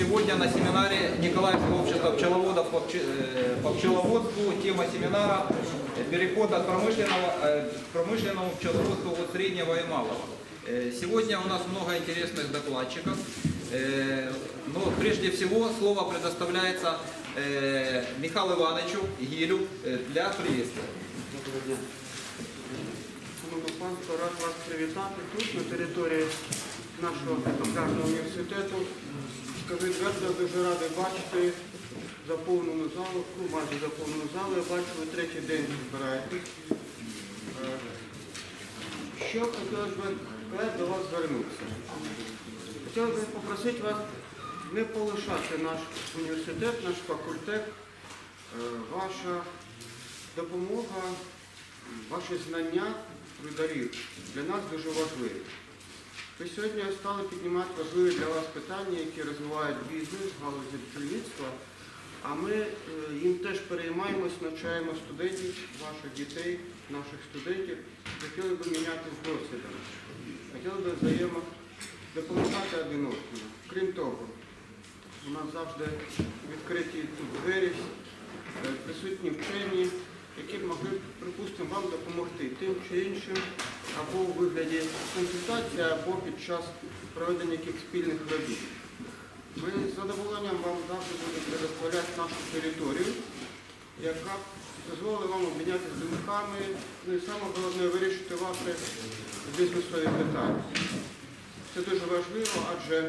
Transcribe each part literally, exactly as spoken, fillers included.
Сегодня на семинаре Николаевского общества пчеловодов по пчеловодству тема семинара «Переход от промышленного к промышленному пчеловодству от среднего и малого». Сегодня у нас много интересных докладчиков, но прежде всего слово предоставляется Михаилу Ивановичу Гилю для приветствия. Доброго дня. Шановне панство, рад вас привітати тут, на території нашого аграрного університету. Скажу відверто, дуже радий бачити заповнену залу, ну майже заповнену залу, я бачу, ви третій день збираєтесь. Що хотілося б до вас звернутися? Хотілося б попросити вас не полишати наш університет, наш факультет, ваша допомога, ваші знання трударів для нас дуже важливі. Ви сьогодні стали піднімати важливі для вас питання, які розвивають бізнес, галузі пчелівництва, а ми їм теж переймаємось, навчаємо студентів, ваших дітей, наших студентів, хотіли б мінятися досвідом, хотіли б взаємо допомагати один одному. Крім того, у нас завжди відкриті тут двері, присутні вчені, які б могли, припустимо, вам допомогти тим чи іншим, або у вигляді консультації, або під час проведення якихось спільних робіт. Ми з задоволенням вам завжди будемо предоставляти нашу територію, яка дозволить вам обмінятися думками, ну і саме головне вирішити ваші бізнесові питання. Це дуже важливо, адже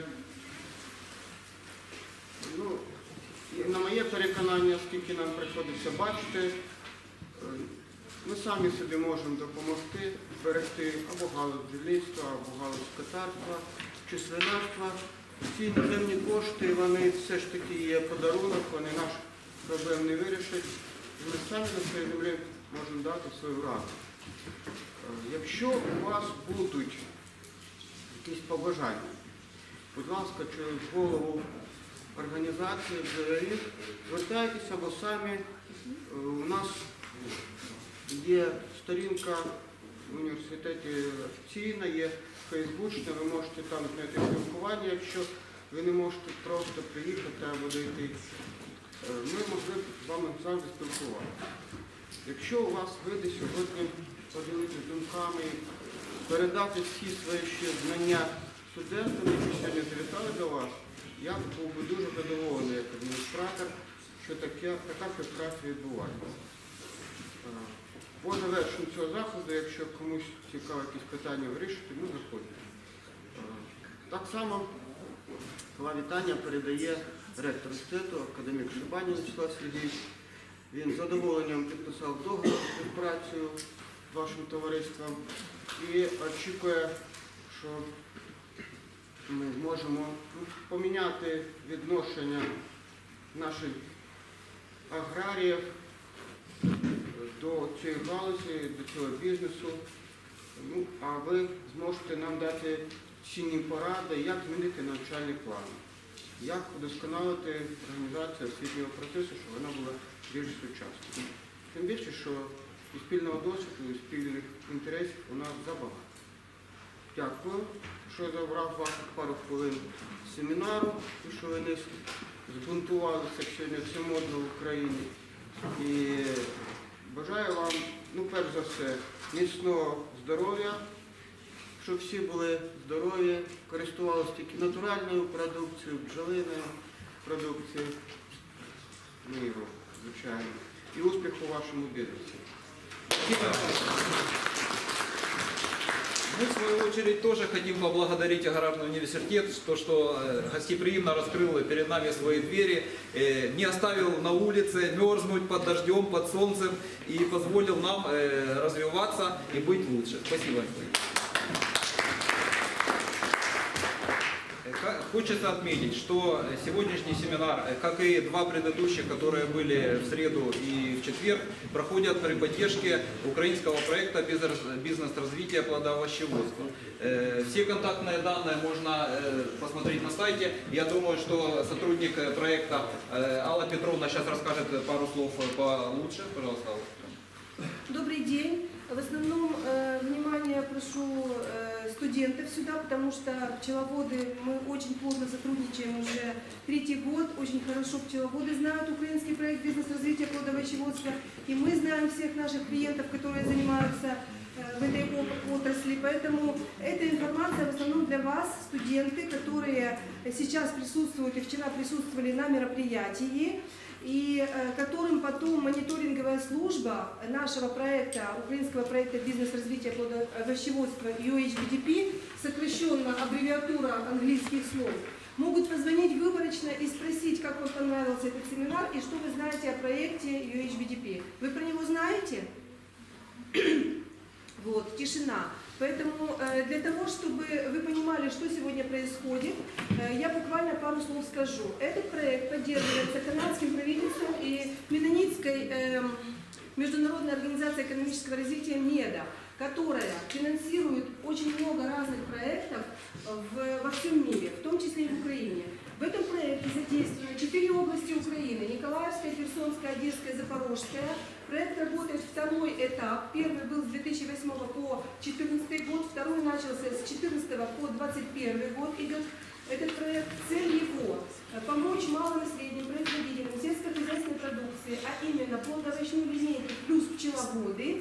ну, на моє переконання, скільки нам приходиться бачити, ми самі собі можемо допомогти зберегти або галузь бджільництва, або галузь скотарства чи свинарства. Ці іноземні кошти, вони все ж таки є подарунок, вони наш проблем не вирішать. Ми самі на своїй землі можемо дати свою раду. Якщо у вас будуть якісь побажання, будь ласка, через голову організації, взагалі, звертайтеся, бо самі у нас є сторінка в університеті офіційна, є фейсбучна, ви можете там знайти спілкування, якщо ви не можете просто приїхати або дойти. Ми могли б з вами завжди спілкуватися. Якщо у вас вийде сьогодні поділитися думками, передати всі свої ще знання студентам, які сьогодні завітали до вас, я був би дуже задоволений як адміністратор, що таке, така співпраця відбувається. По завершенню цього заходу, якщо комусь цікаво якісь питання вирішити, ми заходимо. Так само слова вітання передає ректор університету, академік Шибанін Вячеслав Сергійович. Він з задоволенням підписав договір про співпрацю з вашим товариством і очікує, що ми зможемо поміняти відношення наших аграріїв до цієї галузі, до цього бізнесу. Ну, а ви зможете нам дати цінні поради, як змінити навчальний план, як удосконалити організацію освітнього процесу, щоб вона була більш сучасною. Тим більше, що і спільного досвіду, і спільних інтересів у нас забагато. Дякую, що я забрав ваших пару хвилин семінару, і що ви не збунтувалися, як сьогодні це модно в Україні. І бажаю вам, ну, перш за все, міцного здоров'я, щоб всі були здорові, користувалися тільки натуральною продукцією, бджолиною продукцією, миру, звичайно, і успіху у вашому бізнесі. Мы, в свою очередь, тоже хотим поблагодарить Аграрный университет, то, что гостеприимно раскрыл перед нами свои двери, не оставил на улице мерзнуть под дождем, под солнцем и позволил нам развиваться и быть лучше. Спасибо. Хочется отметить, что сегодняшний семинар, как и два предыдущих, которые были в среду и в четверг, проходят при поддержке украинского проекта «Бизнес-развитие плодоовощеводства». Все контактные данные можно посмотреть на сайте. Я думаю, что сотрудник проекта Алла Петровна сейчас расскажет пару слов получше. Пожалуйста, Алла. Добрый день. В основном э, внимание прошу э, студентов сюда, потому что пчеловоды, мы очень плотно сотрудничаем уже третий год, очень хорошо пчеловоды знают украинский проект бизнес-развития плодовощеводства, и мы знаем всех наших клиентов, которые занимаются э, в этой отрасли, поэтому эта информация в основном для вас, студенты, которые сейчас присутствуют и вчера присутствовали на мероприятии, и э, которым потом мониторинговая служба нашего проекта, украинского проекта бизнес-развития плодовощеводства ю эйч би ди пи, сокращенно аббревиатура английских слов, могут позвонить выборочно и спросить, как вам понравился этот семинар и что вы знаете о проекте ю эйч би ди пи. Вы про него знаете? Вот, тишина. Поэтому э, для того, чтобы вы понимали, что сегодня происходит, э, я буквально пару слов скажу. Этот проект поддерживается канадским правительством и Менонитской э, международной организацией экономического развития МЕДа, которая финансирует очень много разных проектов в, во всем мире, в том числе и в Украине. В этом проекте задействованы четыре области Украины: Николаевская, Херсонская, Одесская, Запорожская. Проект работает второй этап. Первый был с две тысячи восьмого по две тысячи четырнадцатый год, второй начался с две тысячи четырнадцатого по две тысячи двадцать первый год. Идет этот проект. Цель его – помочь малым и средним производителям сельскохозяйственной продукции, а именно плодовочную линейку плюс пчеловоды,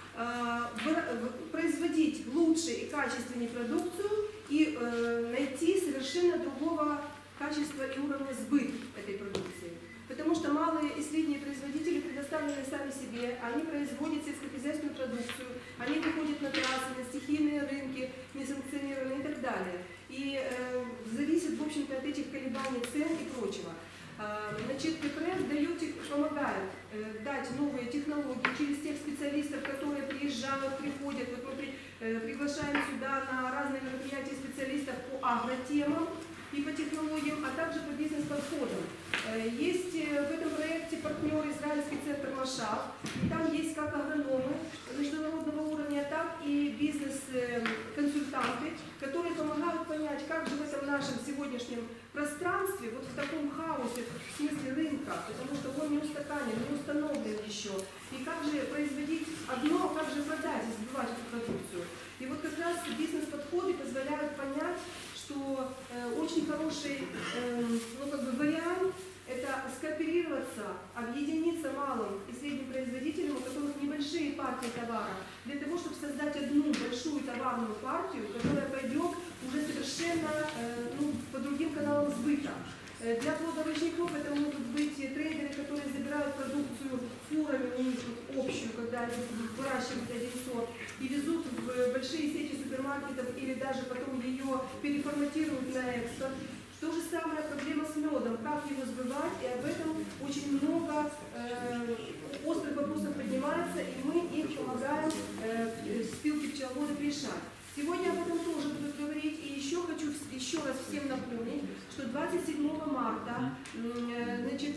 производить лучше и качественнее продукцию и найти совершенно другого качества и уровня сбыта этой продукции. Потому что малые и средние производители предоставлены сами себе, они производят сельскохозяйственную продукцию, они выходят на трассы, на стихийные рынки, несанкционированные и так далее. И э, зависит, в общем-то, от этих колебаний цен и прочего. Э, значит, проект дает, помогает э, дать новые технологии через тех специалистов, которые приезжают, приходят. Вот мы при, э, приглашаем сюда на разные мероприятия специалистов по агротемам и по технологиям, а также по бизнес-подходам. Есть в этом проекте партнер израильский центр Машав, и там есть как агрономы международного уровня, так и бизнес-консультанты, которые помогают понять, как же в этом нашем сегодняшнем пространстве, вот в таком хаосе, в смысле рынка, потому что он не устаканен, не установлен еще, и как же производить одно, как же продать и сбывать эту продукцию. И вот как раз бизнес-подходы позволяют понять, что э, очень хороший э, ну, как бы вариант – это скооперироваться, объединиться малым и средним производителям, у которых небольшие партии товара, для того, чтобы создать одну большую товарную партию, которая пойдет уже совершенно э, ну, по другим каналам сбыта. Э, для плодовочников это могут быть трейдеры, которые забирают продукцию фурами у них общую, когда они выращивают один сорт, и везут в большие сети супермаркетов или даже потом ее переформатируют на экспорт. То же самое проблема с медом, как его сбывать, и об этом очень много э, острых вопросов поднимается, и мы им помогаем э, спилке пчеловодов решать. Сегодня об этом тоже буду говорить, и еще хочу еще раз всем напомнить, что двадцать седьмого марта, э, значит,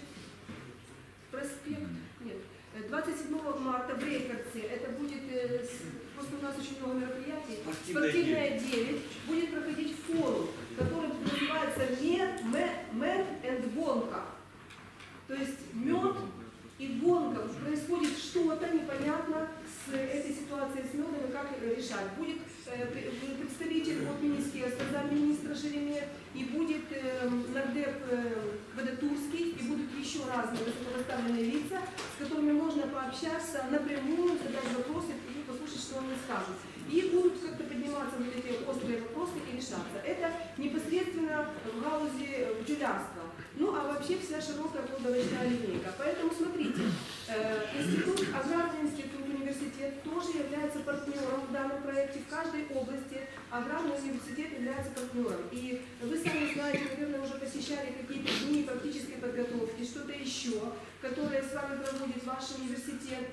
проспект, нет, двадцать седьмого марта в Рейкардсе, это будет, э, просто у нас очень много мероприятий, спортивная девять, будет проходить форум, который называется «Мед энд гонка». То есть мед и гонка. Происходит что-то непонятно с этой ситуацией с медом и как решать. Будет э, представитель от министерства, замминистра Шеремет, и будет э, нардеп э, Вадатурский, и будут еще разные высокопоставленные лица, с которыми можно пообщаться напрямую, задать вопросы и послушать, что они скажут. И будут как-то подниматься вот эти острые вопросы и решаться. Это непосредственно в галузи бджолярства. Ну а вообще вся широкая плодовочная линейка. Поэтому смотрите, э, институт, аграрный институт, университет тоже является партнером в данном проекте. В каждой области аграрный университет является партнером. И вы сами знаете, наверное, уже посещали какие-то дни практической подготовки, что-то еще, которое с вами проводит ваш университет.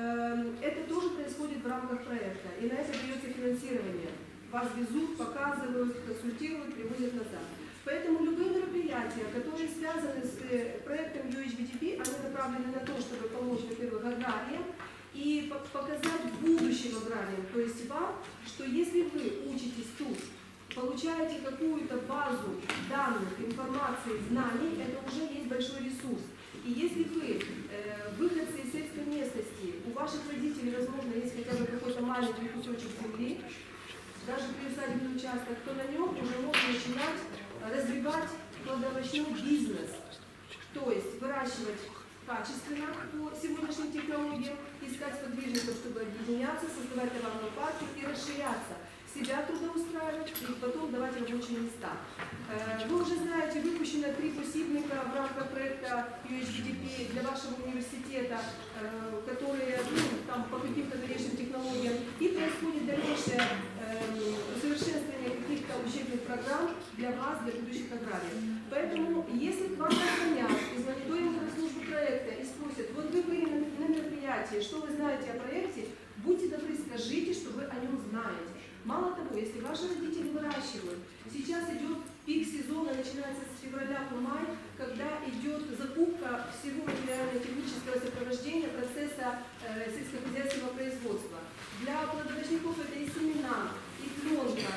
Это тоже происходит в рамках проекта, и на это дается финансирование. Вас везут, показывают, консультируют, приводят назад. Поэтому любые мероприятия, которые связаны с проектом ю эйч би ди пи, они направлены на то, чтобы помочь, во-первых, аграриям и показать будущим аграриям, то есть вам, что если вы учитесь тут, получаете какую-то базу данных, информации, знаний, это уже есть большой ресурс. И если вы, э, выходцы из сельской местности, у ваших родителей, возможно, есть хотя бы маленький кусочек земли, даже приусадебный участок, то на нем уже можно начинать развивать плодовочный бизнес. То есть выращивать качественно по сегодняшним технологиям, искать сподвижников, чтобы объединяться, создавать товарную партию и расширяться, себя трудоустраивать и потом давать рабочие места. Вы уже знаете, выпущено три посібника в рамках проекта ю эйч ди пи для вашего университета, которые ну, там, по каким-то новейшим технологиям, и происходит дальнейшее усовершенствование каких-то учебных программ для вас, для будущих аграриев. Поэтому, если к вам позвонят из мониторинговой службы проекта и спросят, вот вы были на мероприятии, что вы знаете о проекте, будьте добры, скажите, что вы о нем знаете. Мало того, если ваши родители выращивают, сейчас идет пик сезона, начинается с февраля по май, когда идет закупка всего материально-технического сопровождения процесса э, сельскохозяйственного производства. Для плодовочников это и семена, и пленка,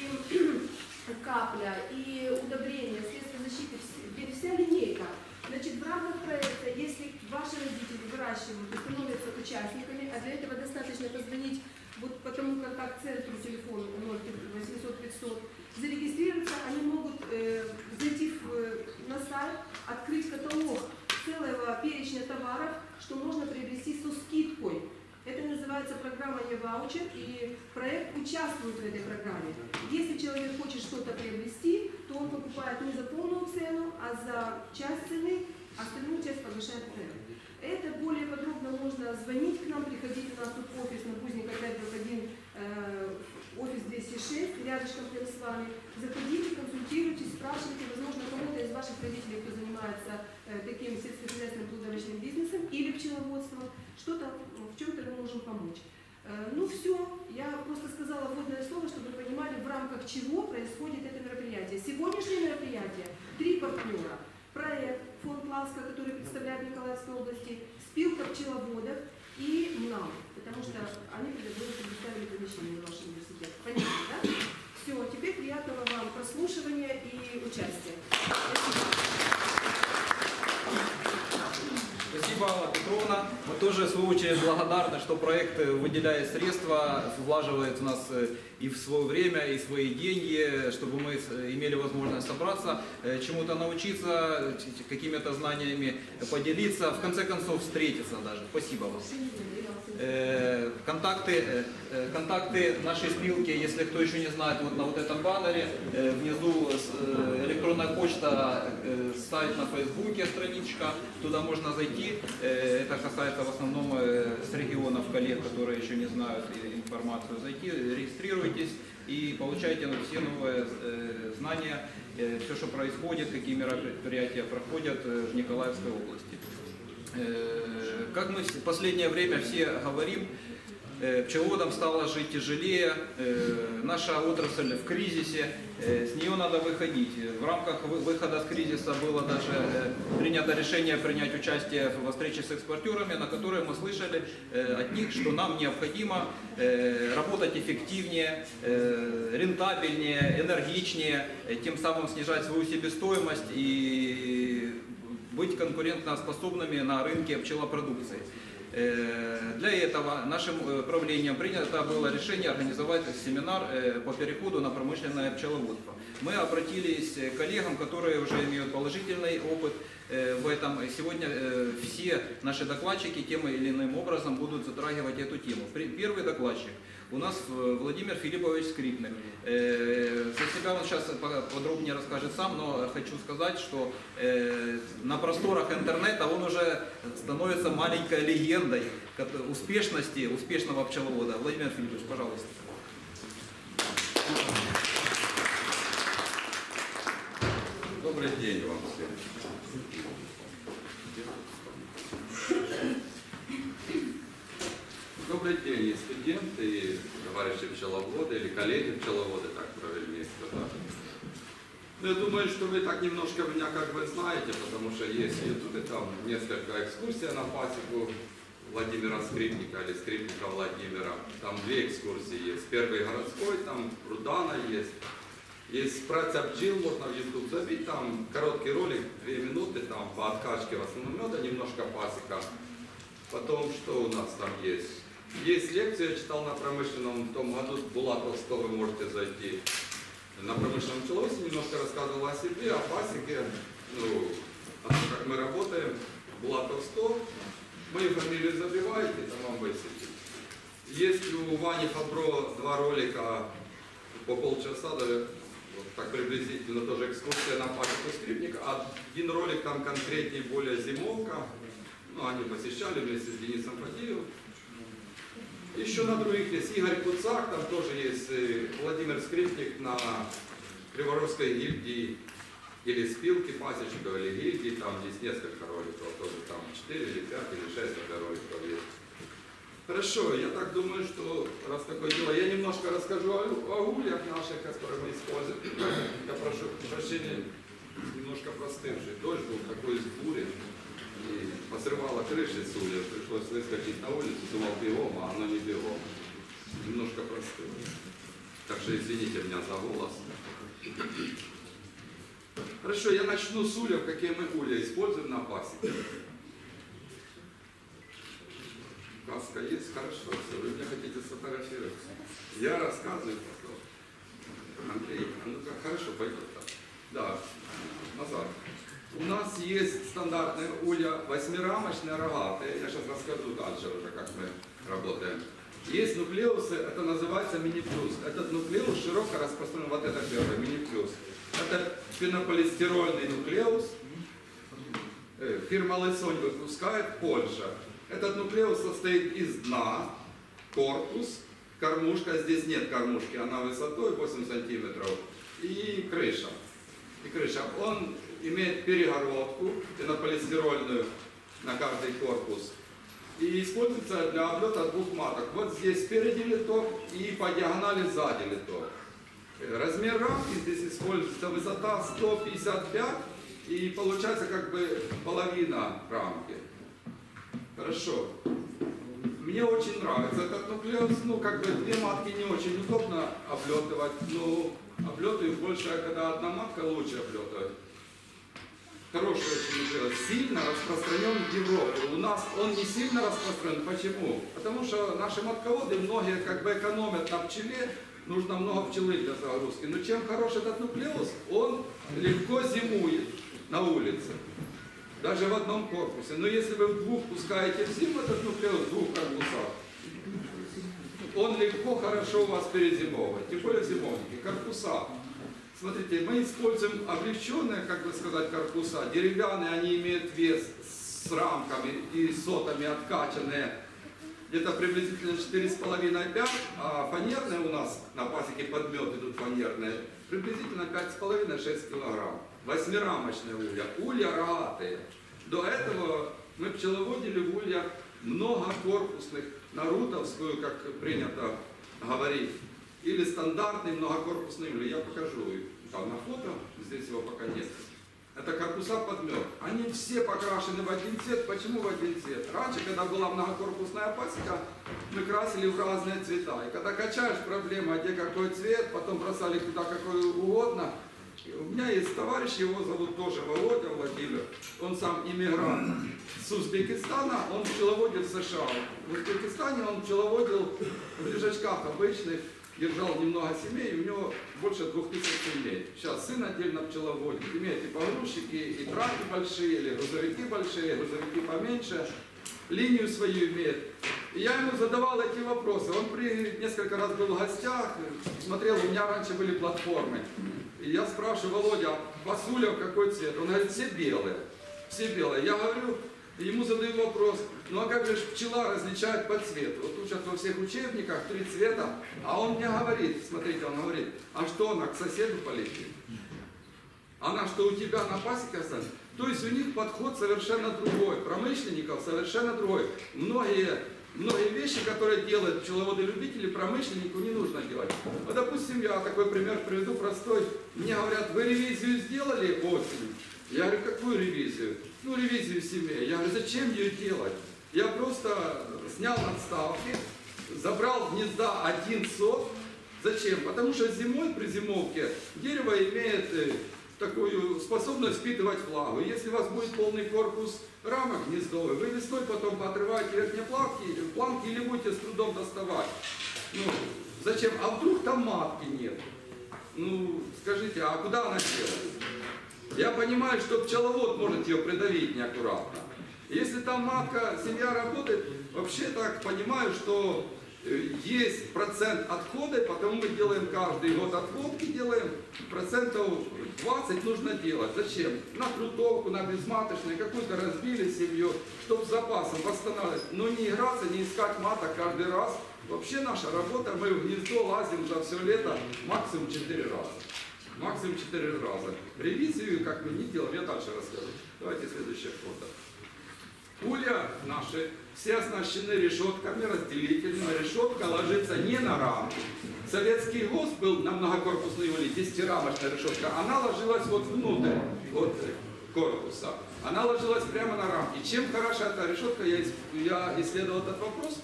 и капля, и удобрения, средства защиты, вся линейка. Значит, в рамках проекта, если ваши родители выращивают и становятся участниками, а для этого достаточно позвонить вот по тому контакт-центру телефон ноль восемьсот пятьсот, зарегистрироваться, они могут э, зайти в, на сайт, открыть каталог целого перечня товаров, что можно приобрести со скидкой. Это называется программа «Не ваучер», и проект участвует в этой программе. Если человек хочет что-то приобрести, то он покупает не за полную цену, а за часть цены, остальную часть повышает цену. Это более подробно можно звонить к нам, приходить, у нас тут офис на Бузника пять один, э, офис двести шесть, рядышком с вами. Заходите, консультируйтесь, спрашивайте, возможно, кому-то из ваших родителей, кто занимается э, таким сельскохозяйственным плодовочным бизнесом или пчеловодством, что-то, в чем-то мы можем помочь. Э, ну все, я просто сказала вводное слово, чтобы вы понимали, в рамках чего происходит это мероприятие. Сегодняшнее мероприятие, три партнера. Проект фонд Ласка, который представляет Николаевской области, спилка пчеловодов и МНАМ, потому что они предоставили помещение в вашем университете. Понятно, да? Все, теперь приятного вам прослушивания и участия. Спасибо. Спасибо, Алла Петровна. Мы тоже, в свою очередь, благодарны, что проект выделяет средства, влаживает в нас и в свое время, и свои деньги, чтобы мы имели возможность собраться, чему-то научиться, какими-то знаниями поделиться, в конце концов встретиться даже. Спасибо вам. Контакты, контакты нашей спилки, если кто еще не знает, вот на вот этом баннере, внизу электронная почта, сайт на Фейсбуке, страничка, туда можно зайти. Это касается в основном с регионов коллег, которые еще не знают информацию. Зайти, регистрируйтесь и получайте все новые знания, все, что происходит, какие мероприятия проходят в Николаевской области. Как мы в последнее время все говорим, пчеловодам стало жить тяжелее, наша отрасль в кризисе, с нее надо выходить. В рамках выхода с кризиса было даже принято решение принять участие во встрече с экспортерами, на которой мы слышали от них, что нам необходимо работать эффективнее, рентабельнее, энергичнее, тем самым снижать свою себестоимость и быть конкурентоспособными на рынке пчелопродукции. Для этого нашим правлением принято было решение организовать семинар по переходу на промышленное пчеловодство. Мы обратились к коллегам, которые уже имеют положительный опыт в этом. Сегодня все наши докладчики тем или иным образом будут затрагивать эту тему. Первый докладчик у нас Владимир Филиппович Скрипник. За себя он сейчас подробнее расскажет сам, но хочу сказать, что на просторах интернета он уже становится маленькой легендой успешности, успешного пчеловода. Владимир Филиппович, пожалуйста. Добрый день вам всем. Добрый день, и студенты, и товарищи пчеловоды, или коллеги пчеловоды, так правильнее сказать. Ну, я думаю, что вы так немножко меня как бы знаете, потому что есть в Ютубе там несколько экскурсий на пасеку Владимира Скрипника или Скрипника Владимира. Там две экскурсии есть. Первый городской, там Рудана есть. Есть «Братья пчел», можно в YouTube забить, там короткий ролик, две минуты, там по откачке в основном меда, немножко пасека. Потом, что у нас там есть? Есть лекция, я читал на промышленном, в том году Булатов сто, вы можете зайти. На промышленном пчеловодстве немножко рассказывал о себе, о пасеке, ну, о том, как мы работаем. Булатов сто. Мою фамилию забиваете, там вам высветит. Есть у Вани Фабро два ролика по полчаса, да, вот так приблизительно, тоже экскурсия на пасеку скрипника. Один ролик там конкретнее, более зимовка. Ну, они посещали вместе с Денисом Фадеевым. Еще на других есть Игорь Куцак, там тоже есть Владимир Скрипник на Криворожской гильдии или спилки пасечников, или гильдии, там есть несколько роликов, тоже там четыре или пять или шесть роликов есть. Хорошо, я так думаю, что раз такое дело, я немножко расскажу о, о ульях наших, которые мы используем. Я прошу прощения, немножко простывший. Дождь был такой из бури. И посрывала крыши с улья, пришлось выскочить на улицу, думал бегом, а оно не бегом. Немножко простым. Так что извините меня за голос. Хорошо, я начну с ульев, какие мы улья используем на пасеке. Каска есть, хорошо, все, вы меня хотите сфотографировать. Я рассказываю потом. Андрей, ну как, хорошо, пойдет так. Да, назад. У нас есть стандартные улья восьмирамочные, рогатые. Я сейчас расскажу дальше уже, как мы работаем. Есть нуклеусы, это называется мини-плюс. Этот нуклеус широко распространен, вот это первый мини-плюс. Это пенополистирольный нуклеус. Фирма Лысонь выпускает, Польша. Этот нуклеус состоит из дна, корпус, кормушка, здесь нет кормушки, она высотой восемь сантиметров, и крыша. И крыша. Он имеет перегородку пенополистирольную на каждый корпус и используется для облета двух маток. Вот здесь спереди литок и по диагонали сзади литок. Размер рамки здесь используется высота сто пятьдесят пять и получается как бы половина рамки. Хорошо. Мне очень нравится этот нуклеус, ну как бы две матки не очень удобно облетывать, но облетываю больше, когда одна матка лучше облетывать. Хороший очень нуклеус, сильно распространен в Европе. У нас он не сильно распространен. Почему? Потому что наши матководы многие как бы экономят на пчеле, нужно много пчелы для загрузки. Но чем хорош этот нуклеус, он легко зимует на улице. Даже в одном корпусе. Но если вы в двух пускаете в зиму этот нуклеус, в двух корпусах, он легко, хорошо у вас перезимовывает. Тем более зимовники. Корпуса. Смотрите, мы используем облегченные, как бы сказать, корпуса. Деревянные, они имеют вес с рамками и сотами откачанные. Где-то приблизительно четыре с половиной — пять, а фанерные у нас на пасеке подмет идут фанерные. Приблизительно пять с половиной — шесть килограмм. Восьмирамочные улья. Улья рогатые. До этого мы пчеловодили в ульях многокорпусных, на рутовскую, как принято говорить, или стандартный многокорпусный улья. Я покажу там на фото, здесь его пока нет. Это корпуса подмет. Они все покрашены в один цвет. Почему в один цвет? Раньше, когда была многокорпусная пасека, мы красили в разные цвета. И когда качаешь, проблема, где какой цвет, потом бросали туда какой угодно. У меня есть товарищ, его зовут тоже Володя Владимир, он сам иммигрант с Узбекистана, он пчеловодил в США. В Узбекистане он пчеловодил в лежачках обычных, держал немного семей, у него больше двух тысяч семей. Сейчас сын отдельно пчеловодит, имеет и погрузчики, и траки большие, или грузовики большие, грузовики поменьше, линию свою имеет. И я ему задавал эти вопросы, он при несколько раз был в гостях, смотрел, у меня раньше были платформы. И я спрашиваю: Володя, пасуля какой цвет? Он говорит: все белые. Все белые. Я говорю, ему задаю вопрос: ну а как же пчела различает по цвету? Вот учат во всех учебниках три цвета, а он мне говорит, смотрите, он говорит: а что она к соседу полетит? Она что, у тебя на пасеке останется? То есть у них подход совершенно другой, промышленников совершенно другой. Многие Многие вещи, которые делают пчеловоды-любители, промышленнику не нужно делать. Вот, допустим, я такой пример приведу простой. Мне говорят: вы ревизию сделали осенью? Я говорю: какую ревизию? Ну, ревизию семей. Я говорю: зачем ее делать? Я просто снял надставки, забрал в гнезда один сот. Зачем? Потому что зимой при зимовке дерево имеет такую способность впитывать влагу. Если у вас будет полный корпус рамок гнездовый, вы весной потом поотрываете верхние планки, планки или будете с трудом доставать. Ну, зачем? А вдруг там матки нет? Ну, скажите, а куда она делась? Я понимаю, что пчеловод может ее придавить неаккуратно. Если там матка, семья работает, вообще так понимаю, что есть процент отхода, потому мы делаем каждый год отводки, делаем процентов двадцать нужно делать. Зачем? На крутовку, на безматочную, какую-то разбили семью, чтобы с запасом восстанавливать. Но не играться, не искать маток каждый раз. Вообще наша работа, мы в гнездо лазим за все лето максимум четыре раза. Максимум четыре раза. Ревизию, как мы не делаем, я дальше расскажу. Давайте следующее фото. Улья наши все оснащены решетками разделительными. Решетка ложится не на рамку. Советский ГОСТ был на многокорпусной улье, десятирамочная решетка. Она ложилась вот внутрь вот, корпуса. Она ложилась прямо на рамки. Чем хороша эта решетка, я, я исследовал этот вопрос.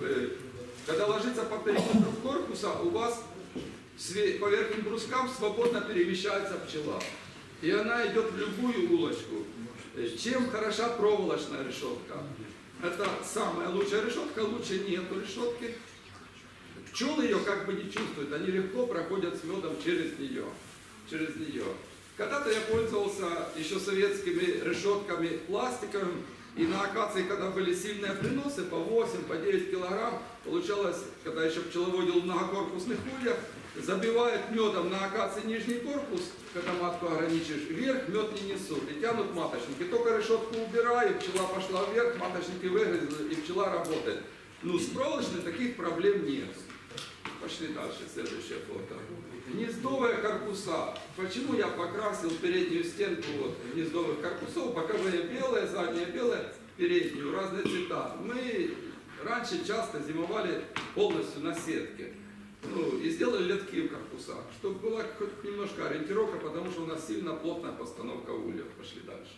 Когда ложится по периметру корпуса, у вас по верхним брускам свободно перемещается пчела. И она идет в любую улочку. Чем хороша проволочная решетка? Это самая лучшая решетка, лучше нету решетки. Пчелы ее как бы не чувствуют, они легко проходят с медом через нее. Через нее. Когда-то я пользовался еще советскими решетками пластиковыми, и на акации, когда были сильные приносы, по восемь, по девять килограмм, получалось, когда еще пчеловодил в многокорпусных ульях, забивают медом на акации нижний корпус, когда матку ограничишь, вверх мед не несут и тянут маточники. Только решетку убираю, пчела пошла вверх, маточники выгрызли, и пчела работает. Ну, с проволочной таких проблем нет. Пошли дальше, следующее фото. Гнездовые корпуса. Почему я покрасил переднюю стенку вот, гнездовых корпусов? Боковые белые, задние белые, переднюю, разные цвета. Мы раньше часто зимовали полностью на сетке. Ну, и сделали летки в корпусах, чтобы была хоть немножко ориентировка, потому что у нас сильно плотная постановка ульев. Пошли дальше.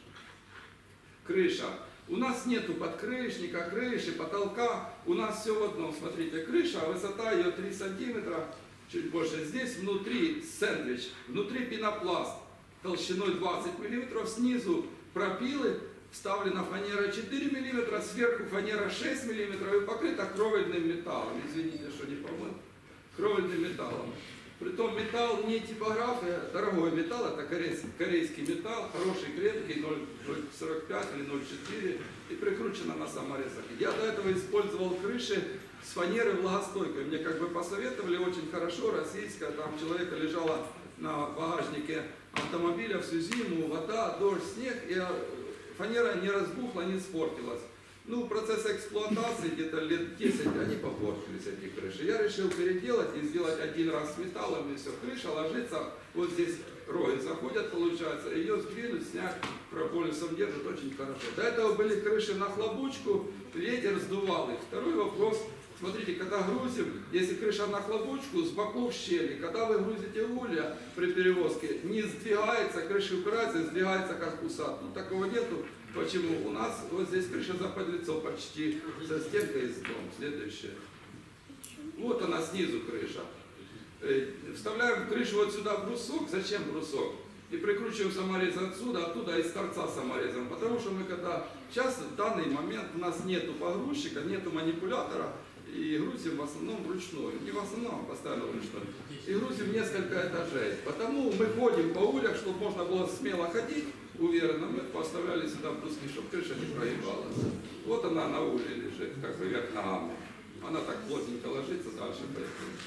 Крыша. У нас нету подкрышника, крыши, потолка. У нас все в одном. Смотрите, крыша, высота ее три сантиметра, чуть больше. Здесь внутри сэндвич, внутри пенопласт толщиной двадцать миллиметров, снизу пропилы, вставлена фанера четыре миллиметра, сверху фанера шесть миллиметров и покрыта кровельным металлом. Извините, что не помыл. Кровельным металлом. Притом металл не типография, дорогой металл, это корейский, корейский металл, хороший, крепкий, ноль сорок пять или ноль четыре и прикручено на саморезах. Я до этого использовал крыши с фанеры влагостойкой. Мне как бы посоветовали очень хорошо, российская, там человека лежала на багажнике автомобиля всю зиму, вода, дождь, снег, и фанера не разбухла, не испортилась. Ну, процесс эксплуатации где-то лет десять, они попортились, эти крыши. Я решил переделать и сделать один раз с металлом, и все. Крыша ложится, вот здесь рои заходят, получается, ее сдвинуть, снять, прополисом держит очень хорошо. До этого были крыши на хлобучку, ветер сдувал их. Второй вопрос, смотрите, когда грузим, если крыша на хлобучку, с боков щели, когда вы грузите улья при перевозке, не сдвигается, крыша упирается, сдвигается корпуса. Ну, такого нету. Почему? У нас вот здесь крыша заподлицо почти со стенкой из дома. Следующее. Вот она снизу крыша. Вставляем крышу вот сюда брусок. Зачем брусок? И прикручиваем саморез отсюда, оттуда из торца саморезом. Потому что мы когда сейчас в данный момент у нас нету погрузчика, нету манипулятора. И грузим в основном вручную. Не в основном, а постоянно вручную. И грузим несколько этажей. Потому мы ходим по ульях, чтобы можно было смело ходить. Уверенно, мы поставляли сюда бруски, чтобы крыша не проебалась. Вот она на улье лежит, как бы вверх ногами. Она так плотненько ложится, дальше поехали.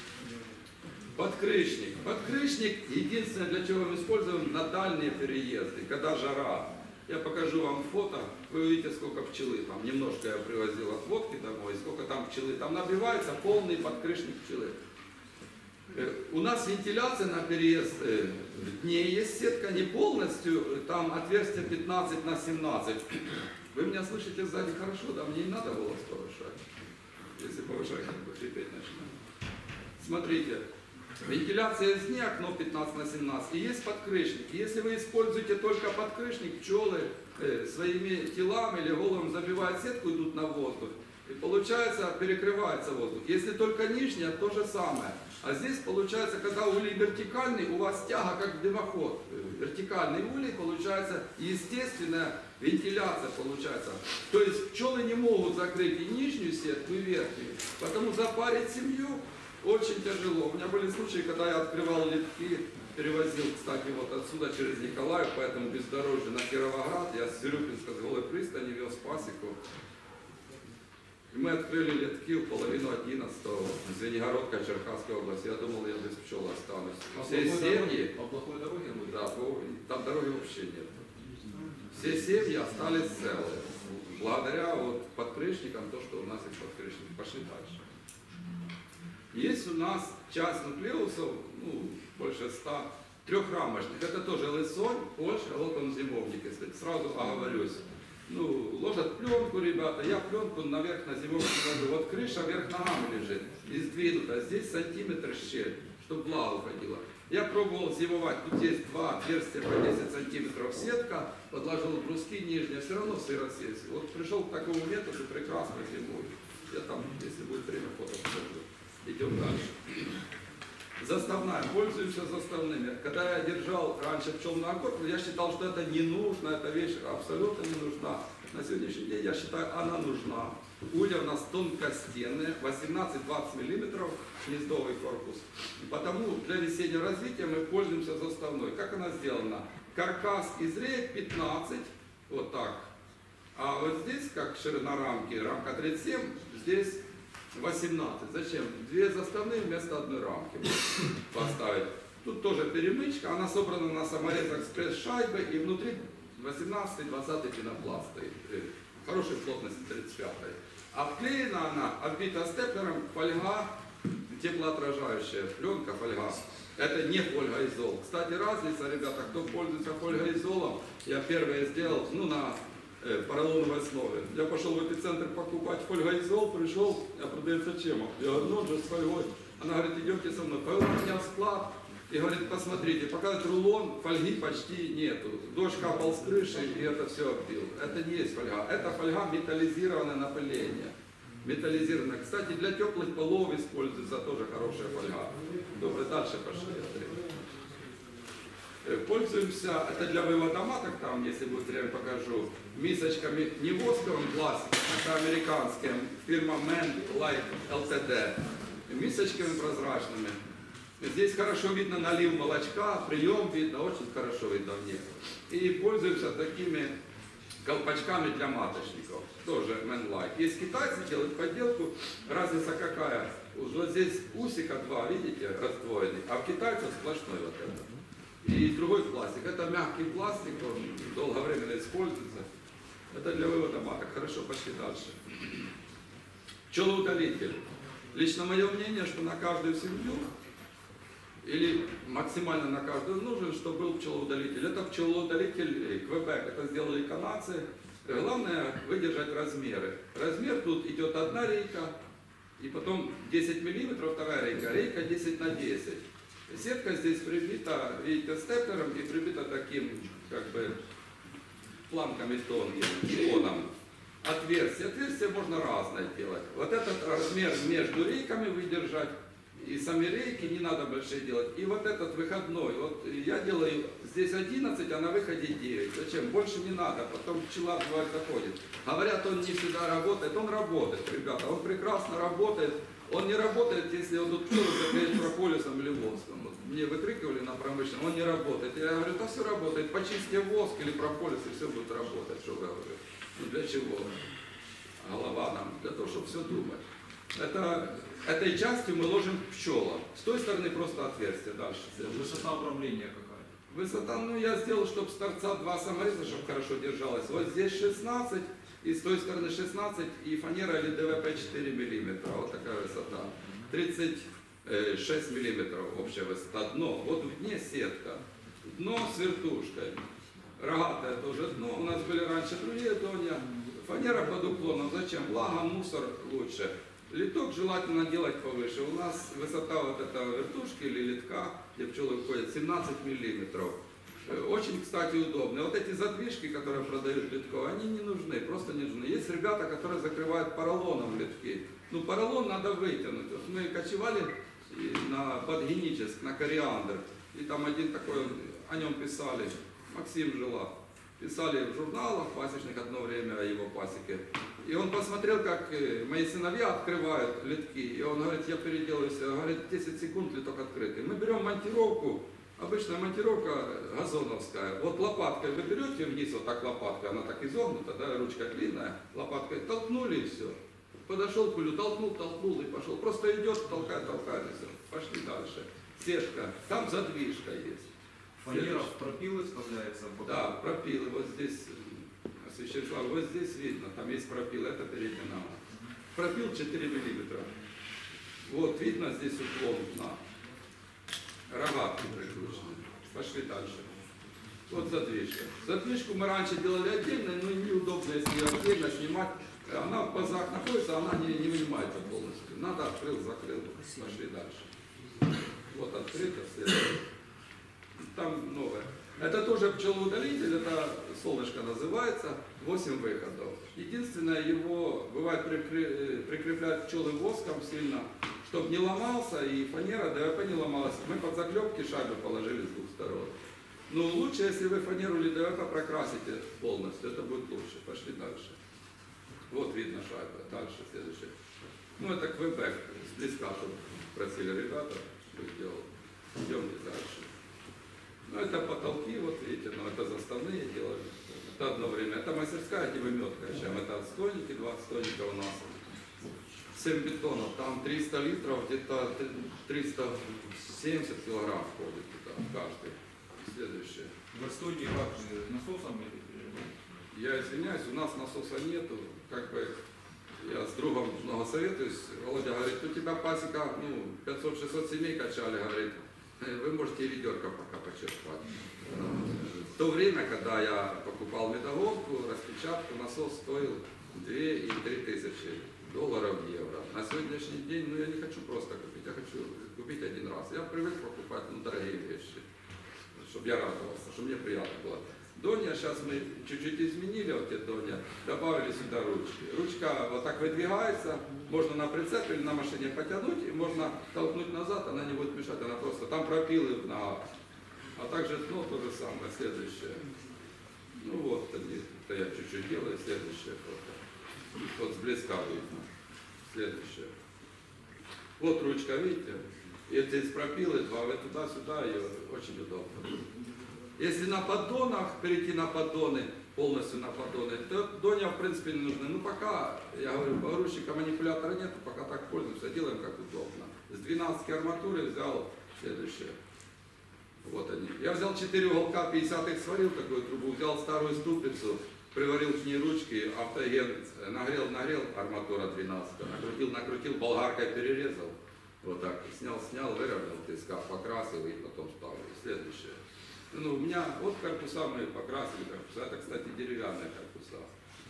Подкрышник. Подкрышник единственное, для чего мы используем на дальние переезды, когда жара. Я покажу вам фото, вы увидите, сколько пчелы там. Немножко я привозил отводки домой, сколько там пчелы. Там набивается полный подкрышник пчелы. У нас вентиляция на переезд, в дне есть сетка не полностью, там отверстие пятнадцать на семнадцать. Вы меня слышите сзади хорошо, да? Мне не надо голос повышать. Если повышать, как бы хрипеть начинаю. Смотрите, вентиляция из дне, окно пятнадцать на семнадцать, и есть подкрышник. Если вы используете только подкрышник, пчелы э, своими телами или головом забивают сетку, идут на воздух. И получается, перекрывается воздух. Если только нижняя, то же самое. А здесь получается, когда улей вертикальный, у вас тяга как дымоход. Вертикальный улей, получается естественная вентиляция получается. То есть пчелы не могут закрыть и нижнюю сетку, и верхнюю. Потому запарить семью очень тяжело. У меня были случаи, когда я открывал литки, перевозил, кстати, вот отсюда через Николаев, поэтому бездорожье на Кировоград. Я с Сирюпинска, с Голой пристани вез пасеку. И мы открыли литки в половину одиннадцатого, Звенигородка, Черкасская область. Я думал, я без пчел останусь. Все семьи, По плохой дороге будет? да, по- там дороги вообще нет. Все семьи остались целые. Благодаря вот подкрышникам, то, что у нас есть подкрышники. Пошли дальше. Есть у нас часть нуклеусов, ну, больше ста, трехрамочных. Это тоже лысонь, Польша, вот он зимовник, если сразу оговорюсь. Ну, ложат пленку, ребята, я пленку наверх на зимовник ложу. Вот крыша вверх ногами лежит, и сдвинута, здесь сантиметр щель, чтобы влага уходила. Я пробовал зимовать, тут есть два отверстия по десять сантиметров сетка, подложил бруски нижние, все равно сырость есть. Вот пришел к такому методу, прекрасно зимой. Я там, если будет время, фото покажу. Идем дальше. Заставная. Пользуемся заставными. Когда я держал раньше пчелную окорку, я считал, что это не нужно, эта вещь абсолютно не нужна. На сегодняшний день я считаю, она нужна. Улья у нас тонкостенная, восемнадцать-двадцать миллиметров гнездовый корпус. И потому для весеннего развития мы пользуемся заставной. Как она сделана? Каркас из рейк пятнадцать, вот так. А вот здесь, как ширина рамки, рамка тридцать семь, здесь восемнадцать. Зачем? Две заставные вместо одной рамки поставить. Тут тоже перемычка, она собрана на саморезах с пресс-шайбой, и внутри восемнадцать-двадцать пенопласт стоит. Хорошей плотности тридцать пять. Обклеена она, оббита степлером, фольга, теплоотражающая пленка, фольга. Это не фольгоизол. Кстати, разница, ребята, кто пользуется фольгоизолом, я первое сделал, ну, на э, поролоновой основе. Я пошел в эпицентр покупать фольгоизол, пришел, я продается чем? Я говорю, ну, же с фольгой. Она говорит, идемте со мной. Повел меня в склад и говорит, посмотрите, показывает рулон, фольги почти нету. Дождь капал с крыши, и это все оббил. Это не есть фольга. Это фольга металлизированное напыление. Металлизированная. Кстати, для теплых полов используется тоже хорошая фольга. Добре, дальше пошли. Пользуемся, это для вывода маток, там, если будет время, покажу, мисочками не восковым пластиком, это американским, фирма Man Light эл ти ди, мисочками прозрачными. Здесь хорошо видно налив молочка, прием видно, очень хорошо видно в них. И пользуемся такими колпачками для маточников, тоже Man Light. Есть китайцы, делают подделку, разница какая? Вот здесь усика два, видите, раздвоенный, а в китайцах сплошной вот это. И другой пластик, это мягкий пластик, он долговременно используется. Это для вывода маток. Хорошо, пошли дальше. Пчелоудалитель. Лично мое мнение, что на каждую семью или максимально на каждую нужен, чтобы был пчелоудалитель. Это пчелоудалитель Квебек, это сделали канадцы. Главное выдержать размеры. Размер тут идет одна рейка, и потом десять миллиметров вторая рейка, рейка десять на десять. Сетка здесь прибита, видите, степлером и прибита таким, как бы, планками тонким, ионом. Отверстие. Отверстие можно разное делать. Вот этот размер между рейками выдержать. И сами рейки не надо большие делать. И вот этот выходной. Вот я делаю здесь одиннадцать, а на выходе девять. Зачем? Больше не надо. Потом пчела бывает заходит. Говорят, он не всегда работает. Он работает, ребята. Он прекрасно работает. Он не работает, если он тут пчелы заклеит прополисом или воском. Вот мне выкрикивали на промышленном, он не работает. Я говорю, да все работает. Почисти воск или прополис, и все будет работать. Что говорю? Ну для чего? Голова нам, для того, чтобы все думать. Это, этой частью мы ложим пчела. С той стороны просто отверстие. Дальше. Высота управления какая? Высота, ну я сделал, чтобы с торца два самореза, чтобы хорошо держалось. Вот здесь шестнадцать, и с той стороны шестнадцать, и фанера или дэ вэ пэ четыре миллиметра. Вот такая высота. тридцать шесть миллиметров общая высота. Дно. Вот в дне сетка. Дно с вертушкой. Рогатое тоже дно. У нас были раньше другие донья. Фанера под уклоном. Зачем? Влага, мусор лучше. Литок желательно делать повыше. У нас высота вот этого вертушки или литка, где пчелы входят, семнадцать миллиметров. Э, Очень, кстати, удобно. Вот эти задвижки, которые продают литко, они не нужны, просто не нужны. Есть ребята, которые закрывают поролоном литки. Ну, поролон надо вытянуть. Вот мы кочевали и на Подгеническ, на Кориандр. И там один такой, о нем писали, Максим Жила. Писали в журналах пасечных одно время о его пасеке. И он посмотрел, как э, мои сыновья открывают литки. И он говорит, я переделаю себя. Говорит, десять секунд литок открытый. Мы берем монтировку, обычная монтировка газоновская. Вот лопаткой вы берете вниз, вот так лопаткой, она так изогнута, да, ручка длинная, лопаткой толкнули и все. Подошел к пулю, толкнул, толкнул и пошел. Просто идет, толкает, толкает и все. Пошли дальше. Сетка, там задвижка есть. Фанера в пропилы вставляется. в бока. Да, пропилы, вот здесь, освещен шланг, вот здесь видно, там есть пропил, это передняя нога. Пропил четыре миллиметра. Вот, видно здесь уклон на рогатки прикручены. Пошли дальше. Вот задвижка. Задвижку мы раньше делали отдельно, но неудобно, если ее отдельно снимать. Она в пазах находится, она не, не вынимается полностью. Надо открыл, закрыл. Пошли дальше. Вот открыто, следует. Там новое. Это тоже пчелоудалитель, это солнышко называется, восемь выходов. Единственное, его бывает прикрепляют пчелы воском сильно, чтобы не ломался и фанера ДВП не ломалась. Мы под заклепки шайбы положили с двух сторон. Но лучше, если вы фанеру или ДВП прокрасите полностью, это будет лучше. Пошли дальше. Вот видно шайба. Дальше, следующее. Ну это квебек, с близка, чтобы просили ребята, что сделал. Идемте дальше. Ну, это потолки, вот видите, но это заставные делали. Это одно время. Это мастерская гибометка. Это отстойники, два отстойника у нас. семь бетонов, там триста литров, где-то триста семьдесят килограмм входит туда, каждый. Следующее. В отстойке как насосом или? Я извиняюсь, у нас насоса нету. Как бы я с другом много советуюсь. Володя говорит, у тебя пасека, ну, пятьсот-шестьсот семей качали, говорит. Вы можете и ведерко пока почерпать. В то время, когда я покупал медоводку, распечатку, насос стоил две и три тысячи долларов в евро. На сегодняшний день, ну я не хочу просто купить, я хочу купить один раз. Я привык покупать ну, дорогие вещи, чтобы я радовался, чтобы мне приятно было. Донья, сейчас мы чуть-чуть изменили, вот эти донья, добавили сюда ручки. Ручка вот так выдвигается, можно на прицеп или на машине потянуть, и можно толкнуть назад, она не будет мешать, она просто, там пропилы на, а также дно то же самое, следующее. Ну вот, это я чуть-чуть делаю, следующее фото. Вот с близка видно, следующее. Вот ручка, видите, и здесь пропилы два, вы туда-сюда, ее очень удобно. Если на поддонах, перейти на поддоны, полностью на поддоны, то донья в принципе не нужны. Ну пока, я говорю, погрузчика манипулятора нет, пока так пользуемся, делаем как удобно. С двенадцатой арматуры взял следующее. Вот они. Я взял четыре уголка, пятьдесят их сварил, такую трубу, взял старую ступицу, приварил к ней ручки, автоген, нагрел, нагрел, арматура двенадцатая, накрутил, накрутил, болгаркой перерезал. Вот так, снял, снял, выровнял тискав, покрасил и потом ставил. Следующее. Ну, у меня вот корпуса мы покрасили корпуса. Это, кстати, деревянные корпуса.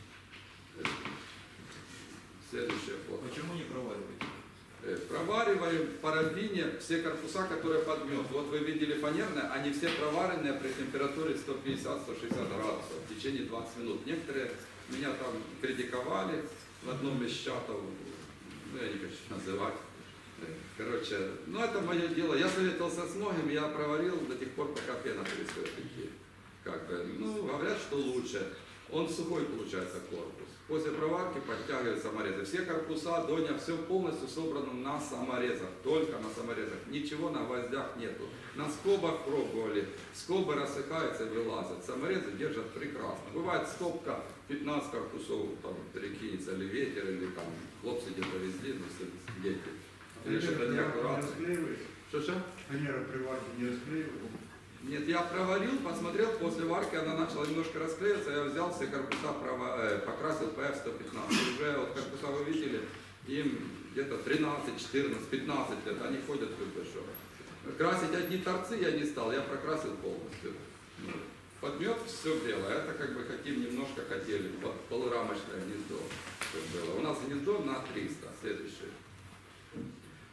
Следующее фото. Почему не провариваете? Провариваем в парабине все корпуса, которые под мед. Вот вы видели фанерные, они все проваренные при температуре сто пятьдесят — сто шестьдесят градусов в течение двадцати минут. Некоторые меня там критиковали в одном из чатов, ну я не хочу называть. Короче, ну это мое дело. Я советовался с многими, я проварил до тех пор, пока пена перестает идти. Как бы, ну, говорят, что лучше. Он сухой получается корпус. После проварки подтягивают саморезы. Все корпуса, доня, все полностью собрано на саморезах. Только на саморезах. Ничего на гвоздях нету. На скобах пробовали. Скобы рассыхаются и вылазят. Саморезы держат прекрасно. Бывает скобка пятнадцать корпусов там перекинется, или ветер, или там хлопцы где-то везли, ну, дети. Или что-то неаккуратно. Что-что? Фанера при варке не расклеивает? Нет, я проварил, посмотрел, после варки она начала немножко расклеиваться, я взял все корпуса, прова, э, покрасил пэ эф сто пятнадцать. Уже вот корпуса вы видели, им где-то тринадцать, четырнадцать, пятнадцать лет, они ходят хорошо. Красить одни торцы я не стал, я прокрасил полностью. Под мед все белое, это как бы хотим немножко хотели, полурамочное гнездо. Было. У нас гнездо на триста, следующее.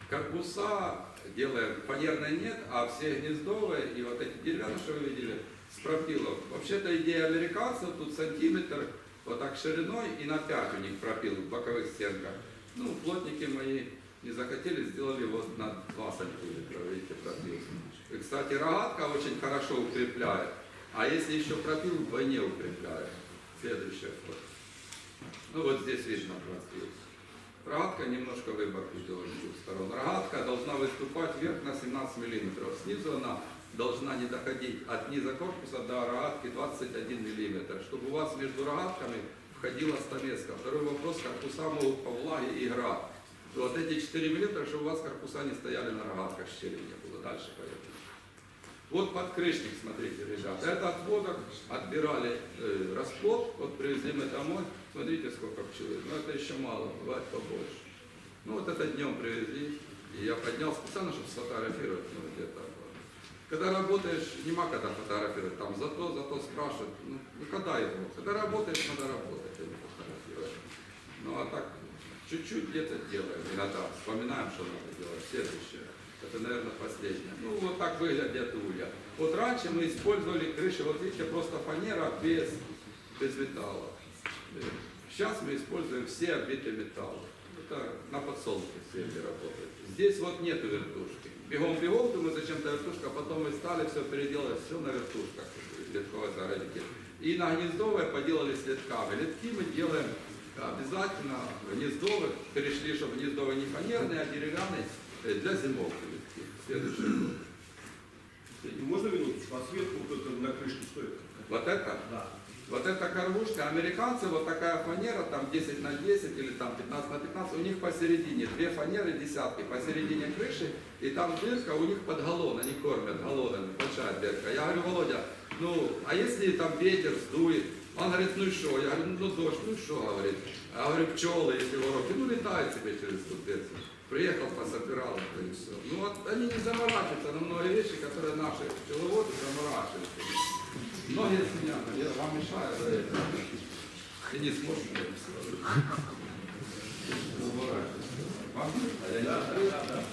Корпуса делаем, фанерной нет, а все гнездовые и вот эти деревянные, что вы видели, с пропилов. Вообще-то идея американцев, тут сантиметр вот так шириной и на пять у них пропил в боковых стенках. Ну, плотники мои не захотели, сделали вот на два сантиметра, видите, пропил. И, кстати, рогатка очень хорошо укрепляет, а если еще пропил, вдвойне укрепляет. Следующая фото. Ну вот здесь видно пропил. Рогатка немножко выборку сделали с двух сторон. Рогатка должна выступать вверх на семнадцать миллиметров. Снизу она должна не доходить от низа корпуса до рогатки двадцать один миллиметр, чтобы у вас между рогатками входила стамеска. Второй вопрос, корпуса могут по влаге играть. Вот эти четыре миллиметра, чтобы у вас корпуса не стояли на рогатках, щели не было. Дальше поехали. Вот подкрышник, смотрите, ребята. Это отводок, отбирали э, расплод, вот привезли мы домой. Смотрите, сколько пчелы. Но это еще мало, бывает побольше. Ну вот это днем привезли. И я поднял специально, чтобы сфотографировать, ну где-то. Когда работаешь, нема когда фотографировать, там зато, зато спрашивают, ну, ну когда его? Когда работаешь, надо работать, а не фотографировать. Ну а так, чуть-чуть где-то делаем, иногда вспоминаем, что надо делать. Следующее, это, наверное, последнее. Ну вот так выглядят улья. Вот раньше мы использовали крыши, вот видите, просто фанера без, без металла. Сейчас мы используем все оббитые металлом. Это на подсолнухе все эти работают. Здесь вот нету вертушки. Бегом-бегом, думаю, зачем-то вертушка, потом мы стали все переделать, все на вертушках, летковые заградики. И на гнездовые поделали с летками. Летки мы делаем обязательно гнездовых, перешли, чтобы гнездовые не фанерные, а деревянные для зимовки летки. Следующий. Можно минуточку? Подсветку вот это на крышке стоит? Вот это? Да. Вот эта кормушка, американцы, вот такая фанера, там десять на десять или там пятнадцать на пятнадцать, у них посередине, две фанеры, десятки, посередине крыши, и там дырка, у них под галлон, они кормят галлонами, большая дырка. Я говорю, Володя, ну, а если там ветер сдует? Он говорит, ну и что? Я говорю, ну дождь, ну и что, говорит? Я говорю, пчелы, если вороки, ну летают себе через ту дырку. Приехал, пособирал это и все. Ну вот они не заморачиваются на многие вещи, которые наши пчеловоды заморачиваются. Многие смеют, я вам мешаю, да, ты не сможешь это все. А я не открыл.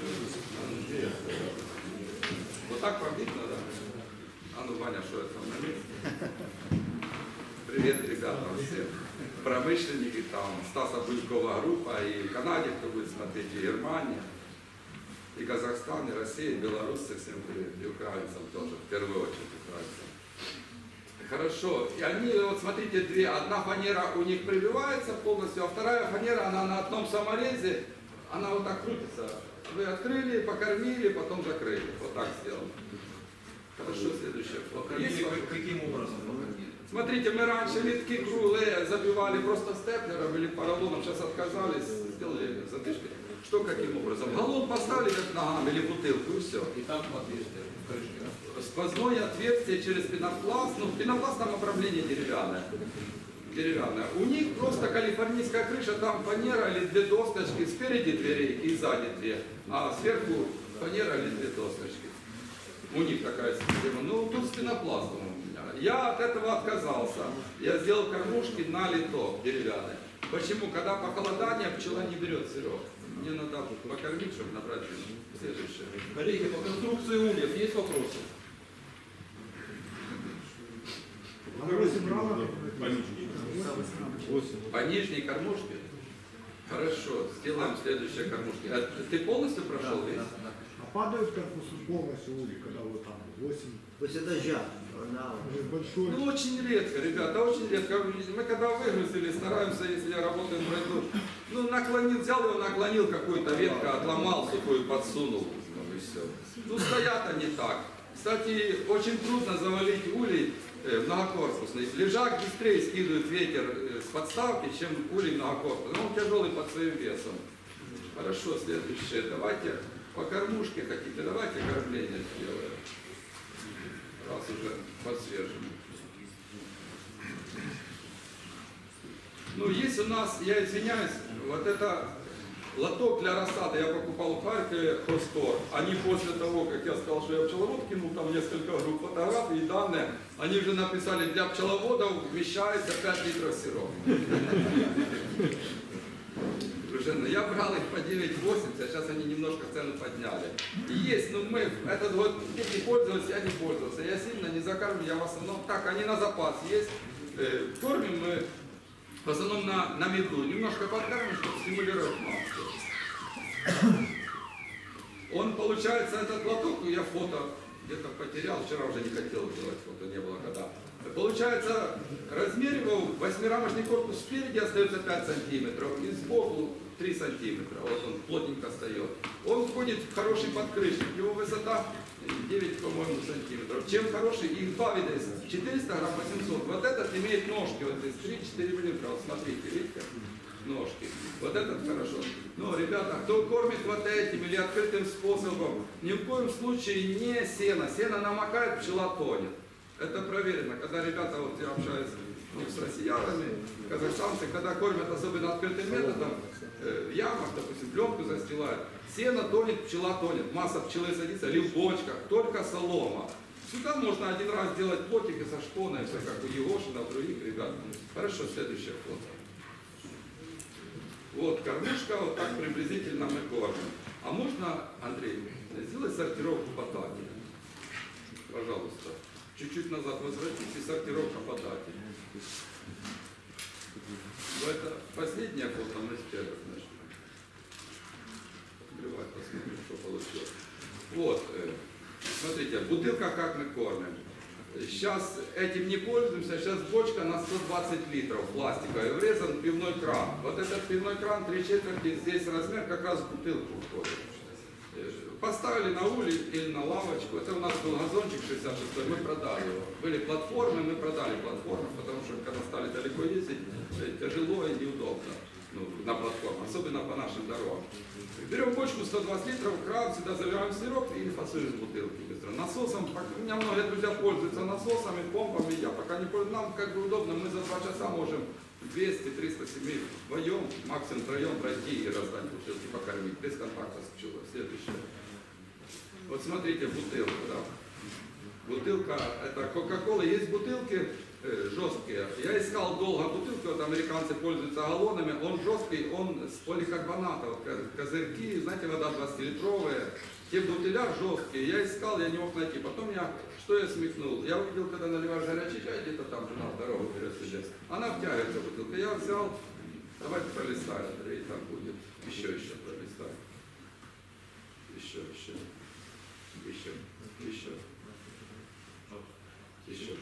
Вот так побить надо. А ну, Ваня, что это на месте? Привет, ребята, всем. Промышленники, там, Стаса Булькова группа, и в Канаде, кто будет смотреть, и Германия, и Казахстан, и Россия, и белорусы, всем привет, и украинцам тоже, в первую очередь украинцам. Хорошо, и они, вот смотрите, две, одна фанера у них прибивается полностью, а вторая фанера, она на одном саморезе, она вот так крутится. Вы открыли, покормили, потом закрыли, вот так сделано. Хорошо, следующее. Покормили каким образом? Смотрите, мы раньше литки круглые забивали просто степлером или поролоном, сейчас отказались, сделали затычки. Что каким образом? Галлон поставили как ногами или бутылку и все. И там отверстие в крышке. Сквозное отверстие через пенопласт, ну в пенопластном оправлении деревянное. Деревянное. У них просто калифорнийская крыша, там фанера или две досточки, спереди двери и сзади две, а сверху фанера или две досточки. У них такая система. Ну тут с пенопластом у меня. Я от этого отказался. Я сделал кормушки на литок деревянные. Почему? Когда похолодание пчела не берет сырок. Мне надо покормить, чтобы набрать следующее. Коллеги, по конструкции ульев есть вопросы? По нижней кормушке? Хорошо, сделаем следующее кормушки. А ты полностью прошел весь? А падают корпусы полностью ули, когда вот там восемь, После дождя. Да. большой. Ну очень редко, ребята, очень редко. Мы когда выгрузили, стараемся, если работаем пройду, ну наклонил, взял его, наклонил какую-то ветку, отломал сухую, подсунул. Ну и все. Ну стоят они так. Кстати, очень трудно завалить улей э, многокорпусный. Лежак быстрее скидывает ветер э, с подставки, чем улей многокорпусный. Но он тяжелый под своим весом. Хорошо, следующее. Давайте по кормушке хотите, давайте кормление сделаем. Раз уже подсвежим. Ну, есть у нас, я извиняюсь, вот это лоток для рассады я покупал в Харькове, Хостор. Они после того, как я сказал, что я пчеловод, кинул там несколько групп фотографий и данные, они уже написали, для пчеловодов вмещается пять литров сироп. уже, ну, я брал их по девять восемьдесят, сейчас они немножко цену подняли. И есть, но мы этот год не пользовались, я не пользовался, я сильно не закармливаю, я в основном так, они на запас есть. Э, кормим мы в основном на, на меду, немножко подкармливаем, чтобы стимулировать массу. Он, получается, этот лоток, я фото где-то потерял, вчера уже не хотел делать фото, не было когда. Получается, размер его, восьмирамочный корпус спереди остается пять сантиметров и сбоку три сантиметра. Вот он плотненько встает. Он входит в хороший подкрышник, его высота девять, по-моему, сантиметров. Чем хороший, их два вида есть, четыреста грамм, восемьсот. Вот этот имеет ножки, вот здесь три-четыре миллиметра. Вот смотрите, видите? Ножки. Вот этот хорошо. Но, ребята, кто кормит вот этим или открытым способом, ни в коем случае не сено. Сено намокает, пчела тонет. Это проверено. Когда ребята, вот я общаюсь ну, с россиянами, казахстанцы, когда кормят особенно открытым методом, э, в ямах, допустим, пленку застилают, сено тонет, пчела тонет, масса пчелы садится, или в бочках, только солома. Сюда можно один раз сделать плотики со шпоной, все как у Егошина, других ребят. Хорошо, следующее фото. Вот кормушка, вот так приблизительно мы кормим. А можно, Андрей, сделать сортировку по дате? Пожалуйста. Чуть-чуть назад возвратитесь, сортировка по дате. Ну, это последняя фото, мы с первых начнем. Открывать, посмотрим, что получилось. Вот, смотрите, бутылка, как мы кормим. Сейчас этим не пользуемся, сейчас бочка на сто двадцать литров пластиковая, врезан пивной кран. Вот этот пивной кран три четверти, здесь размер как раз в бутылку входит. Поставили на улицу или на лавочку, это у нас был газончик шестьдесят шестой, мы продали его. Были платформы, мы продали платформы, потому что когда стали далеко ездить, тяжело и неудобно ну, на платформе, особенно по нашим дорогам. Берем бочку сто двадцать литров, кран, сюда заливаем сироп и фасуем из бутылки быстро. Насосом, у меня многие друзья пользуются насосами, помпами, я пока не пользуюсь, нам как бы удобно, мы за два часа можем двести-триста семей вдвоем, максимум втроем пройти и раздать бутылки, покормить, без контакта с пчелой. Следующее. Вот смотрите, бутылка, да. Бутылка, это Кока-Кола, есть бутылки э, жесткие. Я искал долго бутылки, вот американцы пользуются галлонами, он жесткий, он с поликарбоната, вот, козырьки, знаете, вода двадцатилитровая, те бутыля жесткие, я искал, я не мог найти. Потом я, что я смекнул, я увидел, когда наливаешь горячий чай, где-то там жена здоровая берет себе, она втягивается бутылка, я взял, давайте пролистаем, Андрей, там будет, еще, еще пролистаем, еще, еще. Еще, еще, еще.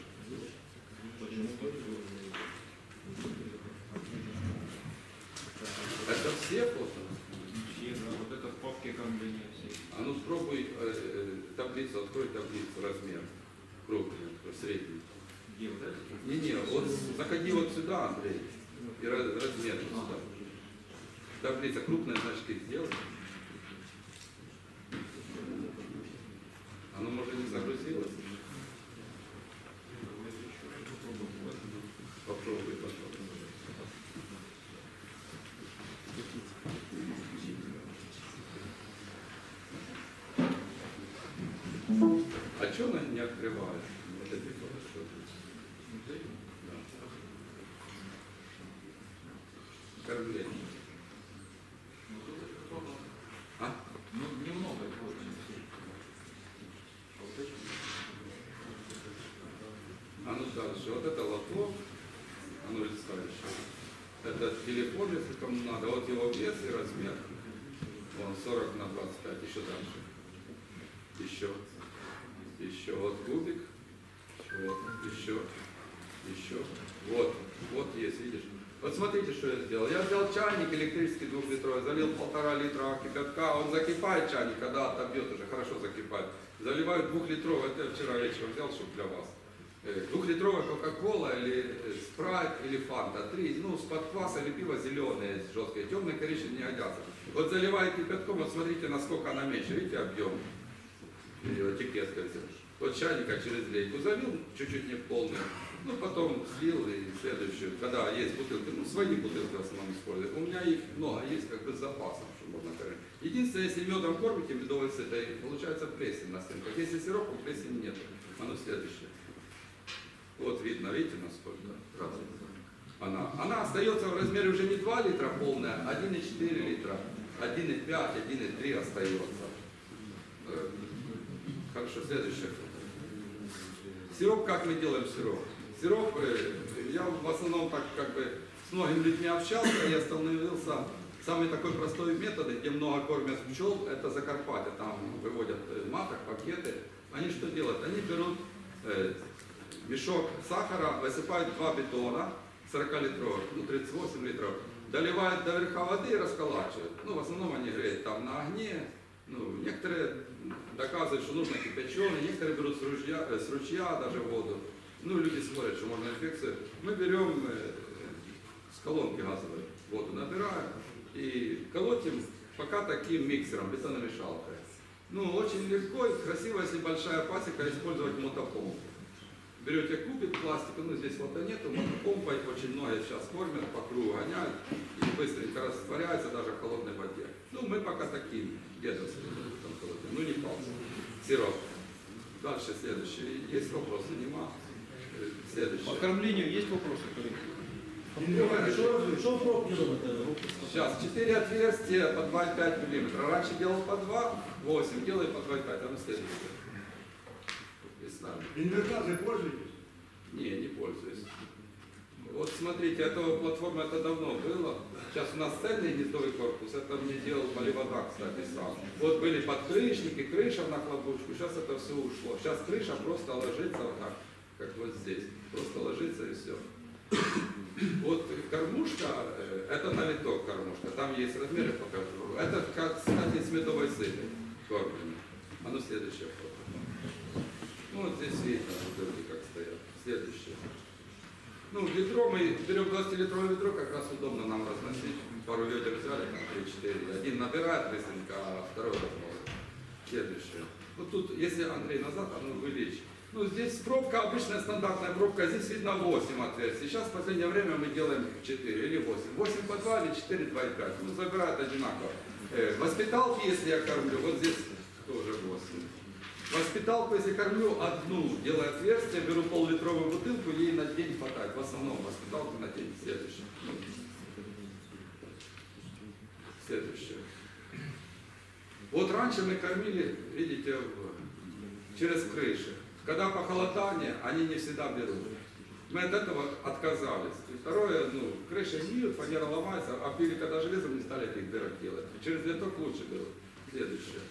Это все фото? Все, да, вот это в папке кормления все. А ну спробуй э, э, таблицу, открой таблицу, размер. Крупный, средний. Где вот это? Не-не, вот заходи вот сюда, Андрей, и раз, размер вот сюда. Таблица крупная, значки сделай. Оно, может, не загрузилось? Попробуй, пожалуйста. А что она не открывает? Вот эти фотошопы. Да. Кормление. А? Ну, немного очень. А ну дальше, вот это лоток, а ну листай еще. Это телефон, если кому надо, вот его вес и размер. Вон сорок на двадцать пять, еще дальше. Еще, еще, вот кубик, вот, еще, еще, вот, вот есть, видишь. Вот смотрите, что я сделал. Я взял чайник электрический двухлитровый, залил полтора литра кипятка, он закипает чайник, когда отобьет уже, хорошо закипает. Заливаю двухлитровый, это я вчера вечером взял, чтобы для вас. Двухлитровая кока-кола или спрайт или фанта, три, ну, с-под кваса или пиво зеленые, жесткие, темные, коричневые не годятся. Вот заливаю кипятком, вот смотрите, насколько она меньше, видите, объем. Этикетка взял. Вот чайника через лейку залил, чуть-чуть не полный, ну, потом слил и следующую, когда есть бутылки, ну, свои бутылки в основном использую. У меня их много, есть как бы с запасом, что можно кормить. Единственное, если медом кормите, медовой сытой, получается плесень на стенках. Если сиропом, плесени нет. А ну, следующее. Вот видно, видите, насколько разница. Она, она остается в размере уже не два литра полная, а один и четыре литра, один и пять, один и три остается. Э, Хорошо, следующее. Сироп, как мы делаем сироп? Сироп, э, я в основном так как бы с многими людьми общался, и остановился. Самый такой простой метод, где много кормят пчел, это Закарпатье, там выводят э, маток, пакеты. Они что делают? Они берут э, мешок сахара, высыпают два бетона, сорокалитровых, ну тридцать восемь литров, доливают до верха воды и расколачивают. Ну, в основном они греют там на огне. Ну, некоторые доказывают, что нужно кипяченый, некоторые берут с ручья, э, с ручья даже воду. Ну, люди смотрят, что можно инфекцию. Мы берем э, с колонки газовой воду, набираем и колотим пока таким миксером, бетономешалкой. Ну, очень легко и красиво, если большая пасека, использовать мотопомпу. Берете кубик пластика, ну здесь вот нету, мотопомпой очень многие сейчас кормят, по кругу гоняют и быстренько растворяется даже в холодной воде. Ну, мы пока таким дедовским, ну не палцем. Сироп. Дальше следующий. Есть вопросы? Нема? Следующий. По кормлению есть вопросы, коллеги? Что в пробке робите? Сейчас, четыре отверстия по два и пять миллиметров. Раньше делал по два, восемь, делаю по два и пять. А ну следующее. Инвертазой пользуетесь? Не, не пользуюсь. Вот смотрите, эта платформа, это давно было. Сейчас у нас цельный гнездовый корпус, это мне делал Поливода, кстати, сам. Вот были подкрышники, крыша на хлопушку, сейчас это все ушло. Сейчас крыша просто ложится вот так, как вот здесь. Просто ложится и все. Вот кормушка, это налиток кормушка, там есть размеры, покажу. Это, как, кстати, с медовой сыпой кормлено. А ну следующее фото. Ну вот здесь видно, бутылки как стоят. Следующее. Ну, ведро, мы берем двадцатилитровое ведро, как раз удобно нам разносить. Пару ведер взяли, там три-четыре. Один набирает быстренько, а второй размолот. Следующее. Вот тут, если Андрей назад, оно увеличить. Ну, здесь пробка, обычная стандартная пробка, здесь видно восемь отверстий. Сейчас в последнее время мы делаем четыре или восемь. восемь по два или четыре, два и пять. Ну, забирают одинаково. Э, воспиталки, если я кормлю, вот здесь тоже восемь. Воспиталку, если кормлю одну, делаю отверстие, беру пол-литровую бутылку, ей на день хватает. В основном воспиталку на день. Следующее. Следующее. Вот раньше мы кормили, видите, через крыши. Когда похолодание, они не всегда берут. Мы от этого отказались. И второе, ну, крыши гниют, фанера ломается, а пили, когда железом не стали этих дырок делать. Через литок лучше берут. Следующее.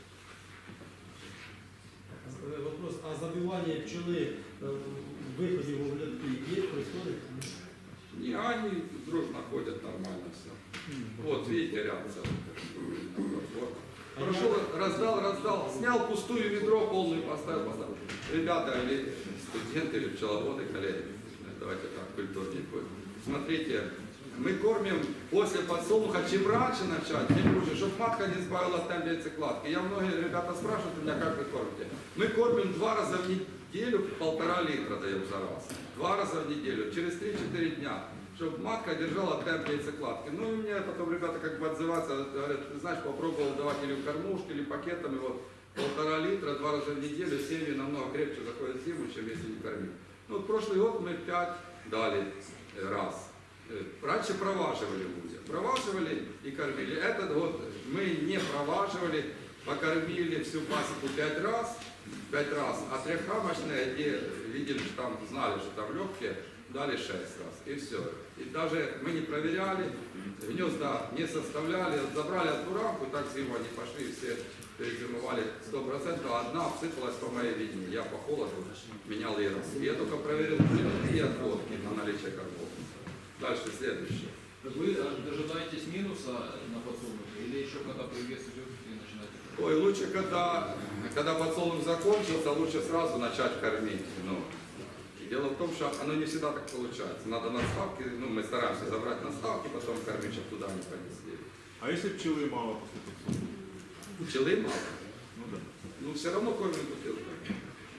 Вопрос, а забивание пчелы в выходе в летки есть, происходит? Не, они дружно ходят, нормально все. Вот, видите, ряд целый. Прошел, раздал, раздал, снял пустую ведро, полную поставил, поставил. Ребята, или студенты, или пчеловоды, коллеги, давайте так, культурнее будет. Смотрите, мы кормим после подсолнуха, чем раньше начать, тем лучше, чтобы матка не сбавила темп яйцекладки. Я многие ребята спрашивают у меня, как вы кормите. Мы кормим два раза в неделю, полтора литра даем за раз. Два раза в неделю, через три-четыре дня, чтобы матка держала темп яйцекладки. Ну и мне потом ребята как бы отзываются, говорят, ты знаешь, попробовал давать или в кормушке, или пакетами, вот полтора литра, два раза в неделю, семьи намного крепче заходят в зиму, чем если не кормить. Ну вот прошлый год мы пять дали раз. Раньше проваживали люди, проваживали и кормили. Этот год мы не проваживали, покормили всю пасеку пять раз, пять раз, а трехрамочные, где видели, что там, знали, что там легкие, дали шесть раз, и все. И даже мы не проверяли, гнезда не составляли, забрали одну рамку, так зиму они пошли, все перезимовали сто процентов, одна обсыпалась по моей видению, я по холоду менял ей раз. И я только проверил и отводки на наличие кормов. Дальше следующее. Вы дожидаетесь минуса на подсолнухе или еще когда привес идет и начинаете? Ой, лучше, когда, когда подсолнух закончился, лучше сразу начать кормить. Ну, дело в том, что оно не всегда так получается. Надо наставки, ну, мы стараемся забрать наставки, потом кормить, чтобы туда не понесли. А если пчелы мало после подсолнуха? Пчелы мало? Ну да. Ну, все равно кормим бутылкой.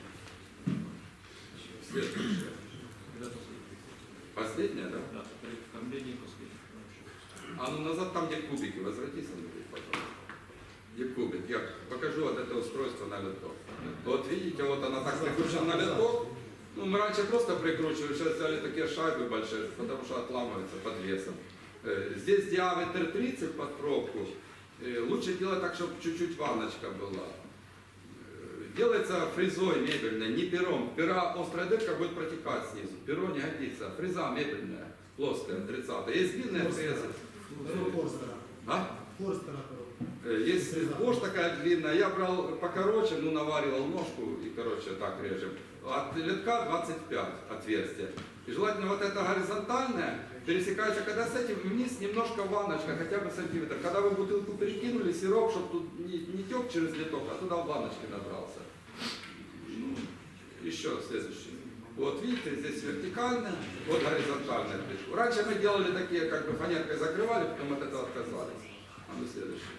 Следующее. Последняя, да? Да, при кормлении последнее. А ну назад там, где кубики, возвратись, Андрей, пожалуйста. Где кубик? Я покажу вот это устройство на литок. Вот видите, вот она так прикручена на литок, Ну, мы раньше просто прикручивали, сейчас взяли такие шайбы большие, потому что отламываются под весом. Э, Здесь диаметр тридцать под пробку. Э, Лучше делать так, чтобы чуть-чуть ванночка была. Э, Делается фрезой мебельной, не пером. Пера острая дырка будет протекать снизу. Перо не годится. Фреза мебельная, плоская, тридцатая. Есть длинные фрезы. Форстера. А? Форстера. Э, Есть ложь такая длинная, я брал покороче, ну наваривал ножку и короче так режем. От литка двадцать пять отверстия. И желательно вот это горизонтальное пересекается, когда с этим вниз немножко ванночка, хотя бы сантиметр. Когда вы бутылку перекинули, сироп, чтобы тут не, не тек через литок, а туда в ванночке набрался. Ну, еще следующий. Вот видите, здесь вертикальная, вот горизонтальная плитка. Раньше мы делали такие, как бы фанеркой закрывали, потом от этого отказались. А ну следующий.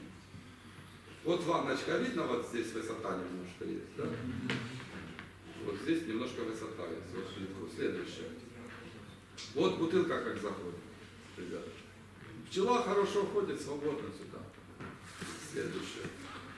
Вот ванночка, видно, вот здесь высота немножко есть, да? Вот здесь немножко высота есть. Вот плитку. Следующее. Вот бутылка как заходит, ребята. Пчела хорошо ходит, свободно сюда. Следующее.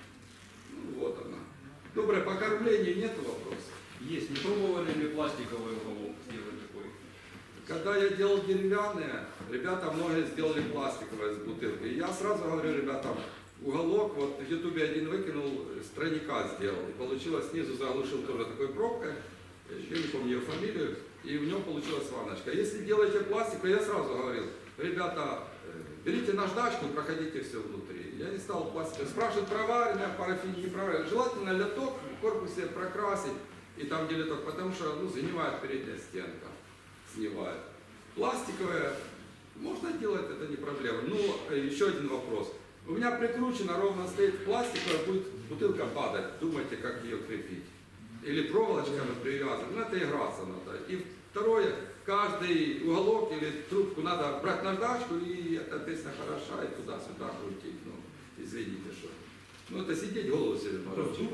Ну, вот она. Доброе, по кормлению нету вопросов. Есть. Не пробовали ли пластиковый уголок сделать такой? Когда я делал деревянные, ребята многие сделали пластиковые с бутылкой. Я сразу говорю ребятам, уголок, вот в ютубе один выкинул, с тройника сделал. И получилось, снизу заглушил тоже такой пробкой, я не помню ее фамилию, и в нем получилась ванночка. Если делаете пластику, я сразу говорил, ребята, берите наждачку и проходите все внутри. Я не стал пластику. Спрашивают, проваренная, парафин, не проваренная. Желательно литок в корпусе прокрасить, и там где литок, потому что ну, занимает передняя стенка, снимает. Пластиковая, можно делать, это не проблема. Ну, еще один вопрос. У меня прикручено, ровно стоит пластиковая, будет бутылка падать. Думайте, как ее крепить. Или проволочками привязывать. Ну, это играться надо. И второе, каждый уголок или трубку надо брать наждачку, и эта песня хороша, и туда-сюда крутить. Ну, извините, что. Ну, это сидеть, голову себе морочить.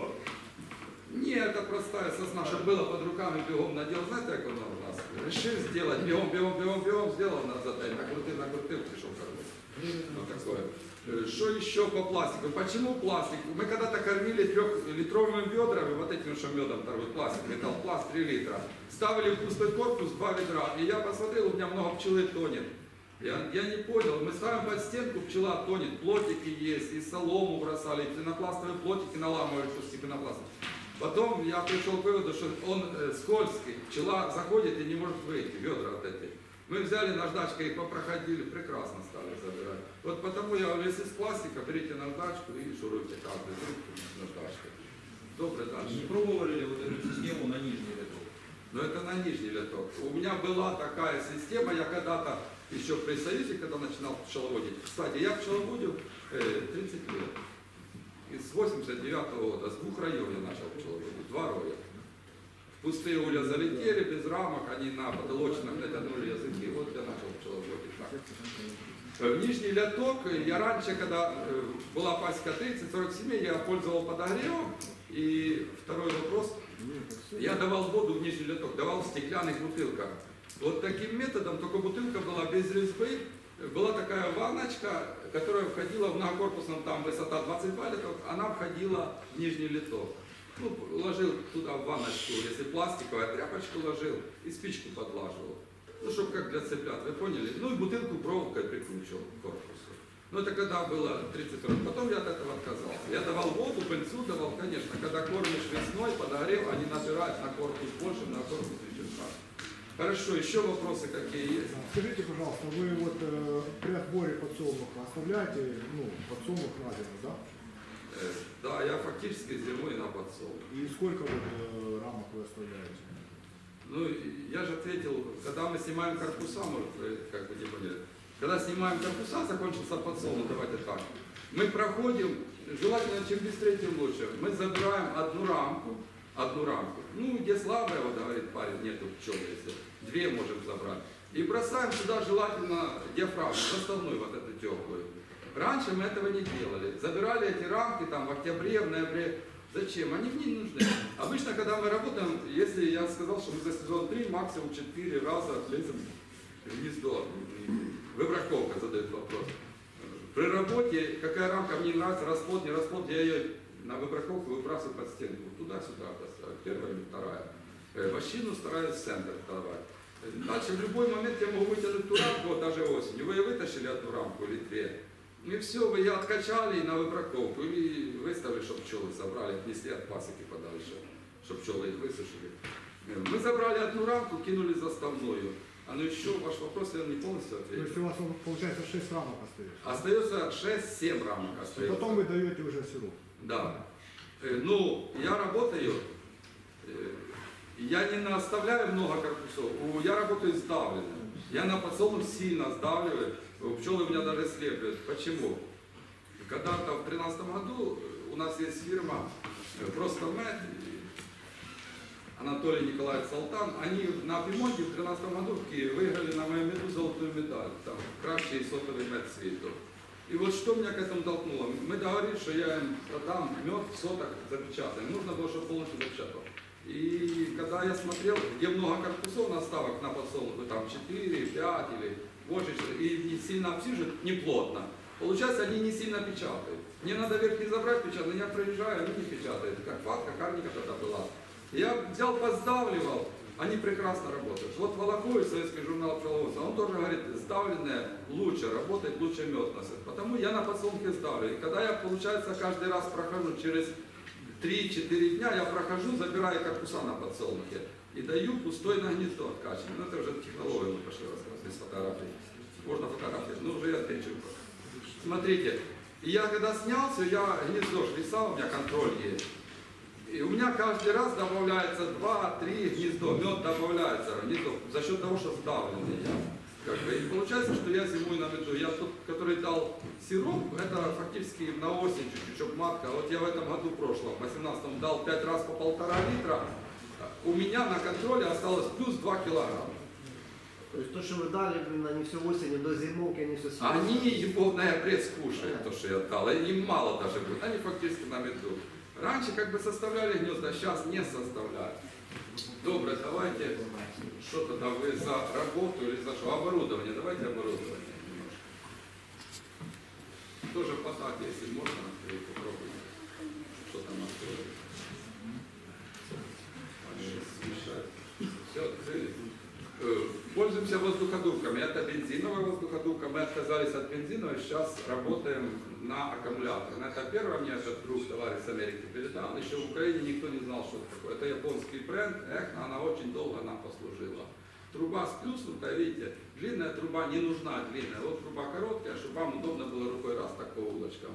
Нет, это простая сосна, чтобы было под руками, бегом надел. Знаете, как он у нас? Решил сделать, бегом, бегом, бегом, бегом, сделал назад, накрутил, накрутил, пришел кормить. Вот такое. Что еще по пластику? Почему пластик? Мы когда-то кормили трехлитровыми ведрами, вот этим, что медом торгует пластик, металлпласт три литра. Ставили в пустой корпус два ведра, и я посмотрел, у меня много пчелы тонет. Я, я не понял, мы ставим под стенку, пчела тонет, плотики есть, и солому бросали, и пенопластовые плотики наламывали куски пенопласта. Потом я пришел к выводу, что он э, скользкий, пчела заходит и не может выйти, ведра вот эти. Мы взяли наждачкой и попроходили, прекрасно стали забирать. Вот потому я говорю, если с пластика, берите наждачку и шуруйте каждую трубку наждачкой. Добрый дальше. Не пробовали ли вот эту систему на нижний литок? Но это на нижний литок. У меня была такая система, я когда-то еще при Союзе, когда начинал пчеловодить. Кстати, я пчеловодил э, тридцать лет. И с восемьдесят девятого года, с двух роев я начал пчеловодить, два роя. Пустые улья залетели, без рамок, они на потолочных натянули языки, вот я начал пчеловодить так. В нижний литок, я раньше, когда была пасека тридцать сорок семей, я пользовал подогревом. И второй вопрос, я давал воду в нижний литок, давал в стеклянных бутылках. Вот таким методом, только бутылка была без резьбы, была такая ванночка, которая входила в многокорпусном, там высота двадцать два литров, она входила в нижний литок. Ну, ложил туда в ванночку, если пластиковая, тряпочку ложил и спичку подлаживал. Ну, чтобы как для цыплят, вы поняли? Ну, и бутылку проволокой прикручивал к корпусу. Ну, это когда было тридцать сорок. Потом я от этого отказался. Я давал воду, пыльцу давал, конечно. Когда кормишь весной, подогрев, они набирают на корпус больше, на корпус еще так. Хорошо, еще вопросы какие есть? Скажите, пожалуйста, вы вот э, при отборе подсолнуха оставляете, ну, подсолнух на зиму, да? Э, да, я фактически зимой на подсолнух. И сколько вот э, рамок вы оставляете? Ну, я же ответил, когда мы снимаем корпуса, может, вы как бы не поняли, когда снимаем корпуса, закончился подсолнух, давайте так. Мы проходим, желательно чем быстрее, тем лучше. Мы забираем одну рамку, одну рамку. Ну, где слабая вода, говорит парень, нету пчел, если две можем забрать. И бросаем сюда желательно диафрагму, составную вот эту теплую. Раньше мы этого не делали. Забирали эти рамки там в октябре, в ноябре. Зачем? Они мне не нужны. Обычно, когда мы работаем, если я сказал, что мы за сезон три, максимум четыре раза лезем в гнездо. Выбраковка задает вопрос. При работе, какая рамка мне нравится, расплод, не расплод, я ее на выбраковку выбрасываю под стенку. Туда-сюда поставлю. Первая или вторая. Э, Вощину стараюсь в центр давать. Дальше в любой момент я могу вытянуть ту рамку, вот даже осенью. Вы вытащили одну рамку или две. И все, вы ее откачали на выбраковку. Или выставили, чтобы пчелы собрали, отнесли от пасеки подальше, чтобы пчелы их высушили. Мы забрали одну рамку, кинули заставную. А ну еще ваш вопрос, я не полностью То ответил. есть у вас получается шесть рамок остается. Остается шесть-семь рамок. И Остается. потом вы даете уже сироп. Да. Э, Ну, я работаю, э, я не оставляю много корпусов, У- я работаю сдавленным. Я на подсолнух сильно сдавливаю, пчелы у меня даже слепят. Почему? Когда-то в тринадцатом году у нас есть фирма э, «Просто Мед», Анатолий Николаевич Салтан, они на Пимонте в тринадцатом году в Киеве выиграли на мою меду золотую медаль, там, кращий сотовый мед світу. И вот что меня к этому толкнуло? Мы договорились, что я им продам мед соток запечатанный. Нужно было, чтобы полностью запечатал. И когда я смотрел, где много корпусов наставок на подсолнуху, там четыре, пять или больше, и не сильно обсиживают, не плотно. Получается, они не сильно печатают. Мне надо верхний забрать печатать, я проезжаю, они не печатают. Как фатка, карника тогда была. Я взял, поздавливал, они прекрасно работают. Вот Волоховый, советский журнал пчеловодства, он тоже говорит, сдавленное лучше работает, лучше мед носит. Потому я на подсолнухе сдавлю. И когда я, получается, каждый раз прохожу через три-четыре дня, я прохожу, забираю корпуса на подсолнухе и даю пустой на гнездо откачиваю. Ну это уже технология, мы пошли рассказывать, без фотографий. Можно фотографии, ну уже я отвечу. Смотрите, я когда снялся, я гнездо швисал, у меня контроль есть. И у меня каждый раз добавляется два-три гнездо, мед добавляется в гнездо за счет того, что сдавленный я. Как бы, и получается, что я зимой на меду. Я тот, который дал сироп, это фактически на осень чуть-чуть, чтобы матка. Вот я в этом году прошлом, в восемнадцатом, дал пять раз по полтора литра. У меня на контроле осталось плюс два килограмма. То есть то, что вы дали, блин, они всю осень до зимовки, они все съели. Они его в ноябре скушают, то, что я дал. Им мало даже будет. Они фактически на меду. Раньше как бы составляли гнезда, сейчас не составляют. Добре, давайте, что тогда вы за работу или за что? Оборудование, давайте оборудование немножко. Тоже потак, если можно, открыть, попробуйте. Что там открыли? Все открыли. Пользуемся воздуходувками. Это бензиновая воздуходувка. Мы отказались от бензиновой, сейчас работаем на аккумуляторе. Это первое мне этот друг, товарищ с Америки, передал. Еще в Украине никто не знал, что это такое. Это японский бренд, Эхна, она очень долго нам послужила. Труба сплюснутая, видите, длинная труба не нужна, длинная. Вот труба короткая, чтобы вам удобно было рукой раз так по улочкам.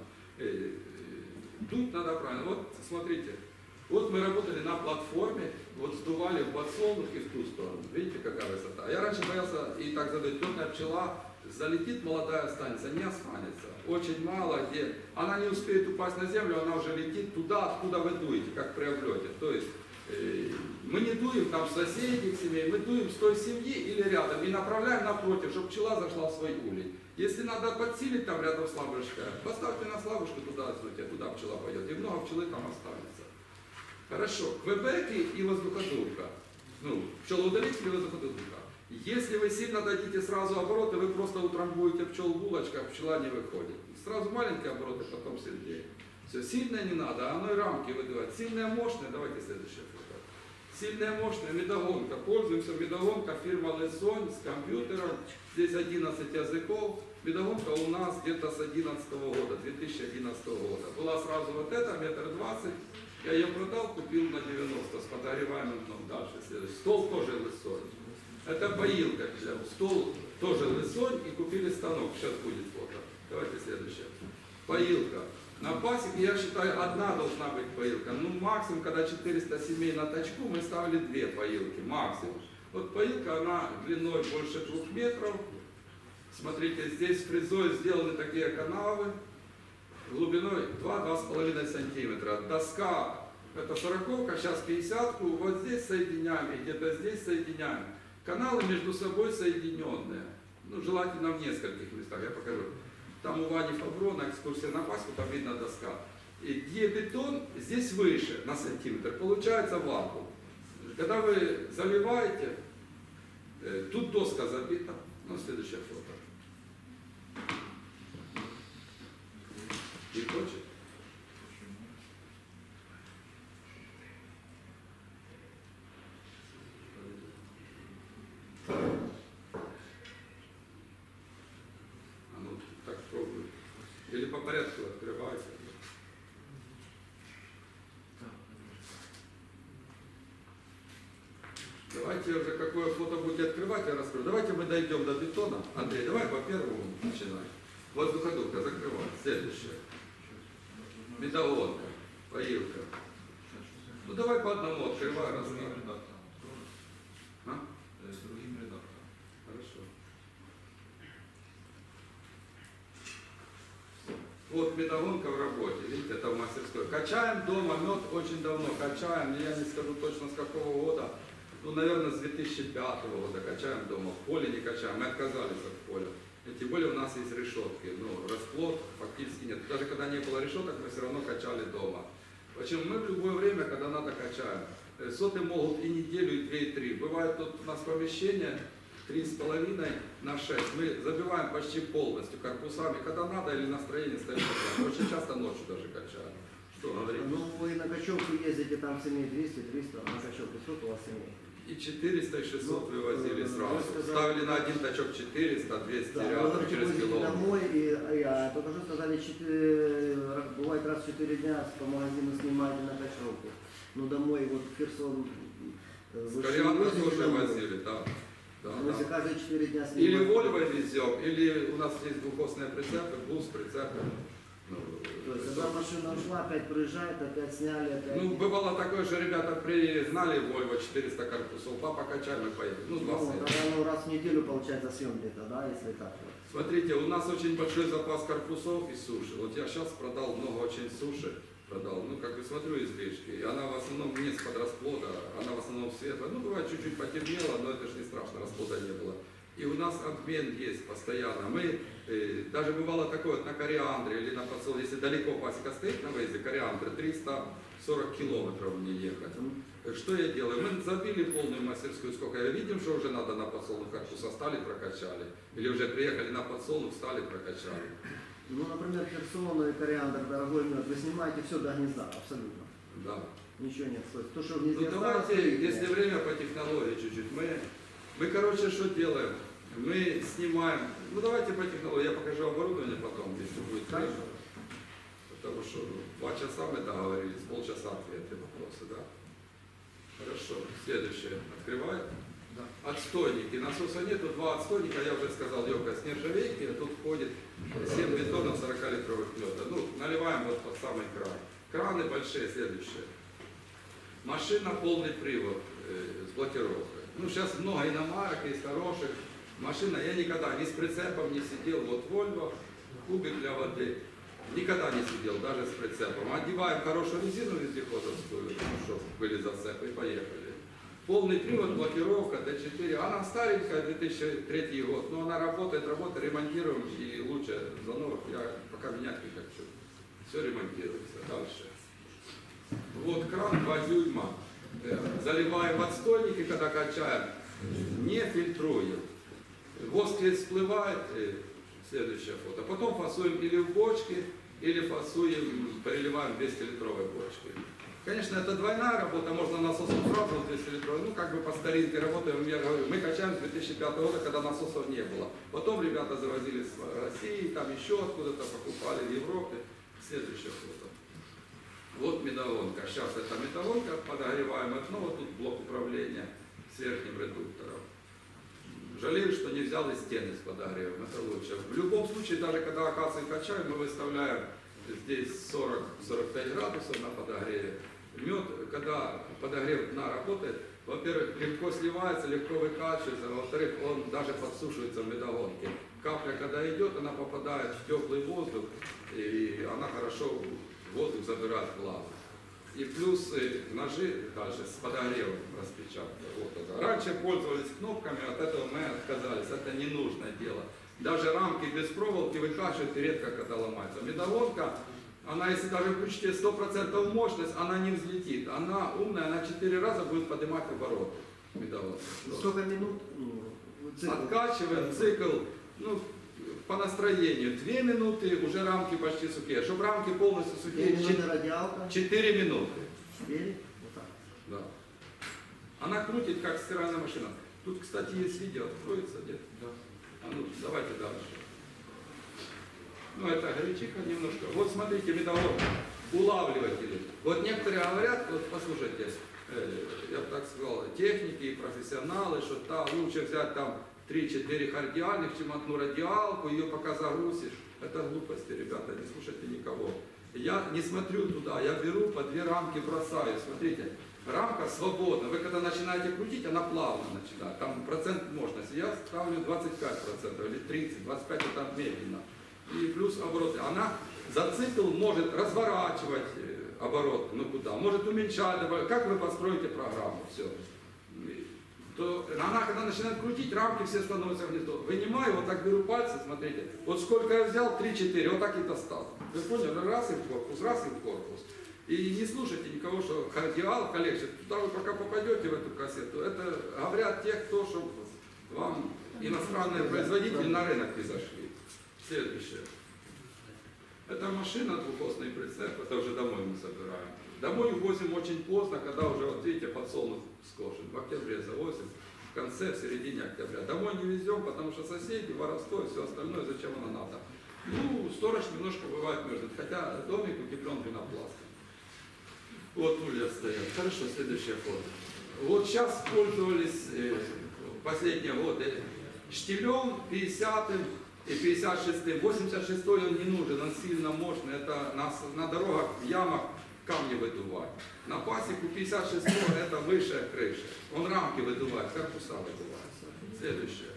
Дуть надо правильно. Вот смотрите. Вот мы работали на платформе, вот сдували в подсолнух и в ту сторону. Видите, какая высота? Я раньше боялся, и так задать, летная пчела залетит, молодая останется, не останется. Очень мало где. Она не успеет упасть на землю, она уже летит туда, откуда вы дуете, как при облете. То есть э, мы не дуем там с соседних семей, мы дуем с той семьи или рядом и направляем напротив, чтобы пчела зашла в свой улей. Если надо подсилить там рядом слабышка, поставьте на слабышку туда, смотрите, куда пчела пойдет, и много пчелы там останется. Хорошо, квебеки и воздуходувка. Ну, пчелоудалитель и воздуходувка. Если вы сильно дадите сразу обороты, вы просто утрамбуете пчел в булочках, пчела не выходит. Сразу маленькие обороты, потом сильнее. Все, сильное не надо, оно и рамки выдавать. Сильное, мощное, давайте следующее фото. Сильная, мощная медогонка. Пользуемся медогонка фирма Лесонь с компьютером. Здесь одиннадцать языков. Медогонка у нас где-то с одиннадцатого года, две тысячи одиннадцатого года. Была сразу вот эта, метр двадцать. Я ее продал, купил на девяносто с подогреваемым дном. Дальше следующий. Стол тоже Лесонь. Это поилка. Стол тоже Лесонь и купили станок. Сейчас будет фото. Давайте следующее. Поилка. На пасеке, я считаю, одна должна быть поилка. Ну, максимум, когда четыреста семей на точку, мы ставили две поилки. Максимум. Вот поилка, она длиной больше двух метров. Смотрите, здесь фрезой сделаны такие канавы. Глубиной два-два с половиной сантиметра. Доска, это сороковка, сейчас пятидесятку. Вот здесь соединяем и где-то здесь соединяем. Каналы между собой соединенные. Ну, желательно в нескольких местах. Я покажу. Там у Вани Фаброна экскурсия на Пасху, там видно доска. И где бетон, здесь выше на сантиметр. Получается вакуум. Когда вы заливаете, тут доска забита. Ну, следующее фото. И хочет. Или по порядку открывайте. Давайте уже какое фото будете открывать, я раскрою. Давайте мы дойдем до бетона. Андрей, давай по первому начинай. Воздуходувка закрывай. Следующее. Медоводка, поилка. Ну давай по одному открывай, С другим рассказывай. редактором. А? Э, С другим редактором. Хорошо. Вот медовонка в работе, видите, это в мастерской. Качаем дома мед очень давно, качаем, я не скажу точно с какого года, ну, наверное, с две тысячи пятого года качаем дома, в поле не качаем, мы отказались от поля. И тем более у нас есть решетки, ну, расплод фактически нет. Даже когда не было решеток, мы все равно качали дома. Почему? Мы в любое время, когда надо, качаем. Соты могут и неделю, и две, и три. Бывает тут у нас помещение три с половиной на шесть. Мы забиваем почти полностью корпусами, когда надо, или настроение стоит. Очень часто ночью даже качаем. Что говорить? Ну, вы на качевку ездите, там семей двести триста, а на качевку сколько у вас семей? И четыреста, и шестьсот Ну, вывозили э, сразу. вы сказали- Ставили на один тачок четыреста, двести Да, вы рядом говорите, через возите километр. домой, и, а я только что сказали, четыре, бывает раз в четыре дня по магазину снимаете на качевку. Ну, домой, вот в Херсон, э, С вы Кориандра возите тоже домой? возили, да. Да, Ну, если да. каждые четыре дня Или снимаете. Вольво везем, или у нас есть двухосные прицепы, бус, прицепы. Ну, То есть, когда машина ушла, опять приезжает, опять сняли, опять... ну, бывало такое, что ребята пригнали Вольво четыреста корпусов, папа качаем и поедем. Ну, два Ну, света. тогда ну, раз в неделю получается съемки-то, да, если так вот. Смотрите, у нас очень большой запас корпусов и суши. Вот я сейчас продал много очень суши, продал, ну, как бы смотрю излишки, и она в основном не с-под расплода, она в основном светлая. Ну, бывает чуть-чуть потемнело, но это же не страшно, расплода не было. И у нас обмен есть постоянно. Мы, э, даже бывало такое вот на кориандре или на подсол, если далеко пасека стоит на выезде, кориандр, триста сорок километров мне ехать. Что я делаю? Мы забили полную мастерскую, сколько я видим, что уже надо на подсолнух корпуса, стали, прокачали. Или уже приехали на подсолнух, стали, прокачали. Ну, например, Херсон и кориандр, дорогой мед, вы снимаете все до гнезда, абсолютно. Да. Ничего нет. То, есть, то что в гнезде Ну осталось, давайте, то и если нет. время по технологии чуть-чуть, мы, мы, короче, что делаем? Мы снимаем, ну давайте по технологии, я покажу оборудование потом, если будет время. Потому что два часа мы договорились, полчаса ответы вопросы, да? Хорошо, следующее, открываем. Да. Отстойники, насоса нету, два отстойника, я уже сказал, емкость нержавейки, а тут входит семь бетонов сорокалитровых лёда. Ну, наливаем вот под самый край. Краны большие, следующее. Машина полный привод э, с блокировкой. Ну, сейчас много иномарок есть хороших. Машина, я никогда ни с прицепом не сидел, вот Вольво, кубик для воды. Никогда не сидел, даже с прицепом. Одеваем хорошую резину вездеходовскую, ну, чтобы были зацепы, и поехали. Полный привод, блокировка, Д четыре. Она старенькая, две тысячи третий год, но она работает, работает, ремонтируем, и лучше за новых я пока менять не хочу. Все ремонтируется. Дальше. Вот кран два дюйма. Заливаем отстойники, когда качаем, не фильтруем. Воск весь всплывает, следующее фото. Потом фасуем или в бочки, или фасуем, переливаем двухсотлитровой бочки. Конечно, это двойная работа, можно насосом сразу двести литровой, ну как бы по старинке работаем, я говорю, мы качаем с две тысячи пятого года, когда насосов не было. Потом ребята завозили с России, там еще откуда-то покупали в Европе. Следующее фото. Вот медовонка. Сейчас это медовонка, подогреваем окно, вот тут блок управления с верхним редуктором. Жалею, что не взял и стены с подогревом, это лучше. В любом случае, даже когда акации качаем, мы выставляем здесь сорок — сорок пять градусов на подогреве. Мед, когда подогрев дна работает, во-первых, легко сливается, легко выкачивается, во-вторых, он даже подсушивается в медовонке. Капля, когда идет, она попадает в теплый воздух, и она хорошо воздух забирает влагу. И плюс ножи дальше с подогревом распечатка. Вот это. Раньше пользовались кнопками, от этого мы отказались. Это ненужное дело. Даже рамки без проволоки выкачивают и редко когда ломается. Медовонка, она если даже включите сто процентов мощность, она не взлетит. Она умная, она четыре раза будет поднимать обороты. Медовонка. Сколько минут? Ну, цикл? Откачиваем цикл, ну, по настроению. Две минуты, уже рамки почти сухие. Чтобы рамки полностью Две сухие, минуты радиалка. четыре минуты. Четыре? Вот так. Да. Она крутит, как стиральная машина. Тут, кстати, есть видео, откроется где-то. Да. А ну, давайте дальше. Ну, это горячиха немножко. Вот смотрите, металлург, улавливатели. Вот некоторые говорят, вот послушайте, э, я бы так сказал, техники и профессионалы, что та, лучше взять там три-четыре хардиальных, чем одну радиалку, ее пока загрузишь. Это глупости, ребята, не слушайте никого. Я не смотрю туда, я беру по две рамки, бросаю. Смотрите, рамка свободна. Вы когда начинаете крутить, она плавно начинает. Там процент мощности. Я ставлю двадцать пять процентов или тридцать, двадцать пять это медленно. И плюс обороты. Она за цикл может разворачивать оборот, ну куда, может уменьшать, как вы построите программу, все. То она, когда начинает крутить, рамки все становятся в гнездо. Вынимаю, вот так беру пальцы, смотрите, вот сколько я взял, три-четыре, вот так и достал. Вы поняли, раз и в корпус, раз и в корпус. И не слушайте никого, что кардиал, коллекция, туда вы пока попадете в эту кассету, это говорят те, кто, чтобы вам иностранные производители на рынок не зашли. Следующее. Это машина, двухосный прицеп, это уже домой мы собираем. Домой увозим очень поздно, когда уже, вот видите, подсолнух скошен. В октябре завозим, в конце, в середине октября. Домой не везем, потому что соседи, воровство и все остальное, зачем оно надо. Ну, сторож немножко бывает мерзнет, хотя домик утеплен пенопластом. Вот улья стоят. Хорошо, следующее фото. Вот сейчас пользовались э, последние годы штилем пятидесятым и пятьдесят шестым. восемьдесят шестой он не нужен, он сильно мощный. Это на, на дорогах, в ямах камни выдувать. На пасеку пятьдесят шестой это высшая крыша. Он рамки выдувает, корпуса выдувает. Следующее.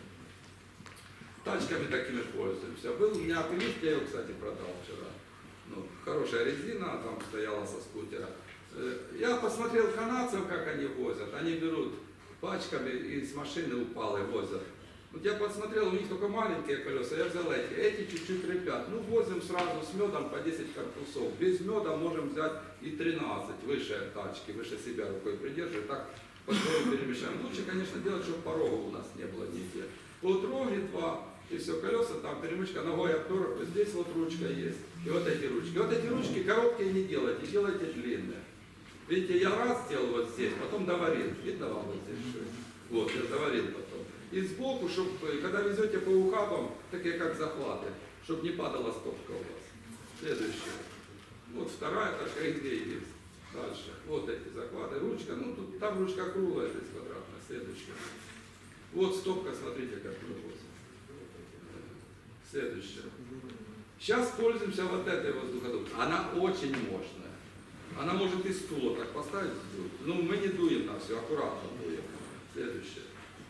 Тачками такими пользуемся. Был у меня апеллит, я его, кстати, продал вчера. Ну, хорошая резина там стояла со скутера. Я посмотрел канадцев, как они возят. Они берут пачками и с машины упал и возят. Вот я посмотрел, у них только маленькие колеса, я взял эти. Эти чуть-чуть ребят. Ну, возим сразу с медом по десять корпусов. Без меда можем взять и тринадцать. Выше тачки, выше себя рукой придерживать. Так потом перемешаем. Лучше, конечно, делать, чтобы порога у нас не было нигде. Вот ровни два, и все, колеса там, перемычка ногой обтор. Здесь вот ручка есть. И вот эти ручки. Вот эти ручки короткие не делайте, делайте длинные. Видите, я раз сделал вот здесь, потом доварил. Видно вам вот здесь? Вот, я доварил потом. И сбоку, чтобы, когда везете по ухабам, такие как захваты, чтобы не падала стопка у вас. Следующее. Вот вторая тачка, их две есть. Дальше. Вот эти захваты. Ручка, ну тут там ручка круглая, здесь квадратная. Следующее. Вот стопка, смотрите, как вывозит. Следующее. Сейчас пользуемся вот этой воздуходувкой. Она очень мощная. Она может и стула так поставить. Ну, мы не дуем на все, аккуратно дуем. Следующее.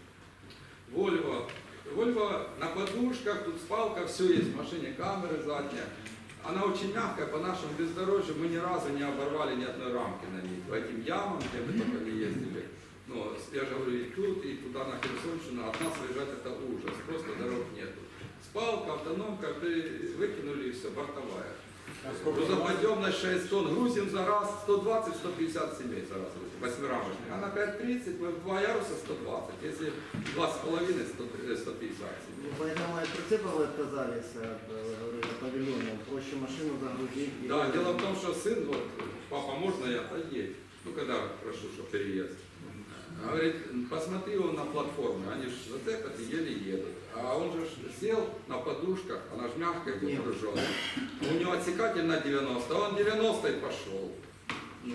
Вольво. Вольво на подушках, тут спалка, все есть в машине, камеры задние. Она очень мягкая, по нашему бездорожью мы ни разу не оборвали ни одной рамки на ней. По этим ямам, где мы только не ездили. Но я же говорю, и тут, и туда на Херсонщину, от нас выезжать это ужас, просто дорог нету. Спалка, автономка, выкинули и все, бортовая. Грузоподъемность шесть тонн, грузим за раз сто двадцать - сто пятьдесят семей за раз, восьмирамочных. А на пять тридцать мы в два яруса сто двадцать, если два с половиной сто пятьдесят семей. Ну, поэтому от прицепа вы отказались от, от павильона, проще машину загрузить. Да, дело в том, что сын, вот, папа, можно я поедь? Ну, когда прошу, что переезд. Говорит, посмотри он на платформе, они же зацепят и еле едут. А он же сел на подушках, она же мягкая, где груженая. У него отсекатель на девяносто, а он девяносто и пошел. Ну,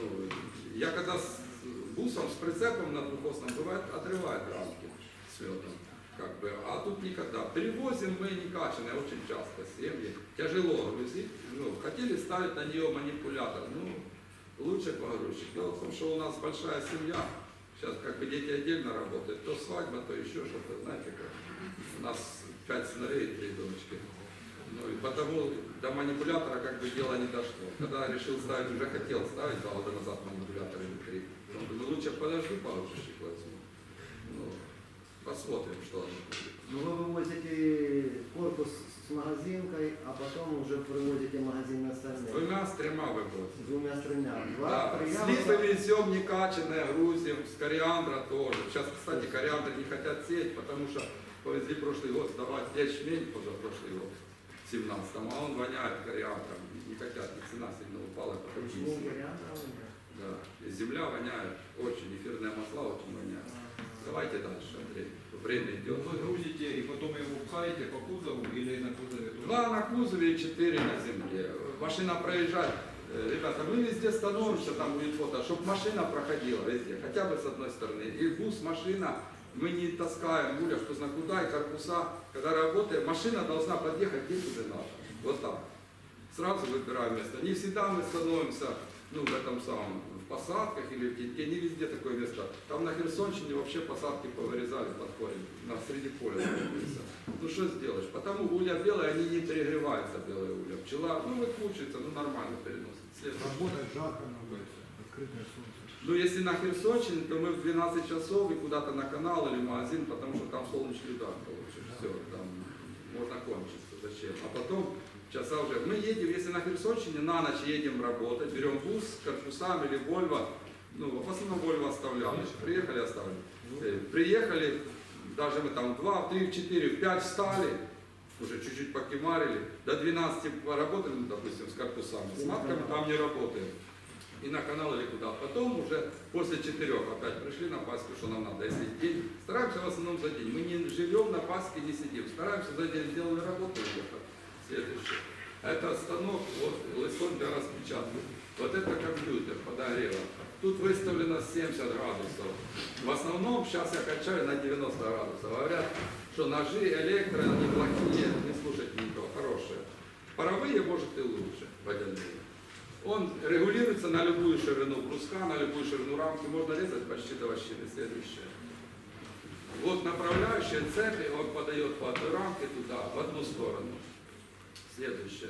я когда с бусом, с прицепом на двухосном, бывает, отрывает рамки с медом. Как бы, а тут никогда. Перевозим мы некачанные, очень часто семьи. Тяжело грузить. Ну, хотели ставить на нее манипулятор. Ну, лучше погрузчик. Дело в том, что у нас большая семья. Сейчас как бы дети отдельно работают, то свадьба, то еще что-то, знаете как. У нас пять сыновей и три дочки. Ну и потому до манипулятора как бы дело не дошло. Когда решил ставить, уже хотел ставить два года назад манипулятор или три. Он думаю, лучше подожду, погрузчик возьму. Ну, посмотрим, что оно будет. Ну вы вывозите корпус с магазинкой, а потом уже привозите магазин на остальные. Двумя, с тремя вывозим. С двумя, с тремя. Два, Да, три слипы яруса. везем некачанные, грузим, с кориандра тоже. Сейчас, кстати, кориандр не хотят сеять, потому что повезли прошлый год сдавать ячмень, позапрошлый год, в семнадцатом, а он воняет кориандром. Не хотят, и цена сильно упала. Потому Почему что- кориандр воняет? Да, и земля воняет очень, эфирные масла очень воняют. Давайте дальше, Андрей. время идет. Вы грузите и потом его пхаете по кузову или на кузове тоже? Два на кузове и четыре на земле. Машина проезжает. Э, Ребята, мы везде становимся, там будет фото, чтобы машина проходила везде, хотя бы с одной стороны. И бус, машина, мы не таскаем, гуля, что знаю куда, и корпуса. Когда работаем, машина должна подъехать где тебе надо. Вот так. Сразу выбираем место. Не всегда мы становимся, ну, в этом самом, в посадках или в Тиньке, не везде такое место. Там на Херсонщине вообще посадки повырезали под корень, на среди поля. Ну что сделаешь? Потому улья белая, они не перегреваются, белая улья. Пчела, ну вот мучается, ну нормально переносит. Следующий. Работает жарко на улице, открытое солнце. Ну если на Херсонщине, то мы в двенадцать часов и куда-то на канал или в магазин, потому что там солнечный удар получишь. Все, там можно кончиться. Зачем? А потом часа уже. Мы едем, если на Херсонщине, на ночь едем работать, берем бус с корпусами или Вольво, ну, в основном Вольво оставляли, приехали, оставили. Э, Приехали, даже мы там в два, в три, в четыре, в пять встали, уже чуть-чуть покемарили, до двенадцати поработали, ну, допустим, с корпусами, с матками там не работаем. И на канал или куда. Потом уже после четырех опять пришли на Пасху, что нам надо. Если день, стараемся в основном за день. Мы не живем на Пасхе, не сидим. Стараемся за день, сделали работу и уехали. Следующее. Это станок, вот, лысок для распечатки. Вот это компьютер подогрева. Тут выставлено семьдесят градусов. В основном сейчас я качаю на девяносто градусов. Говорят, что ножи электро неплохие, не слушайте никого, хорошие. Паровые, может, и лучше, водяные. Он регулируется на любую ширину бруска, на любую ширину рамки. Можно резать почти до вощины. Следующее. Вот направляющие цепи, он подает по одной рамке туда, в одну сторону. Следующее.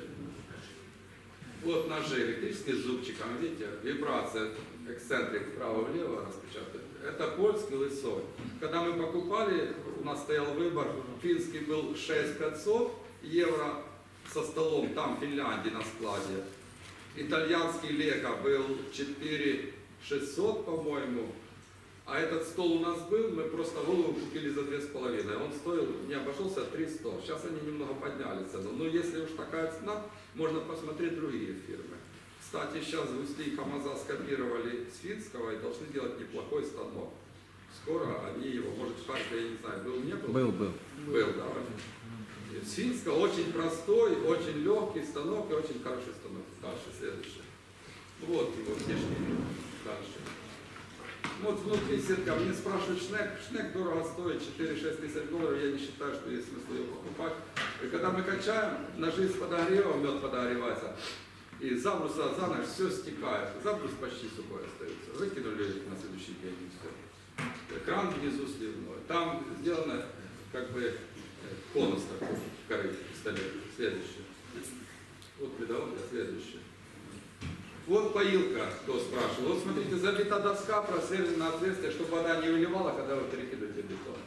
Вот ножи электрические с зубчиком, видите, вибрация, эксцентрик вправо-влево распечатает. Это польский лысой. Когда мы покупали, у нас стоял выбор, финский был шесть тысяч пятьсот евро со столом, там в Финляндии на складе. Итальянский Лего был четыре тысячи шестьсот, по-моему. А этот стол у нас был, мы просто голову купили за две с половиной. Он стоил, не обошелся три тысячи сто. Сейчас они немного подняли цену. Но если уж такая цена, можно посмотреть другие фирмы. Кстати, сейчас в Усли Хамаза скопировали с финского и должны делать неплохой станок. Скоро они его, может, в Харькове, я не знаю, был, не был? Был, был. Был, да. С финского очень простой, очень легкий станок и очень хороший станок. Дальше, следующее. Вот его внешний вид. Дальше. Вот внутри сетка, мне спрашивают шнек, шнек дорого стоит, четыре-шесть тысяч долларов, я не считаю, что есть смысл его покупать. И когда мы качаем, ножи с подогревом, мед подогревается, и забруса за ночь все стекает, забрус почти сухой остается. Выкинули на следующий день и все. Кран внизу сливной. Там сделано как бы конус такой, коры, пистолет. Следующее. Вот предоводка, следующее. Вот поилка, кто спрашивал. Вот смотрите, забита доска, просверлено отверстие, чтобы вода не выливала, когда вы перекидываете бетон.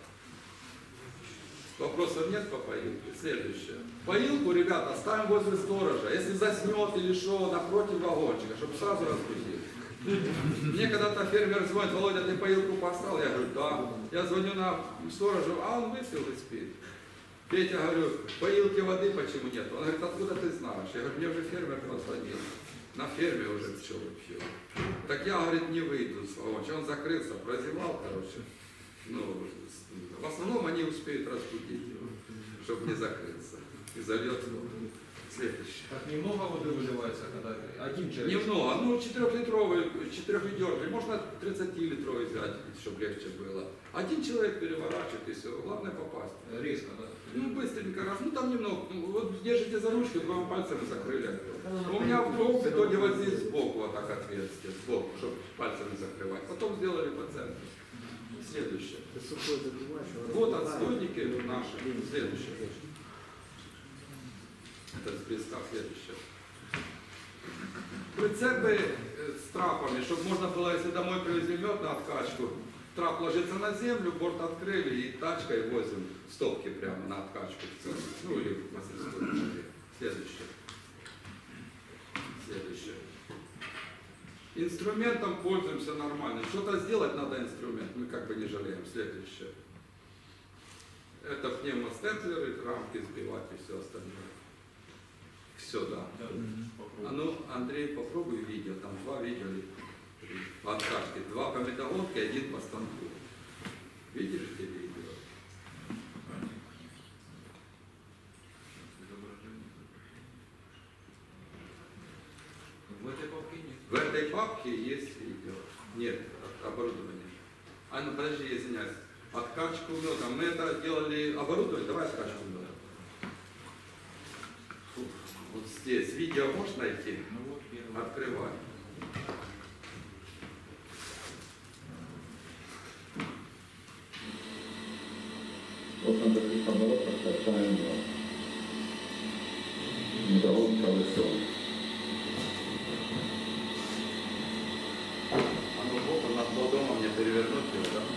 Вопросов нет по поилке? Следующее. Поилку, ребята, ставим возле сторожа. Если заснет или что, напротив вагончика, чтобы сразу разбудить. Мне когда-то фермер звонит: Володя, ты поилку поставил? Я говорю, да. Я звоню на сторожу, а он выпил и спит. Петя, говорю, поилки воды почему нет? Он говорит, откуда ты знаешь? Я говорю, мне уже фермер позвонил. На ферме уже пчелы пьют. Так я, говорит, не выйду с вагончика. Он закрылся, прозевал, короче. Ну, в основном они успеют разбудить его, чтобы не закрыться. И зальет его. Следующее. Так немного воды выливается, когда один человек? Немного. Ну, четырехлитровый, четырехведерный. Можно тридцатилитровый взять, чтобы легче было. Один человек переворачивает и все. Главное попасть. Резко, да? Ну, быстренько раз. Ну, там немного. Ну, вот держите за ручку, двумя пальцами закрыли. У меня в другом бетоне вот здесь сбоку вот так отверстие, сбоку, чтобы пальцами закрывать. Потом сделали по центру. Следующее. Вот отстойники наши. Следующее. Это списка следующее. Прицепы с трапами, чтобы можно было, если домой привезли мед на откачку, трап ложится на землю, борт открыли и тачкой возим стопки прямо на откачку. Ну или в мастерскую. Следующее. Следующее. Инструментом пользуемся нормально. Что-то сделать надо инструмент, мы как бы не жалеем. Следующее. Это пневмостеплеры, рамки сбивать и все остальное. Все, да. Да. А ну, Андрей, попробуй видео, там два видео по откачке. Два по металловке, один по станку. Видишь эти видео? этой папке есть видео. Нет, оборудование. А ну подожди, я извиняюсь. Откачку меда. Мы это делали оборудование. Давай откачку меда. Фу, вот здесь видео можешь найти? Ну вот первый. Открывай. Вот на таких оборотах качаем мед. Медовым колесом. А ну вот над плодом мне перевернуть его, да?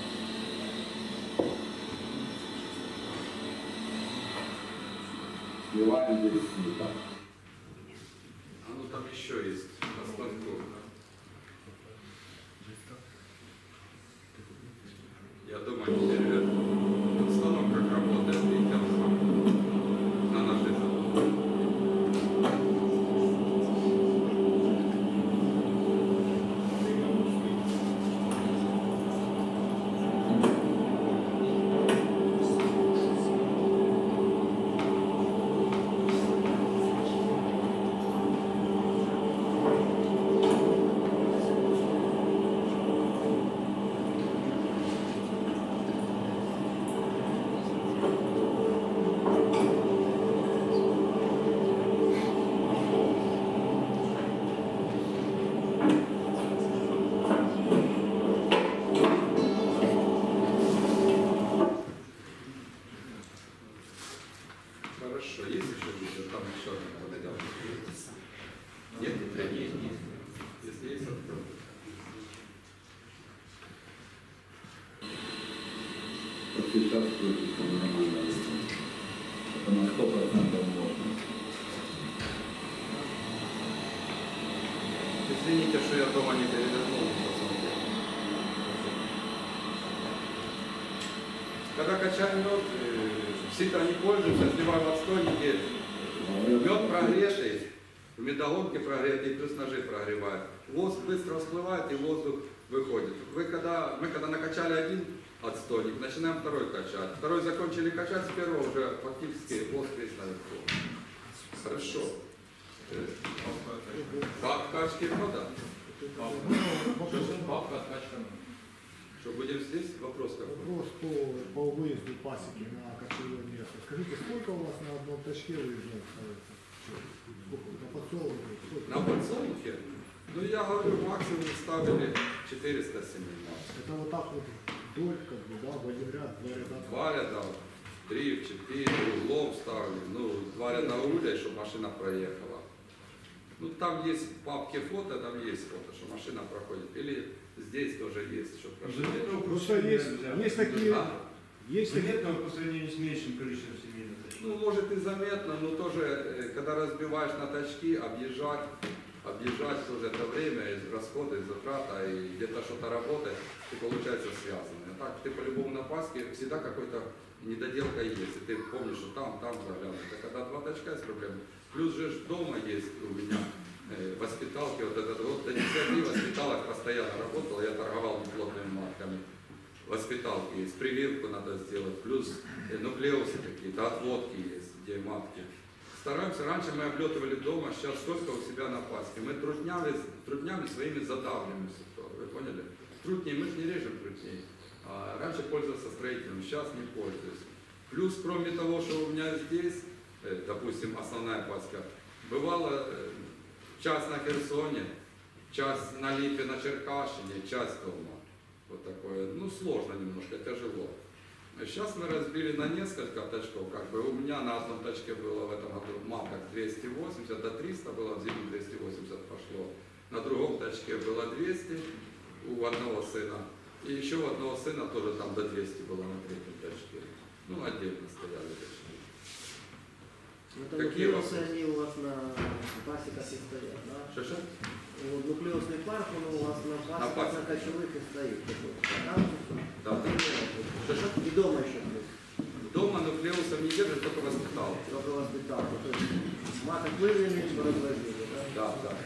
Сливаем здесь сито. А ну там еще есть на станку. Я думаю, не переверну. Тут станок как работает, видите, на нашей Хорошо, есть еще видео? Там еще одно подойдем. Нет, нет, нет, нет. Если есть, открой. Вот сейчас крутится нормально. Это на сто процентов можно. Извините, что я дома не перевернул. Когда качаем мед, сито не пользуются, сливаем отстойники. Мед прогретый, в медогонке прогретый, плюс ножи прогревают. Воск быстро всплывает и воздух выходит. Вы когда, мы когда накачали один отстойник, начинаем второй качать. Второй закончили качать, с первого уже фактически воск весь наверху. Хорошо. Папка откачки меда? Папка откачка. Что, будем здесь? Вопрос какой? Вопрос по, по выезду пасеки на кочевое место. Скажите, сколько у вас на одном тачке выездов ставится? Сколько? На подсолнухе? На подсолнухе? Ну я говорю, максимум ставили четыреста семнадцать. Это вот так вот вдоль, как бы, да, в один ряд, два ряда? Два ряда, три, четыре, углом ставили. Ну, два ряда угля, чтобы машина проехала. Ну там есть в папке фото, там есть фото, что машина проходит. Или здесь тоже есть, что проходит. Просто есть, есть такие... Да. Есть Заметно по сравнению с меньшим количеством семейных тачков. Ну, может и заметно, но тоже, э, когда разбиваешь на тачки, объезжать, объезжать тоже это время, и расходы, и затрата, и где-то что-то работает, и получается связано. А так ты по-любому на Пасхе всегда какой-то недоделка есть, и ты помнишь, что там, там заглянуть. А когда два тачка есть проблемы. Плюс же дома есть у меня э, воспиталки, вот этот вот, до десяти воспиталок постоянно работал, я торговал неплотными марками. Воспиталки есть, прививку надо сделать, плюс э, нуклеусы какие-то, отводки есть, где матки. Стараемся, раньше мы облетывали дома, сейчас только у себя на Пасхе. Мы труднями, труднями своими задавливаемся, вы поняли? Трутни, мы же не режем трутней. А раньше пользовался строительным, сейчас не пользуюсь. Плюс, кроме того, что у меня здесь, э, допустим, основная Пасха, бывало э, час на Херсоне, час на Липе, на Черкашине, час дома. Вот такое, ну сложно немножко, тяжело. Сейчас мы разбили на несколько тачков, как бы у меня на одном тачке было в этом году маток двести восемьдесят, до триста было, в зиму двести восемьдесят пошло. На другом тачке было двести у одного сына. И еще у одного сына тоже там до двухсот было на третьем тачке. Ну, отдельно стояли тачки. Это нуклеусы, они у вас на пасеках и стоят, да? Что-что? Вот нуклеусный парк, он у вас на На пасеках, пасеках. на кочевых и стоит. Там, Да, да. Что-что? и дома еще плюс. Дома нуклеусов не держит, только воспитал. Только воспиталка. То есть маток вывели, развозили, да? Да, да.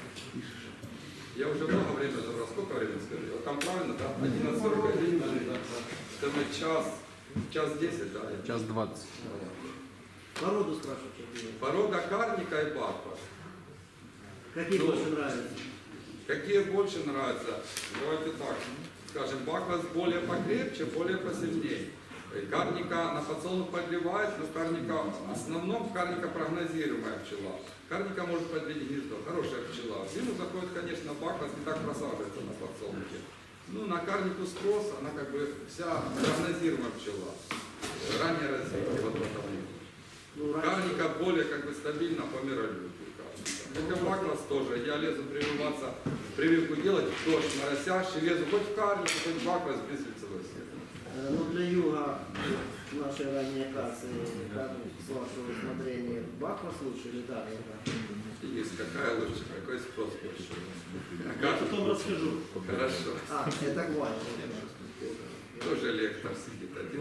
Я уже много времени забрал. Сколько времени скажи? Вот там правильно, да? одиннадцать сорок один, это мы час, час десять, да? Час двадцать. Породу спрашивают. Порода карника и баква. Какие Ну, больше нравятся? Какие больше нравятся? Давайте так, скажем, баклас более покрепче, более посильнее. Карника на подсолнух подливает, но карника, в основном карника прогнозируемая пчела. Карника может подлить гнездо, хорошая пчела. В зиму заходит, конечно, баклас, не так просаживается на подсолнухе. Ну, на карнику спрос, она как бы вся прогнозируемая пчела. Ранее развитие вот в этом виде. Ну, Карника более как бы стабильно по миролюбию. Хотя баклас тоже, я лезу прививаться, прививку делать, дождь моросящий, лезу хоть в карнику, хоть в баклас без лицевой сети. Э, Ну, для юга нашей ранней кассы, как с вашего усмотрения, баклас лучше или карника? Есть какая лучше, какой спрос больше. Я потом расскажу. Хорошо. А, это важно. Тоже лектор сидит один.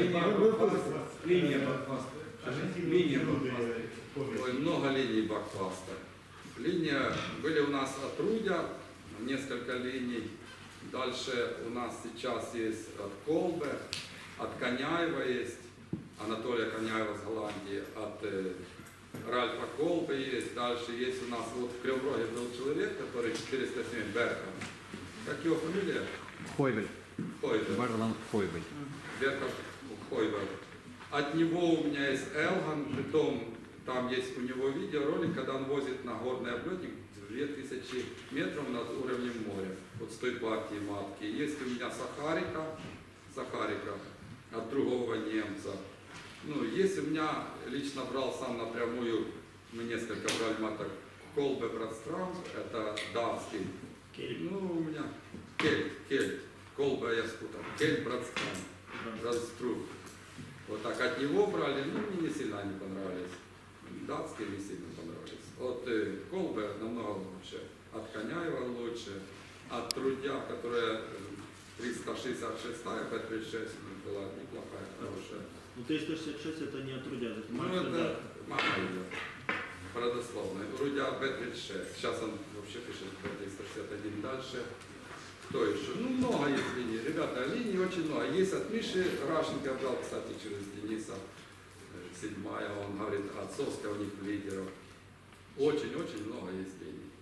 Линия бакфаста. Линия бакфаста. Ой, много линий бакфаста. Линия, были у нас от Рудя, несколько линий. Дальше у нас сейчас есть от Колбе, от Коняева есть, Анатолия Коняева с Голландии, от э, Ральфа Колбе есть. Дальше есть у нас, вот в Кривроге был человек, который четыреста семь Берков. Как его фамилия? Хойвель. Хойвель. Барланд Хойвель. Берков Хойвель. От него у меня есть Элган, притом там есть у него видеоролик, когда он возит на горный облетник две тысячи метров над уровнем моря. Вот с той партии матки. Есть у меня Сахарика, Сахарика от другого немца. Ну, есть у меня, лично брал сам напрямую, мы несколько брали маток, Колбе Братстрам, это датский. Ну, у меня Кельт, Кельт, Колбе я спутал, Кельт Братстрам, Братструм. Вот так от него брали, ну, мне не сильно они понравились. Датские не сильно понравились. От э, Колбе намного лучше, от Коняева лучше, от Трудя, которая триста шестьдесят шесть, Б тридцать шесть была неплохая, хорошая. Ну, триста шестьдесят шесть это не от Рудя, это Ну, Марк это мама ее, родословная. Рудя Б тридцать шесть, сейчас он вообще пишет Б триста шестьдесят один дальше. Кто еще? Ну, много есть линий. Ребята, линий очень много. Есть от Миши Рашенко брал, кстати, через Дениса. Седьмая, он говорит, отцовская у них лидеров. Очень-очень много есть линий.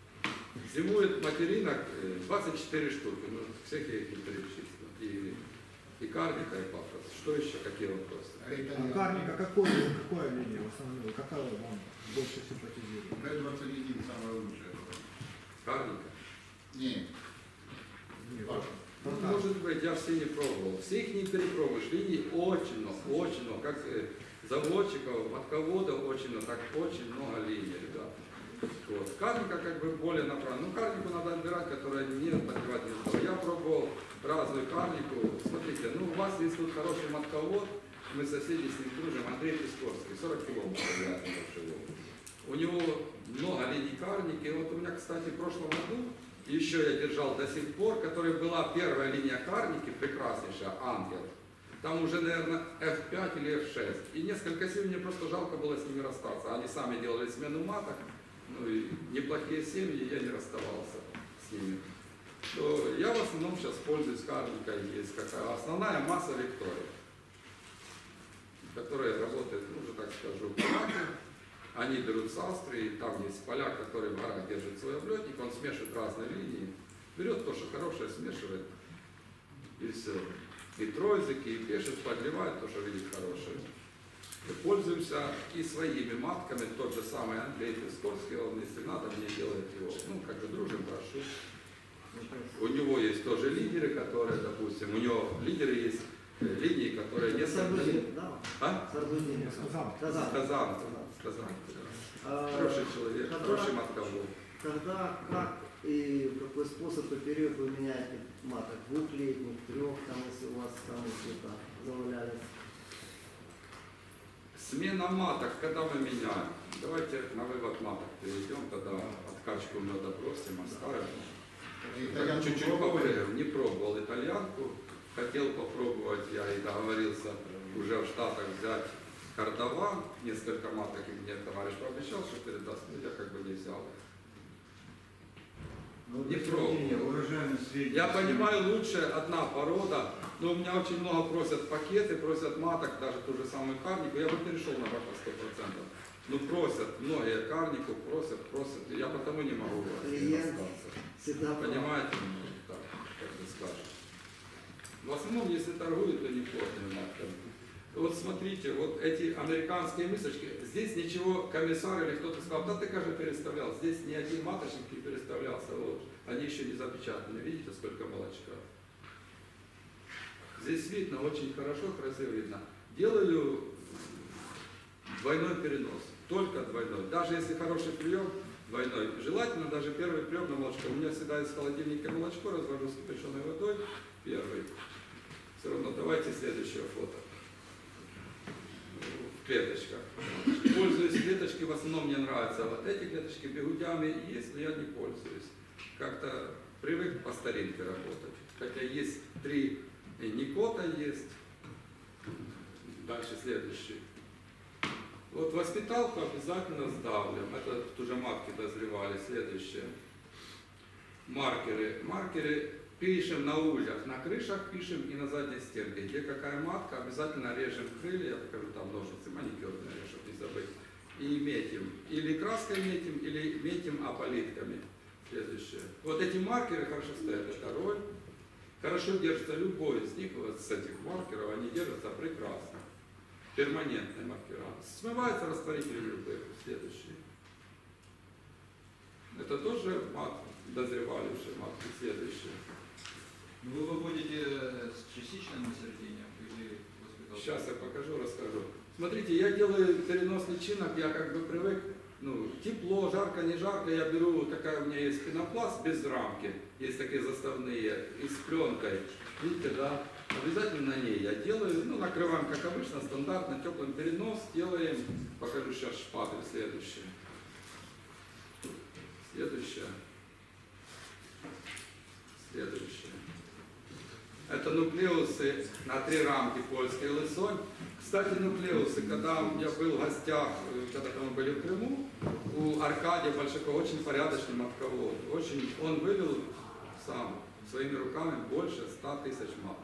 Зимует материнок двадцать четыре штуки. Ну, всех я их не перечислил. И, и карника, и пафос. Что еще? Какие вопросы? А карника какой, какая линия в основном? Какая вам больше симпатизирует? Б двадцать один самая лучшая. Карника? Нет. Нет. Ну, может быть, я все не пробовал. Все их не перепробуешь. Линий очень много, очень много. Как э, заводчиков, матководов очень много, так очень много линий, ребят. Вот. Карника как бы более направлена. Ну, карнику надо отбирать, которая не подливать не стоит. Я пробовал разную карнику. Смотрите, ну, у вас есть тут хороший матковод, мы соседи с ним дружим, Андрей Пискорский, сорок километров подливает на большой. У него много линий карники. Вот у меня, кстати, в прошлом году еще я держал до сих пор, которая была первая линия карники, прекраснейшая, Ангел. Там уже, наверное, эф пять или эф шесть. И несколько семей, мне просто жалко было с ними расстаться. Они сами делали смену маток, ну и неплохие семьи, я не расставался с ними. То я в основном сейчас пользуюсь карникой, есть какая основная масса Виктория, которая работает, ну уже так скажу, поляки. Они берут с Австрии, там есть поляк, который в горах держит свой облетник, он смешивает разные линии, берет то, что хорошее, смешивает, и все. И тройзики, и пешек подливает то, что видит хорошее. И пользуемся и своими матками, тот же самый Андрей Пискорский, он, если надо, мне делает его. Ну, как бы дружим, прошу. У него есть тоже лидеры, которые, допустим, у него лидеры есть линии, которые не Сарбузин, да? А? Сарбузин. Сказал. Казан. Казан. Казан. А, Хороший человек, когда- хороший матковод. Когда, как и в какой способ и период вы меняете маток? Двухлетних, трех, там, если у вас там что-то завалялись? Смена маток, когда мы меняем? Давайте на вывод маток перейдем, тогда откачку меда бросим, оставим. Так, чуть-чуть попробуем. Не пробовал итальянку, хотел попробовать, я и договорился уже в Штатах взять кардаван, несколько маток, и мне товарищ пообещал, что передаст, но я как бы не взял. Не пробовал. Я понимаю, лучше одна порода, но у меня очень много просят пакеты, просят маток, даже ту же самую карнику, я бы перешел на бака сто процентов. Ну просят, многие карников просят, просят, и я потому не могу вас не Клиент остаться. всегда прав. Понимаете, ну, так, как ты скажешь. В основном, если торгуют, то не плотными матками. Вот смотрите, вот эти американские мисочки, здесь ничего комиссар или кто-то сказал, да ты, кажется, переставлял. Здесь ни один маточник не переставлялся. Вот. Они еще не запечатаны. Видите, сколько молочка? Здесь видно, очень хорошо, красиво видно. Делаю двойной перенос, только двойной. Даже если хороший прием, двойной. Желательно даже первый прием на молочко. У меня всегда из холодильника молочко развожу с кипяченой водой. Первый. Все равно давайте следующее фото. В клеточках. Пользуюсь клеточки, в основном мне нравятся. Вот эти клеточки бигудями есть, но я не пользуюсь. Как-то привык по старинке работать. Хотя есть три никота есть. Дальше следующий. Вот воспиталку обязательно сдавливаем. Это тут уже матки дозревали. Следующее. Маркеры. Маркеры пишем на ульях, на крышах пишем и на задней стенке. Где какая матка, обязательно режем крылья, я покажу там ножницы, маникюрные, чтобы не забыть. И метим. Или краской метим, или метим аполитками. Следующее. Вот эти маркеры хорошо стоят. Это роль. Хорошо держится любой из них, вот с этих маркеров, они держатся прекрасно. Перманентные маркера. Смывается растворителем любых. Следующий. Это тоже мат, дозревающие матки. Следующие. Вы выводите с частичным насаждением или воспиталкой? Сейчас я покажу, расскажу. Смотрите, я делаю перенос личинок, я как бы привык, ну, тепло, жарко, не жарко, я беру, такая у меня есть пенопласт без рамки, есть такие заставные, и с пленкой, видите, да, обязательно на ней я делаю, ну, накрываем, как обычно, стандартно, теплым перенос, делаем, покажу сейчас шпатель, следующий. Следующее. Следующее. Это нуклеусы на три рамки польский лысонь. Кстати, нуклеусы, когда я был в гостях, когда мы были в Крыму, у Аркадия Большакова очень порядочный матковод. Очень, он вывел сам своими руками больше ста тысяч маток.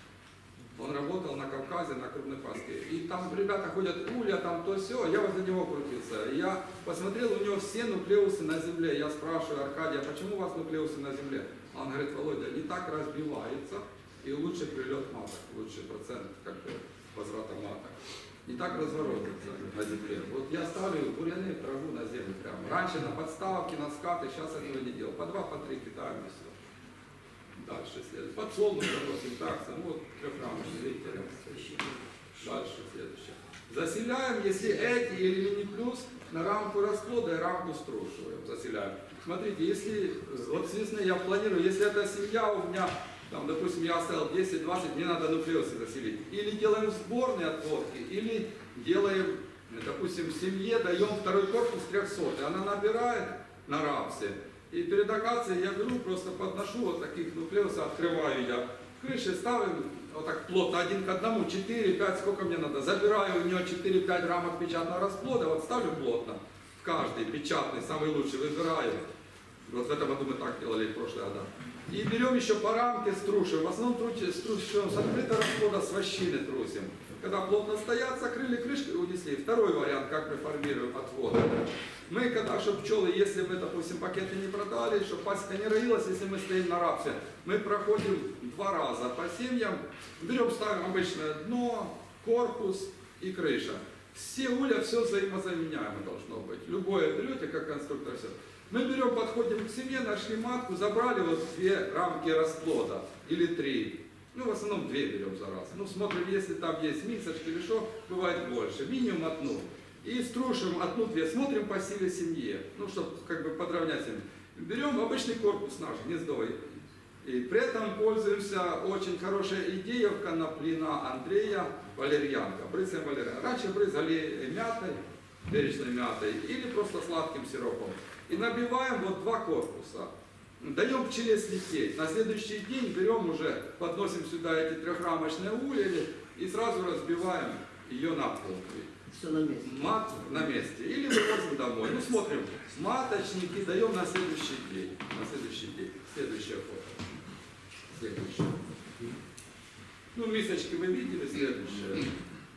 Он работал на Кавказе, на крупной паске. И там ребята ходят, улья, там то все, я возле него крутился. И я посмотрел, у него все нуклеусы на земле. Я спрашиваю Аркадия, почему у вас нуклеусы на земле? Он говорит, Володя, не так разбивается, и лучше прилет маток, лучший процент как бы возврата маток. Не так разворотится на земле. Вот я ставлю буряны, траву на землю прямо. Раньше на подставки, на скаты, сейчас этого не делал. По два, по три кидаем и все. Дальше следует. Подсолнух, допустим, такса, ну вот трехрамочный, видите, рядом стоит. Дальше следующее. Заселяем, если эти или мини-плюс, на рамку расплода и рамку струшиваем, заселяем. Смотрите, если, вот с весны я планирую, если эта семья у меня, там, допустим, я оставил десять-двадцать, мне надо нуклеусы заселить. Или делаем сборные отводки, или делаем, допустим, семье даем второй корпус трехсот, и она набирает на рапсе. И перед акацией я беру, просто подношу вот таких нуклеусов, открываю я. В крыше ставим вот так плотно, один к одному, четыре-пять, сколько мне надо. Забираю у нее четыре-пять рамок печатного расплода, вот ставлю плотно. В каждый печатный, самый лучший, выбираю. Вот в этом году мы так делали в прошлые года. И берем еще по рамке, струшиваем. В основном струшиваем с открытого расплода, с вощины трусим. Когда плотно стоят, закрыли крышкой и унесли. Второй вариант, как мы формируем отвод. Мы, когда, чтобы пчелы, если мы, допустим, пакеты не продали, чтобы пасека не роилась, если мы стоим на рапсе, мы проходим два раза по семьям, берем, ставим обычное дно, корпус и крыша. Все улья, все взаимозаменяемо должно быть. Любое берете, как конструктор, все. Мы берем, подходим к семье, нашли матку, забрали вот две рамки расплода, или три. Ну, в основном две берем за раз. Ну, смотрим, если там есть мисочки или что, бывает больше. Минимум одну. И струшим одну-две, смотрим по силе семьи, ну, чтобы как бы подровнять семью. Берем обычный корпус наш, гнездовый. И при этом пользуемся очень хорошая идеевка на плина Андрея, валерьянка, брызгаем валерьянка. Раньше брызгали мятой, перечной мятой или просто сладким сиропом. И набиваем вот два корпуса. Даем пчеле слететь. На следующий день берем уже, подносим сюда эти трехрамочные улья и сразу разбиваем ее на полки. Все на месте. Мат на месте. Или вывозим домой. Ну, смотрим. Маточники даем на следующий день. На следующий день. Следующее фото. Следующее. Ну, мисочки вы видели. Следующее.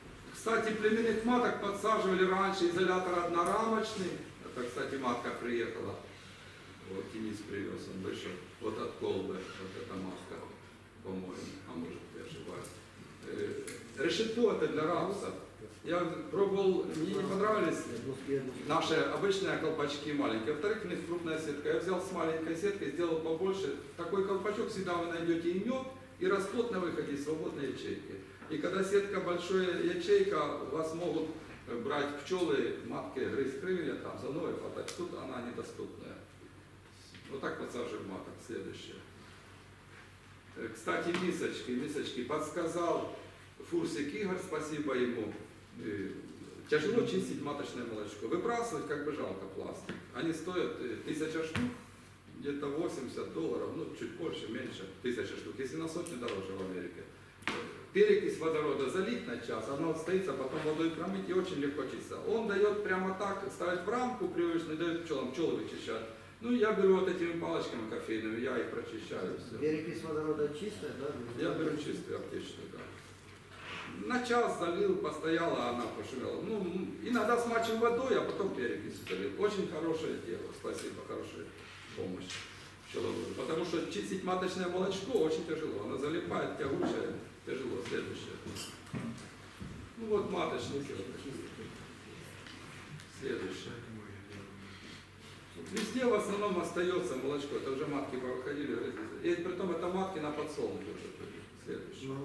Кстати, племенных маток подсаживали раньше, изолятор однорамочный. Это, кстати, матка приехала. Вот Денис привез, он вышел. Вот от колбы, вот эта матка, по-моему, а может я ошибаюсь. Решето это для рапса. Я пробовал, мне не понравились наши обычные колпачки маленькие. Во-вторых, у них крупная сетка. Я взял с маленькой сеткой, сделал побольше. Такой колпачок всегда вы найдете и мед, и расплод на выходе, и свободные ячейки. И когда сетка большая ячейка, вас могут брать пчелы, матки, грызть крылья, там за ноги хватать. Тут она недоступная. Вот так подсаживаем маток. Следующее. Кстати, мисочки, мисочки подсказал Фурсик Игорь, спасибо ему. Тяжело чистить маточное молочко. Выбрасывать как бы жалко пластик. Они стоят тысяча штук, где-то восемьдесят долларов, ну чуть больше, меньше, тысяча штук, если на сотню дороже в Америке. Перекись водорода залить на час, оно отстоится, потом водой промыть и очень легко чистится. Он дает прямо так, ставить в рамку привычно, дает пчелам, пчелы вычищать. Ну я беру вот этими палочками кофейными, я их прочищаю. Все. Перекись водорода чистая, да? Я беру чистую аптечную, да. На час залил, постояла, она пошумела. Ну, иногда смачиваю водой, а потом перекись залил. Очень хорошее дело, спасибо, хорошая помощь пчеловоду. Потому что чистить маточное молочко очень тяжело, оно залипает, тягучее, тяжело. Следующее. Ну вот маточный дело. Следующее. Везде в основном остается молочко, это уже матки повыходили. И притом это матки на подсолнухе уже. Следующее.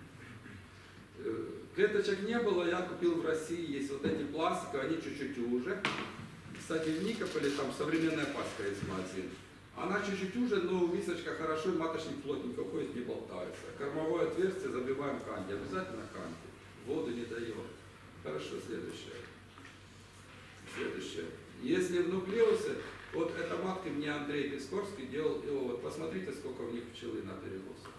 Клеточек не было, я купил в России, есть вот эти пластиковые, они чуть-чуть уже. Кстати, в Никополе там современная паска есть магазин. Она чуть-чуть уже, но мисочка хорошо, и маточник плотненько ходит, не болтается. Кормовое отверстие забиваем канди, обязательно канди. Воду не даем. Хорошо, следующее. Следующее. Если в нуклеусе, вот эта матка мне Андрей Пискорский делал, и вот посмотрите, сколько в них пчелы на переносах.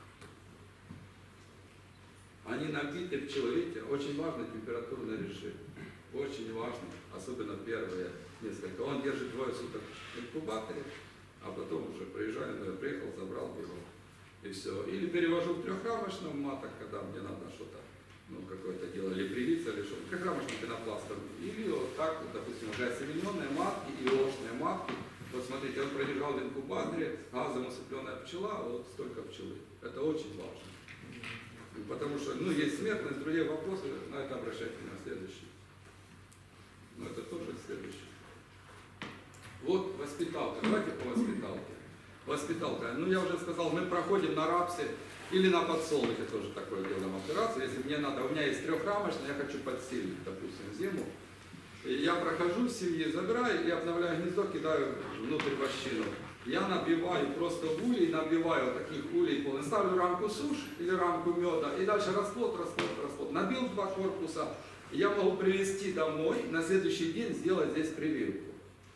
Они набиты пчелы, видите, очень важный температурный режим. Очень важный, особенно первые несколько. Он держит двое суток в инкубаторе, а потом уже приезжаю, ну, я приехал, забрал его, и все. Или перевожу в трехрамочную маток, когда мне надо что-то, ну, какое-то дело, или привиться, или что-то. Трехрамочным пенопластом. Или вот так, вот, допустим, уже осемененные матки и ложные матки. Вот смотрите, он продержал в инкубаторе, газом усыпленная пчела, вот столько пчелы. Это очень важно. Потому что, ну, есть смертность, другие вопросы, на это обращайте на следующий. Ну, это тоже следующий. Вот воспиталка. Давайте по воспиталке. Воспиталка. Ну, я уже сказал, мы проходим на рапсе или на подсолнухе, тоже такое делаем операцию. Если мне надо, у меня есть трехрамочная, я хочу подсилить, допустим, зиму. И я прохожу в семье, забираю и обновляю гнездо, кидаю внутрь вощину. Я набиваю просто в улей, набиваю таких улей, ставлю рамку суш или рамку меда, и дальше расплод, расплод, расплод. Набил два корпуса, я могу привезти домой, на следующий день сделать здесь прививку.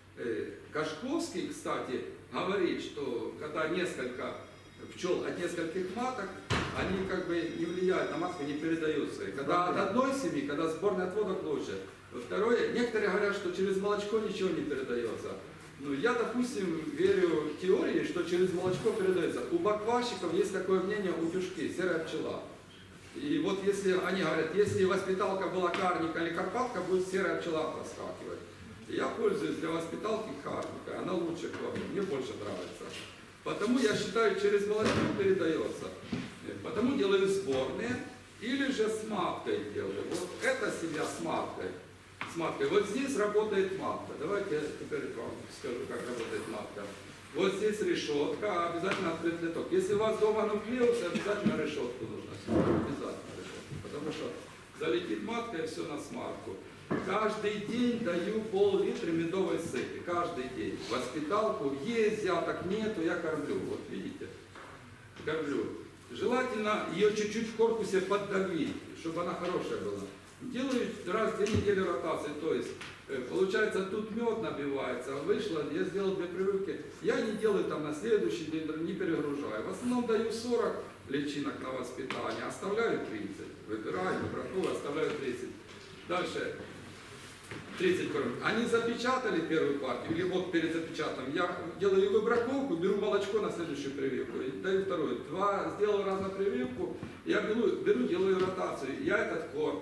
Кашковский, кстати, говорит, что когда несколько пчел от нескольких маток, они как бы не влияют на матку, не передаются. И когда от одной семьи, когда сборный отводок лучше. Второе, некоторые говорят, что через молочко ничего не передается. Ну, я, допустим, верю теории, что через молочко передается. У бакварщиков есть такое мнение у дюшки, серая пчела. И вот если они говорят, если воспиталка была карника или карпатка, будет серая пчела проскакивать. Я пользуюсь для воспиталки карника, она лучше кормит, мне больше нравится. Потому я считаю, через молочко передается. Потому делаю сборные или же с маткой делаю. Вот эта семья с маткой. С маткой. Вот здесь работает матка. Давайте я теперь вам скажу, как работает матка. Вот здесь решетка, обязательно открыть литок. Если у вас дома нуклеус, обязательно решетку нужно снять. Обязательно решетку. Потому что залетит матка и все на смарку. Каждый день даю пол-литра медовой сыпи. Каждый день. Воспиталку есть, взяток нету, я кормлю. Вот видите? Кормлю. Желательно ее чуть-чуть в корпусе поддавить, чтобы она хорошая была. Делаю раз в две недели ротации, то есть получается тут мед набивается, вышло, я сделал две прививки. Я не делаю там на следующий день, не перегружаю. В основном даю сорок личинок на воспитание, оставляю тридцать. Выбираю, выбраковываю, оставляю тридцать. Дальше тридцать кормят. Они запечатали первую партию, или вот перед запечатанным. Я делаю выбраковку, беру молочко на следующую прививку, и даю вторую. Два, сделал раз на прививку, я беру, беру, делаю ротацию. Я этот корпус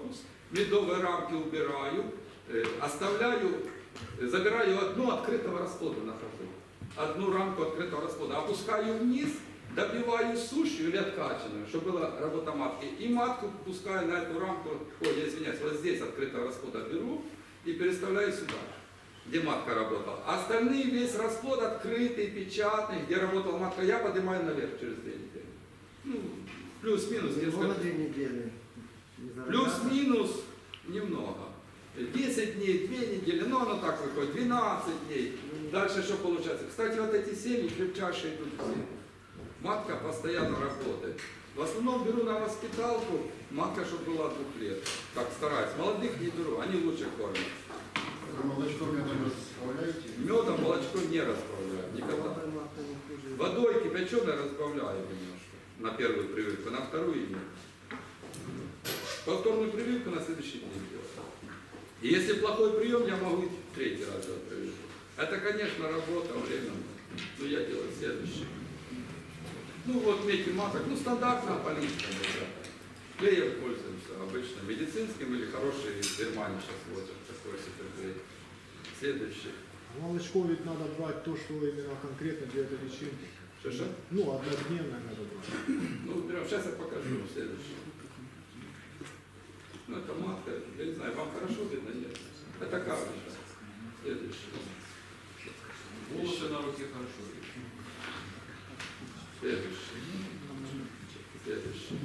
медовые рамки убираю, э, оставляю, э, забираю одну открытого расплода нахожу. Одну рамку открытого расплода, опускаю вниз, добиваю сушью или откачанную, чтобы была работа матки. И матку пускаю на эту рамку, ой, я извиняюсь, вот здесь открытого расплода беру и переставляю сюда, где матка работала. Остальные весь расплод открытый, печатный, где работала матка, я поднимаю наверх через две недели. Ну, плюс-минус несколько. две недели. Плюс-минус немного. десять дней, две недели, ну оно так выходит, двенадцать дней. Дальше что получается? Кстати, вот эти семьи крепчайшие идут все. Матка постоянно работает. В основном беру на воспиталку, матка, чтобы была двух лет. Так стараюсь. Молодых не беру, они лучше кормят. Молочком медом расправляете? Медом молочко не разбавляю, никогда. Водой кипяченой разбавляю немножко. На первую прививку, на вторую нет. Повторную прививку на следующий день делаю. И если плохой прием, я могу третий раз делать прививку. Это, конечно, работа, время. Но я делаю следующее. Ну вот медь и маток, ну стандартная политика. Клеем пользуемся обычно, медицинским или хороший в Германии сейчас возят такой суперклей. Следующий. Молочко ведь надо брать то, что именно конкретно для этой личинки. Что-что? Ну, однодневное надо брать. Ну, прям сейчас я покажу следующий. Ну, это матка, я не знаю, вам хорошо видно, нет? Это капелька. Следующий. Волосы на руке хорошо видно. Следующий. Следующий.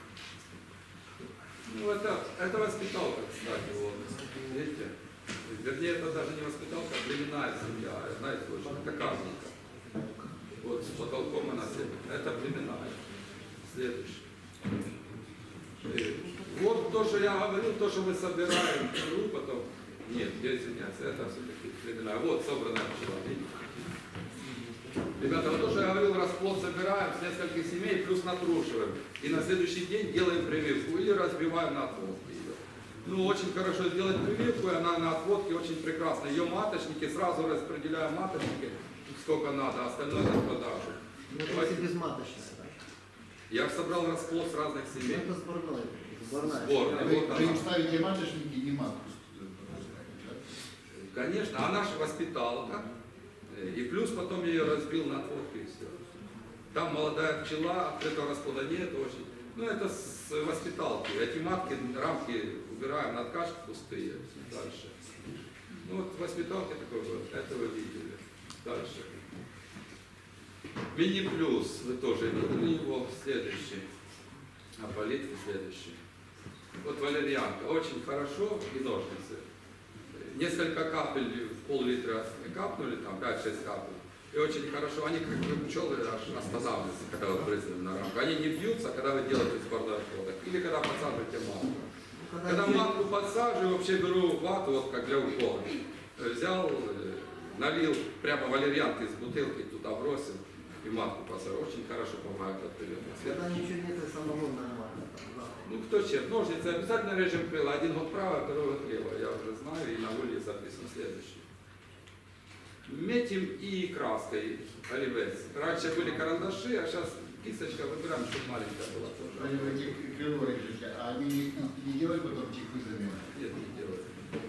Ну, это, это воспиталка, кстати, вот. Видите? Вернее, это даже не воспиталка, а племенная семья. Знаете, это капелька. Вот с потолком она сидит. Это племенная. Следующий. Вот то, что я говорил, то, что мы собираем пчелу, потом... Нет, я извиняюсь, это все-таки племенная. Вот собранная пчела, видите? Ребята, вот то, что я говорил, расплод собираем с нескольких семей, плюс натрушиваем. И на следующий день делаем прививку или разбиваем на отводке ее. Ну, очень хорошо сделать прививку, и она на отводке очень прекрасна. Ее маточники, сразу распределяем маточники, сколько надо, остальное на продажу. Ну, давайте безматочная. Я собрал расплод с разных семей. Это сборной. Сборная. Сборная. Вы, Вот вы им она. ставите маточники, не матку. Конечно, она же воспиталка. И плюс потом я ее разбил на отводке и все. Там молодая пчела, открытого расплода нет очень. Ну это с воспиталки. Эти матки, рамки убираем на откачку пустые. Дальше. Ну вот воспиталки такой вот. Это вы видели. Дальше. Мини-плюс. Вы тоже видели его. Следующий. А политки следующий. Вот валерьянка. Очень хорошо. И ножницы. Несколько капель в пол-литра капнули, там пять-шесть капель. И очень хорошо, они как пчелы аж останавливаются, когда вы брызнули на рамку. Они не бьются, когда вы делаете сборной отводок. Или когда подсаживаете матку. Ну, Когда матку подсаживаю, вообще беру вату, вот как для укола. Взял, налил прямо валерьянки из бутылки, туда бросил и матку посаживаю. Очень хорошо помогает от периода. Когда ничего нет, и самогон нормально. Ну кто чем? Ножницы обязательно режем крыло. Один год право, второй год лево. Я уже знаю, и на воле записан следующий. Метим и краской оливец. Раньше были карандаши, а сейчас кисточка выбираем, чтобы маленькая была тоже. Они в этих крыло режете, а они не, не делают потом чехлы замены? Нет, не делают.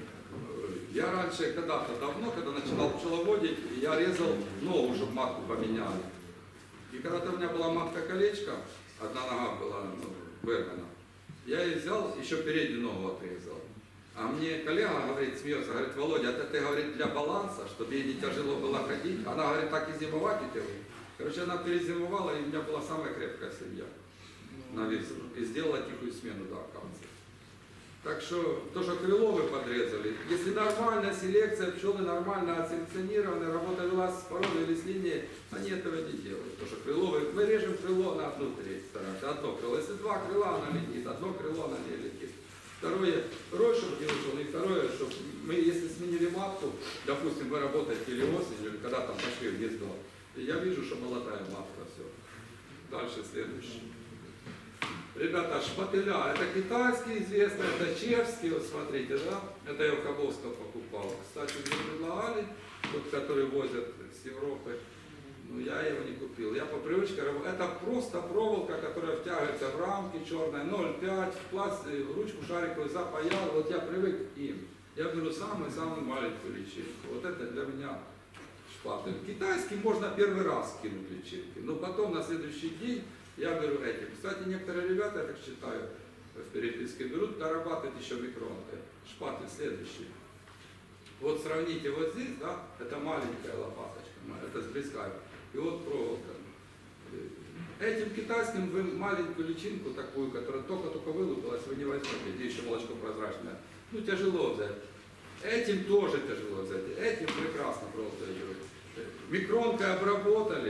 Я раньше, когда-то давно, когда начинал пчеловодить, я резал ногу, чтобы матку поменяли. И когда-то у меня была матка-колечко, одна нога была ну, вырвана. Я ее взял, еще переднюю ногу отрезал. А мне коллега говорит, смеется, говорит, Володя, это ты, говорит, для баланса, чтобы ей не тяжело было ходить. Она, говорит, так и зимовать и делает. Короче, она перезимовала, и у меня была самая крепкая семья на весну. И сделала тихую смену до акации. Так что, то, что крыло вы подрезали, если нормальная селекция, пчелы нормально отселекционированы, работа велась с породой или с линией, они этого не делают. Потому что крыло, вы, мы режем крыло на одну треть, стараемся, одно крыло. Если два крыла, она летит, одно крыло, она не летит. Второе, рой, чтобы не ушел, и второе, чтобы мы, если сменили матку, допустим, вы работаете или осенью, или когда там пошли в гнездо, и я вижу, что молодая матка, все. Дальше следующий. Ребята, шпателя, это китайские известные, это чешские, вот смотрите, да, это я у Кабовского покупал. Кстати, мне предлагали, вот, которые возят с Европы, Ну, я его не купил. Я по привычке работаю. Это просто проволока, которая втягивается в рамки черная, ноль пять, в пласт, в ручку шариковую запаял. Вот я привык к им. Я беру самую-самую маленькую личинку. Вот это для меня шпатель. Китайский можно первый раз кинуть личинки, но потом на следующий день я беру эти. Кстати, некоторые ребята, я так считаю, в переписке берут, дорабатывают еще микронкой. Шпатель следующий. Вот сравните вот здесь, да, это маленькая лопаточка, это сблизка. И вот проволока. Этим китайским вы маленькую личинку такую, которая только-только вылупилась, вы не возьмете, где еще молочко прозрачное. Ну, тяжело взять. Этим тоже тяжело взять. Этим прекрасно просто идет. Микронкой обработали.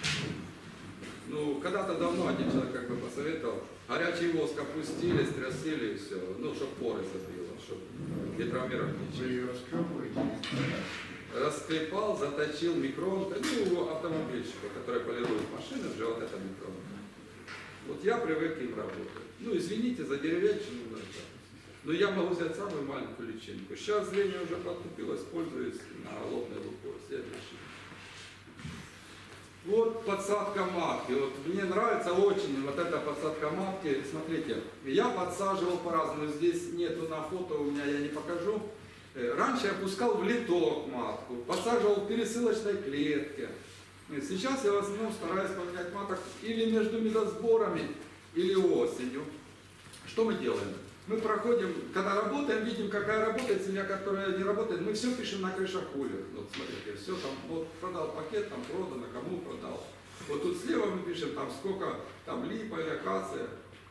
Ну, когда-то давно один человек как бы посоветовал, горячий воск опустили, стрясили и все. Ну, чтобы поры забило, чтобы не травмировать ничего. Расклепал, заточил микронкой, ну, автомобильщика, который полирует машины, уже вот эта микронка. Вот я привык им работать. Ну, извините за деревенщину, но я могу взять самую маленькую личинку. Сейчас зрение уже подтупилось, пользуюсь на лобной лупой. Следующий. Вот подсадка матки. Вот мне нравится очень вот эта подсадка матки. Смотрите, я подсаживал по-разному. Здесь нету на фото, у меня я не покажу. Раньше я пускал в литок матку, подсаживал в пересылочной клетке. Сейчас я в основном стараюсь поменять маток или между медосборами, или осенью. Что мы делаем? Мы проходим, когда работаем, видим, какая работает семья, которая не работает. Мы все пишем на крышах улиц. Вот смотрите, все там, вот продал пакет, там продано, кому продал. Вот тут слева мы пишем, там сколько, там липа или акация.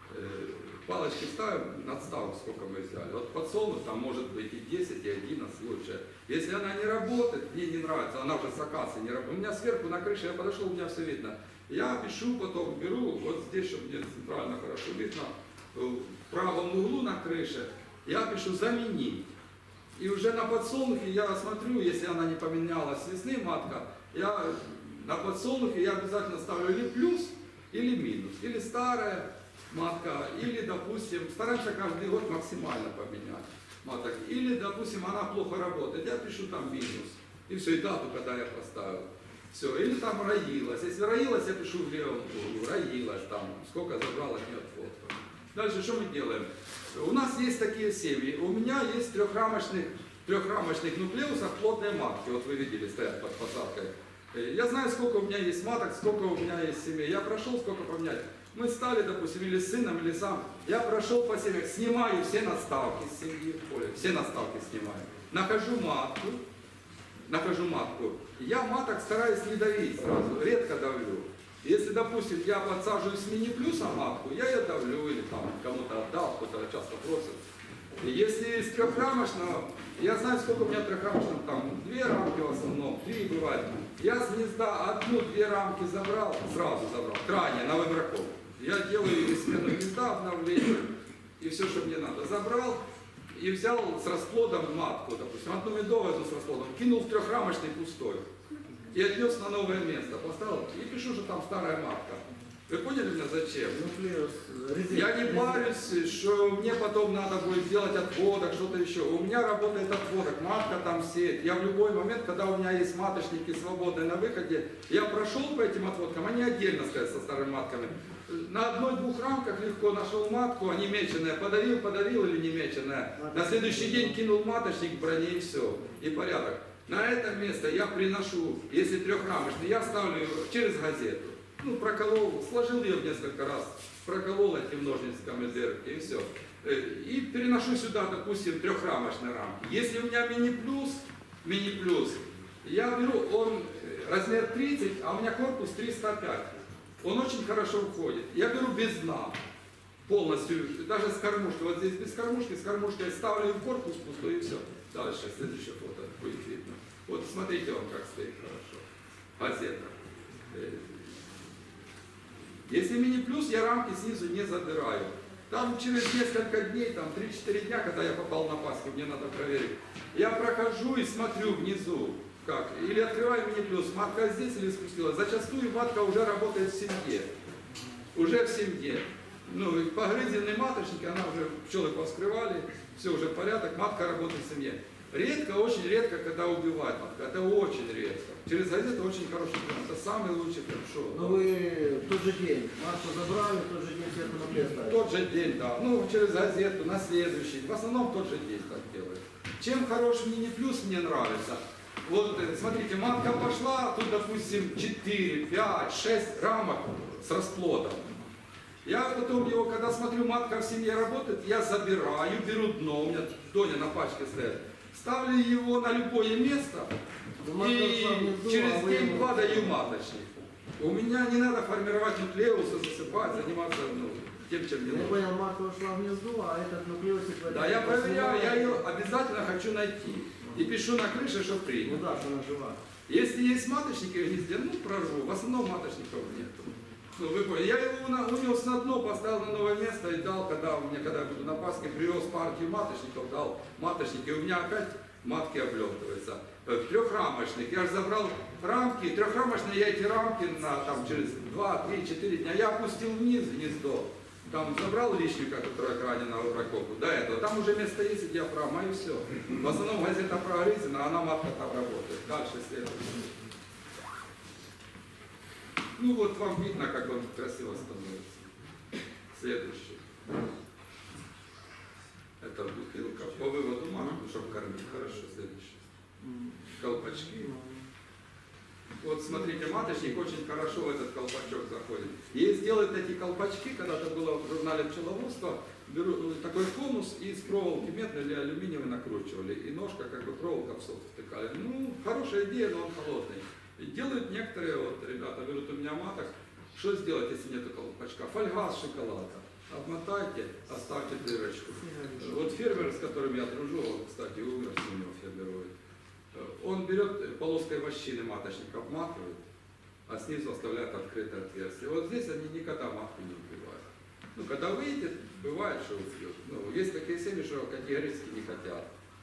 Палочки ставим, надставок сколько мы взяли. Вот подсолнух там может быть и десять, и одиннадцать лучше. Если она не работает, мне не нравится, она уже с акацией не работает. У меня сверху на крыше, я подошел, у меня все видно. Я пишу, потом беру, вот здесь, чтобы мне центрально хорошо видно, в правом углу на крыше, я пишу «заменить». И уже на подсолнухе я смотрю, если она не поменялась с весны, матка, я на подсолнухе я обязательно ставлю или плюс, или минус, или старая матка, или, допустим, стараемся каждый год максимально поменять маток, или, допустим, она плохо работает, я пишу там минус, и все, и дату, когда я поставил. Все, или там роилась, если роилась, я пишу в левом углу, роилась там, сколько забрал от нее отводка. Дальше что мы делаем? У нас есть такие семьи, у меня есть трехрамочных, трехрамочных нуклеусов плотные матки, вот вы видели, стоят под посадкой. Я знаю, сколько у меня есть маток, сколько у меня есть семей, я прошел, сколько поменять. Мы стали, допустим, или с сыном, или сам. Я прошел по семьях, снимаю все наставки с семьи в поле, все наставки снимаю. Нахожу матку, нахожу матку. Я маток стараюсь не давить сразу, редко давлю. Если, допустим, я подсаживаю с мини-плюсом матку, я ее давлю или там кому-то отдал, кто-то часто просит. И если из трехрамочного, я знаю, сколько у меня трехрамочного, там две рамки в основном, три бывает. Я с гнезда одну-две рамки забрал, сразу забрал, крайне, на выбраковку. Я делаю смену гнезда, обновление, и все, что мне надо, забрал и взял с расплодом матку, допустим, одну медовую, одну с расплодом, кинул в трехрамочный пустой и отнес на новое место, поставил и пишу, что там старая матка. Вы поняли меня зачем? Я не парюсь, что мне потом надо будет сделать отводок, что-то еще. У меня работает отводок, матка там сеть. Я в любой момент, когда у меня есть маточники свободные на выходе, я прошел по этим отводкам, они отдельно стоят со старыми матками. На одной-двух рамках легко нашел матку, они меченая, подавил, подавил или не меченая. На следующий день кинул маточник в броне и все, и порядок. На это место я приношу, если трехрамочный, я ставлю через газету. Ну, проколол, сложил ее в несколько раз, проколол этим ножницами дырки и все. И переношу сюда, допустим, трехрамочные рамки. Если у меня мини-плюс, мини-плюс, я беру, он размер тридцать, а у меня корпус триста пять. Он очень хорошо входит. Я беру без дна, полностью, даже с кормушкой. Вот здесь без кормушки, с кормушкой ставлю в корпус пустой и все. Дальше, следующее фото будет видно. Вот смотрите, он как стоит хорошо. Газета. Если мини-плюс, я рамки снизу не задираю. Там через несколько дней, там три-четыре дня, когда я попал на Пасху, мне надо проверить. Я прохожу и смотрю внизу, как. Или открываю мини-плюс, матка здесь или спустилась. Зачастую матка уже работает в семье. Уже в семье. Ну, погрызенный маточник, она уже, пчелы повскрывали, все уже порядок, матка работает в семье. Редко, очень редко, когда убивает матка. Это очень редко. Через газету очень хороший вариант. Это самый лучший хорошо. Но вы в тот же день матку забрали, в тот же день сверху на плес ставили. В тот же день, да. Ну, через газету, на следующий. В основном в тот же день так делают. Чем хорош мини-плюс мне нравится? Вот, смотрите, матка пошла, тут, допустим, четыре, пять, шесть рамок с расплодом. Я потом его, когда смотрю, матка в семье работает, я забираю, беру дно, у меня Доня на пачке стоит, ставлю его на любое место и через день-два даю маточник. У меня не надо формировать нуклеусы, засыпать, заниматься ну, тем, чем не Я нужно. понял, матка ушла в гнездо, а этот нуклеусик... Да, я проверяю, я ее обязательно хочу найти. И пишу на крыше, что Ну принято. да, что она жива. Если есть маточники в гнезде, ну прорву. В основном маточников нет. Ну, вы поняли, я его на, унес на дно, поставил на новое место и дал, когда у меня, когда я буду на Пасхе, привез партию маточников, дал маточники, у меня опять матки облетываются. Трехрамочник, я же забрал рамки, трехрамочные я эти рамки на, там, через два, три, четыре дня, я опустил вниз в гнездо, там забрал личника, который ранен на раковку, до этого, там уже место есть и диафрагма, и все. В основном газета прогрызена, она матка там работает. Дальше следующее. Ну вот вам видно, как он красиво становится. Следующий. Это бутылка по выводу матки, чтобы кормить. Хорошо, следующий. Колпачки. Вот смотрите, маточник очень хорошо в этот колпачок заходит. Есть делают эти колпачки, когда-то было в журнале пчеловодства, берут такой конус и из проволоки медной или алюминиевой накручивали. И ножка как бы проволока в сок втыкали. Ну, хорошая идея, но он холодный. И делают некоторые, вот ребята берут у меня маток, что сделать, если нету колпачка? Фольга с шоколада. Обмотайте, оставьте дырочку. Вот фермер, с которым я дружу, он, кстати, умер, с него фермерует. Он берет полоской вощины маточник, обматывает, а снизу оставляет открытое отверстие. Вот здесь они никогда матку не убивают. Ну, когда выйдет, бывает, что убьет. Ну, есть такие семьи, что категорически не хотят.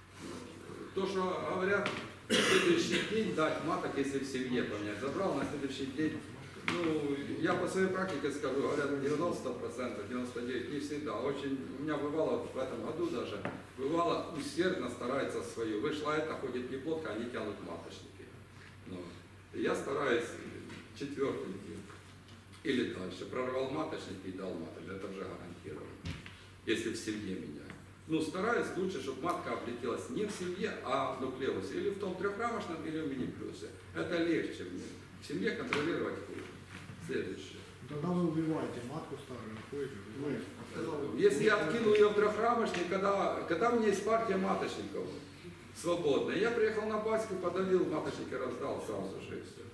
То, что говорят, на следующий день дать маток, если в семье поменять. Забрал на следующий день. Ну, я по своей практике скажу, говорят, девяносто процентов, девяносто девять процентов, не всегда. Очень, у меня бывало в этом году даже, бывало усердно старается свою. Вышла эта, ходит не плотка, они тянут маточники. Ну, я стараюсь четвертый день или дальше. Прорвал маточники и дал маточник, это уже гарантированно. Если в семье меня. Ну, стараюсь лучше, чтобы матка облетелась не в семье, а в нуклеусе. Или в том трехрамочном, или в мини-плюсе. Это легче мне. В семье контролировать хуже. Следующее. Тогда вы убиваете матку старую, находите, убиваете. Если я откинул ее в трехрамочник, когда, когда у меня есть партия маточников свободная, я приехал на Пасху, подавил маточники, раздал сразу же и все.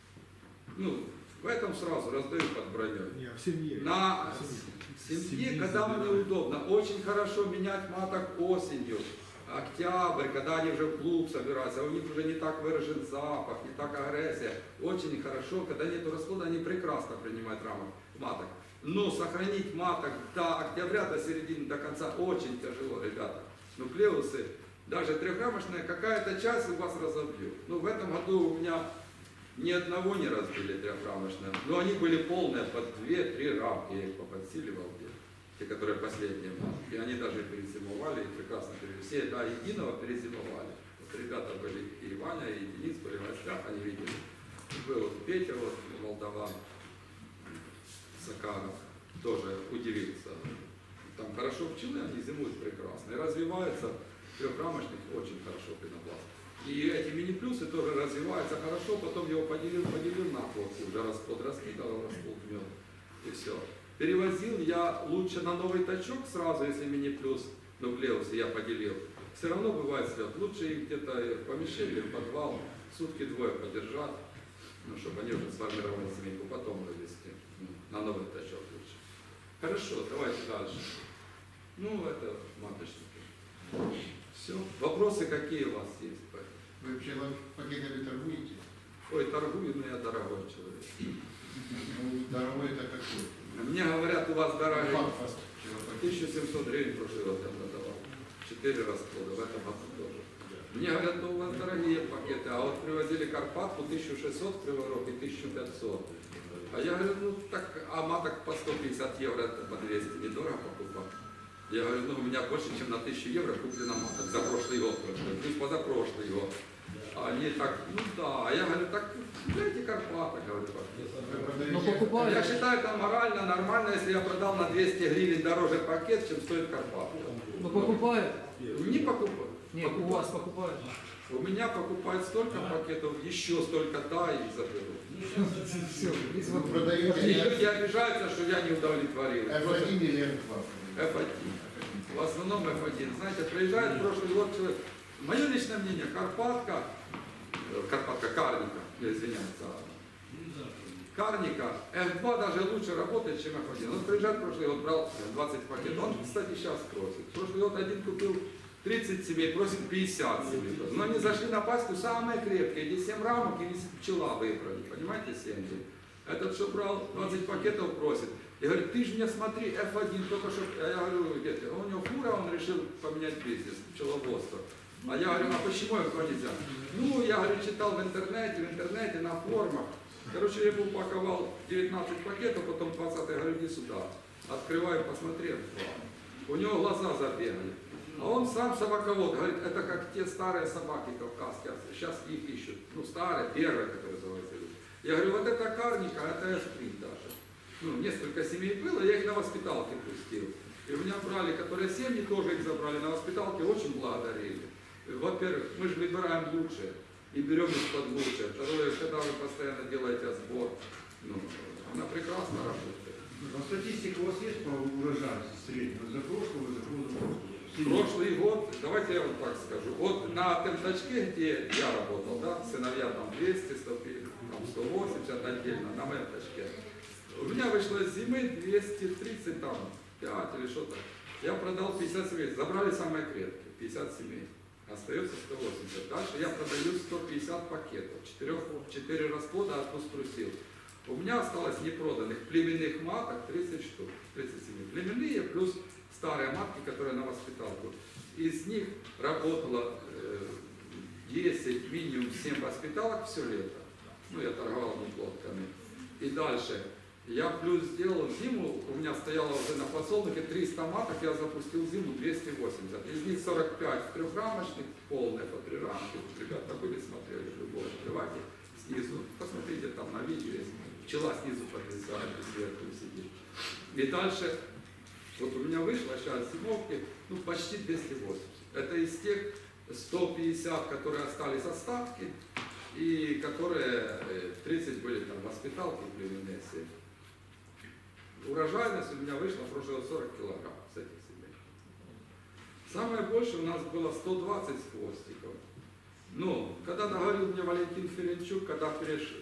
Ну, в этом сразу раздаю под броней. Нет, в семье. На в семье, семье, когда мне удобно, очень хорошо менять маток осенью. Октябрь, когда они уже в клуб собираются, у них уже не так выражен запах, не так агрессия. Очень хорошо, когда нет расплода, они прекрасно принимают рамок маток. Но сохранить маток до октября, до середины, до конца очень тяжело, ребята. Нуклеусы, даже трехрамочная, какая-то часть у вас разобьют. Ну, в этом году у меня ни одного не разбили трехрамочное, но они были полные, под две-три рамки, я их поподсиливал. Те, которые последние матки, они даже перезимовали и прекрасно перезимовали. Все до единого перезимовали. Вот ребята были, и Ваня, и Денис были в гостях, они видели. Был вот Петя, вот, молдаван, Сакаров, тоже удивился. Там хорошо пчелы, они зимуют прекрасно. И развиваются, трехрамочник очень хорошо пенопласт. И эти мини-плюсы тоже развиваются хорошо, потом его поделил, поделил на плотку, уже расплод раскидал, расплод мед, и все. Перевозил я лучше на новый тачок сразу, если мини-плюс нуклеусы я поделил. Все равно бывает слет. Лучше их где-то в помещении, в подвал, сутки двое подержать, ну, чтобы они уже сформировали семейку, потом вывести. Ну, на новый тачок лучше. Хорошо, давайте дальше. Ну, это маточники. Все. Вопросы какие у вас есть? Вы вообще пакетами торгуете? Ой, торгую, но я дорогой человек. Ну, дорогой это какой? Мне говорят, у вас дорогой. Факт, тысяча семьсот гривен прошлый год я продавал. Четыре расхода, в этом году тоже. Мне говорят, ну у вас дорогие пакеты, а вот привозили Карпатку тысяча шестьсот в Кривой Рог и тысяча пятьсот. А я говорю, ну так, а маток по сто пятьдесят евро, это по двести, недорого покупать. Я говорю, ну у меня больше, чем на тысячу евро куплено маток за прошлый год, плюс позапрошлый год. Они так, ну да, а я говорю, так, дайте Карпата, говорю, пакет. Но покупают. Я считаю, это морально, нормально, если я продал на двести гривен дороже пакет, чем стоит Карпат. Ну покупают? Не покупают. Нет, у вас покупают. У меня покупают столько пакетов, еще столько да и заберу. Все, Вы И продаете люди обижаются, что я не удовлетворил. эф один или эф два? эф один. В основном эф один. Знаете, приезжает в прошлый год человек. Мое личное мнение, Карпатка, э, Карпатка, Карника, я извиняюсь, за- Карника, эф два даже лучше работает, чем эф один. Он приезжает в прошлый год, брал двадцать пакетов. Он, кстати, сейчас просит. В прошлый год один купил тридцать семей, просит пятьдесят семей. Но они зашли на пасеку самые крепкие, где семь рамок и пчела выбрали. Понимаете, семь. Этот, что брал двадцать пакетов, просит. И говорит, ты же мне смотри, эф один, только что... А я говорю, где-то, у него фура, он решил поменять бизнес, пчеловодство. А я говорю, а почему этого нельзя? Ну, я, говорю, читал в интернете, в интернете, на форумах. Короче, я упаковал девятнадцать пакетов, потом двадцатый, говорю, иди сюда. Открываю, посмотрел. У него глаза забегали. А он сам собаковод, говорит, это как те старые собаки кавказские, сейчас их ищут. Ну, старые, первые, которые завозили. Я говорю, вот это Карника, это эсприт даже. Ну, несколько семей было, я их на воспиталке пустил. И у меня брали, которые семьи, тоже их забрали на воспиталке, очень благодарили. Во-первых, мы же выбираем лучшее и берем из-под лучшее. Второе, когда вы постоянно делаете сбор, ну, она прекрасно работает. А статистика у вас есть по урожайности среднего за прошлого и за прошлого? Прошлый год, давайте я вот так скажу, вот на Темтачке, где я работал, да, сыновья там двести, сто, там сто восемьдесят отдельно, на моем тачке. У меня вышло с зимы двести тридцать, там, пять или что-то. Я продал пятьдесят семей, забрали самые крепкие, пятьдесят семей. Остается сто восемьдесят. Дальше я продаю сто пятьдесят пакетов, четыре расплода, одну струсил. У меня осталось непроданных племенных маток тридцать штук, тридцать семь. Племенные плюс старые матки, которые на воспиталку. Из них работало э, десять, минимум семь воспиталок все лето. Ну, я торговал неплотками. И дальше я плюс сделал зиму, у меня стояло уже на подсолнухе триста маток, я запустил зиму двести восемьдесят. Из них сорок пять трехрамочных, полные по три рамки. Ребята, были смотрели, любой открывайте снизу. Посмотрите, там на видео есть. Пчела снизу подвисает, сверху сидит. И дальше, вот у меня вышло сейчас зимовки, ну почти двести восемьдесят. Это из тех сто пятьдесят, которые остались остатки, и которые тридцать были там воспиталки племенные семьи. Урожайность у меня вышла в прошлый год сорок килограмм с этих семей. Самое большее у нас было сто двадцать с хвостиком. Но, когда договорил мне Валентин Ференчук, когда переш,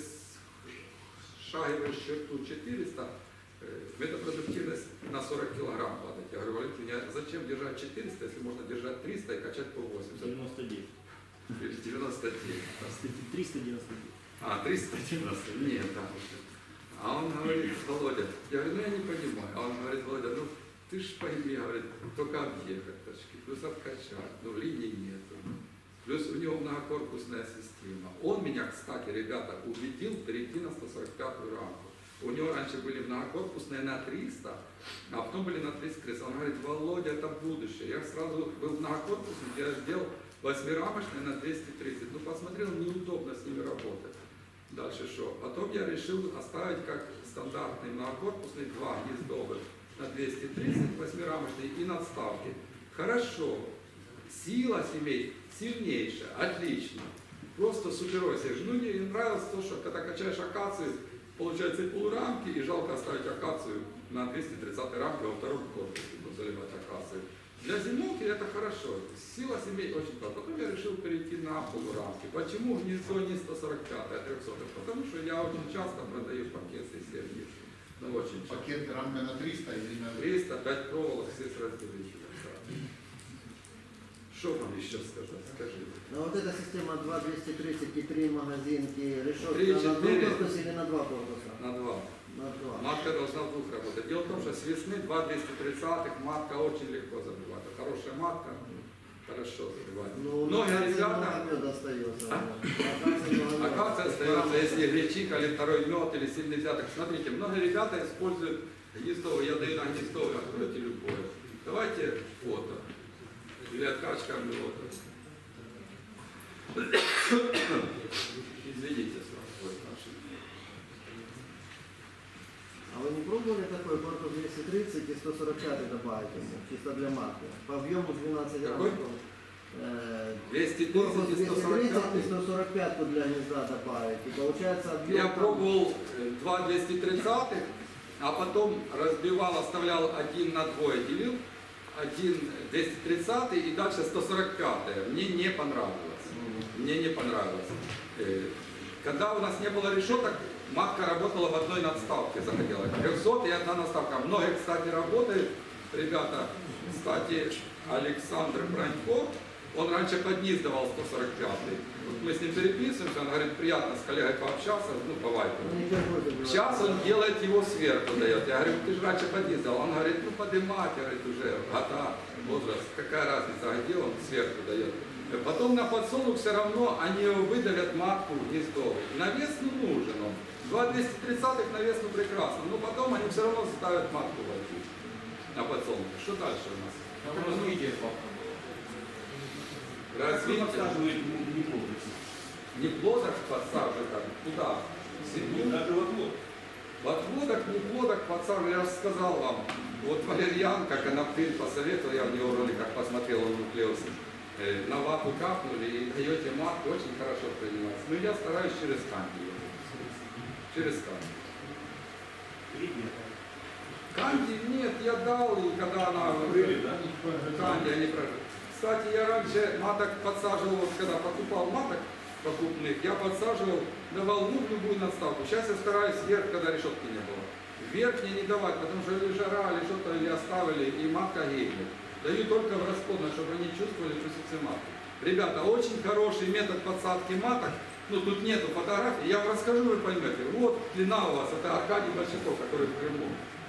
перешагиваешь черту четыреста, метапродуктивность на сорок килограмм падает. Я говорю, Валентин, я зачем держать четыреста, если можно держать триста и качать по восемьдесят? девяносто девять. девяносто девять. триста девяносто девять. А, триста девяносто? Нет, там уже. А он говорит, Володя, я говорю, ну я не понимаю. А он говорит, Володя, ну ты ж пойми, говорит, только объехать точки, плюс откачать, ну линий нету. Плюс у него многокорпусная система. Он меня, кстати, ребята, убедил перейти на сто сорок пятую рамку. У него раньше были многокорпусные на триста, а потом были на триста крыс. Он говорит, Володя, это будущее. Я сразу был многокорпусный, я сделал восьмирамочные на двести тридцать. Ну, посмотрел, неудобно с ними работать. Дальше что? Потом я решил оставить как стандартный многокорпусный два гнездовых на двести тридцать, восьмирамочные и надставки. Хорошо. Сила семей сильнейшая, отлично. Просто суперосия. Ну, мне нравилось то, что когда качаешь акацию, получается и полурамки, и жалко оставить акацию на двести тридцатой рамке во втором корпусе, ну, заливать акацию. Для зимовки это хорошо. Сила семей очень хорошо. Потом я решил перейти на полурамки. Почему гнездо не сто сорок пятое, а триста? Потому что я очень часто продаю пакеты семьи. Ну, очень часто. Пакет рамка на триста или на триста, пять проволок, все с разделителем. Что вам еще сказать? Скажите. Ну вот эта система два двести тридцать и три магазинки, решетка три, на одном четыре. корпусе или на два корпуса? На два. На два. Матка должна в двух работать. Дело в том, что с весны два двести тридцать матка очень легко забивает. А хорошая матка хорошо забивает. Ну, многие ребята... много меда остается. А? Акация много меда. Акация остается, если гречиха или второй мед или сильный взяток. Смотрите, многие ребята используют гнездовые. Я даю на гнездовые, откройте любое. Давайте фото. Или откачка меда. Извините, сразу. А вы не пробовали такой корпус двести тридцать и сто сорок пять добавить ему, чисто для марки? По объему двенадцать Какой? грамм. Э, двести корпус тридцать и двести сто сорок тридцать и пять. сто сорок пять для гнезда добавить. И получается объем... Я там- пробовал два двести тридцать, а потом разбивал, оставлял один на двое, делил, один двести тридцать и дальше сто сорок пять. Мне не понравилось. Мне не понравилось. Э, Когда у нас не было решеток, матка работала в одной надставке, заходила. трехсот и одна надставка. Многие, кстати, работают, ребята. Кстати, Александр Бранько, он раньше под низ давал сто сорок пять. Вот мы с ним переписываемся, он говорит, приятно с коллегой пообщаться, ну, по вайперу. Сейчас он делает его сверху, дает. Я говорю, ты же раньше под низ дал. Он говорит, ну, подымать, говорит, уже, года, возраст, какая разница, где он сверху дает. Потом на подсолнух все равно они его выдавят матку в гнездо. Навес ну нужен он. два двести тридцать навес ну прекрасно, но потом они все равно заставят матку войти на подсолнух. Что дальше у нас? Развитие папа. Развитие. Подсаживает не плохо. Не плодок подсаживают, куда? В семью? Даже в отвод. В отводок, не плодок подсаживают, я же сказал вам. Вот валерьянка, конопель посоветовал, я в него в роликах посмотрел, он нуклеоз. На вату капнули и даете матку, очень хорошо принимается. Но я стараюсь через канди. Через канди. Канди нет, я дал, и когда она... Были, да? Канди, они прожили. Кстати, я раньше маток подсаживал, вот когда покупал маток покупных, я подсаживал, давал лук любую надставку. Сейчас я стараюсь вверх, когда решетки не было. Вверх мне не давать, потому что или жара, или что-то, или оставили, и матка гибнет. Даю только в расплодную, чтобы они чувствовали присутствие матки. Ребята, очень хороший метод подсадки маток. Ну, тут нету фотографий. Я вам расскажу, вы поймете. Вот длина у вас, это Аркадий Большаков, который в Крыму.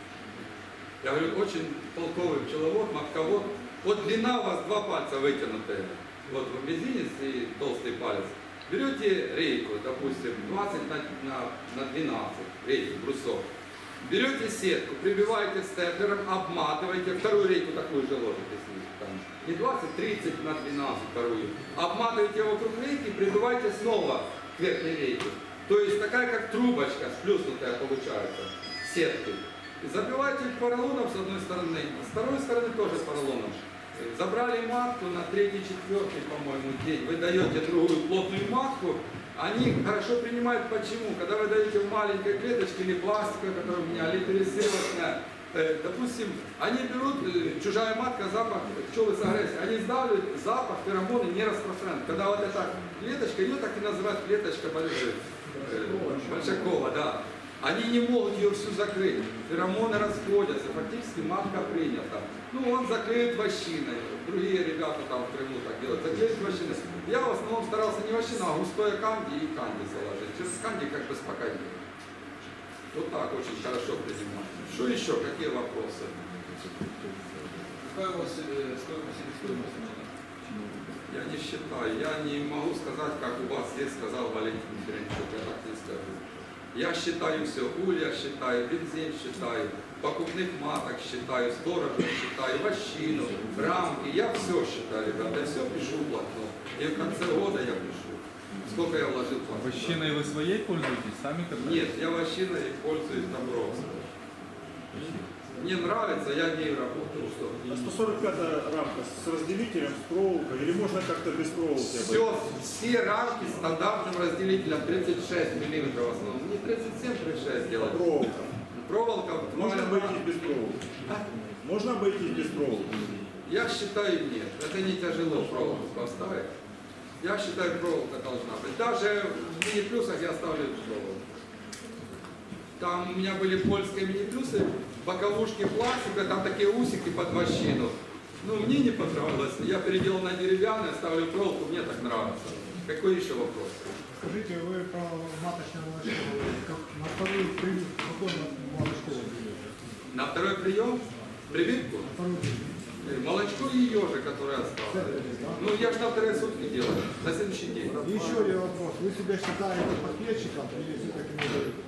Я говорю, очень толковый пчеловод, матковод. Вот длина у вас два пальца вытянутые. Вот мизинец и толстый палец. Берете рейку, допустим, двадцать на, на, на двенадцать, рейку, брусок. Берете сетку, прибиваете степлером, обматываете, вторую рейку такую же ложите, там, не двадцать, тридцать на двенадцать вторую. Обматываете вокруг рейки, прибиваете снова к верхней рейке. То есть такая как трубочка сплюснутая получается, сеткой. Забиваете поролоном с одной стороны, с второй стороны тоже поролоном. Забрали матку на третий, четвертый, по-моему, день. Вы даете другую плотную матку. Они хорошо принимают почему? Когда вы даете в маленькой клеточке или пластиковой, которая у меня, или пересылочная, э, допустим, они берут, э, чужая матка, запах, пчелы с агрессией, они сдавливают запах, феромоны не распространяют. Когда вот эта клеточка, ее так и называют клеточка э, Большакова, да. Они не могут ее всю закрыть. Феромоны расходятся, фактически матка принята. Ну, он закрыт вощиной. Другие ребята там в Крыму так делают. Заклеить вощиной. Я в основном старался не вощина, а густое канди и канди заложить. Через канди как бы спокойнее. Вот так очень хорошо принимать. Что еще? Какие вопросы? Какая у вас э, стоимость или стоимость надо? Я не считаю. Я не могу сказать, как у вас здесь сказал Валентин Теренчук. Я так не скажу. Я считаю все, улья считаю, бензин считаю, покупных маток считаю, сторожу считаю, вощину, рамки. Я все считаю, ребята, я все пишу в блокнот. И в конце года я пишу. Сколько я вложил в блокнот. Вощиной вы своей пользуетесь? Сами катаетесь? Нет, я вощиной пользуюсь Добровской. Мне нравится, я не работаю. Что? А сто сорок пятая рамка с разделителем, с проволокой, или можно как-то без проволоки? Все, все рамки с стандартным разделителем тридцать шесть миллиметров в основном. Не тридцать семь, тридцать шесть делать. Проволока. Проволока. Можно обойтись без проволоки? А? Можно обойтись без проволоки? Я считаю, нет. Это не тяжело проволоку поставить. Я считаю, проволока должна быть. Даже в мини-плюсах я ставлю проволоку. Там у меня были польские мини-плюсы, боковушки пластика, там такие усики под вощину. Ну, мне не понравилось. Я переделал на деревянное, ставлю проволоку, мне так нравится. Какой еще вопрос? Скажите, вы про маточное молочко, как на второй прием, какой молочко вы берете? На второй прием? Прививку? На второй прием. Молочко и ежи, которое осталось. Ну, я же на вторые сутки делаю, на следующий день. И еще один вопрос. Вы себя считаете пакетчиком или все-таки не говорите?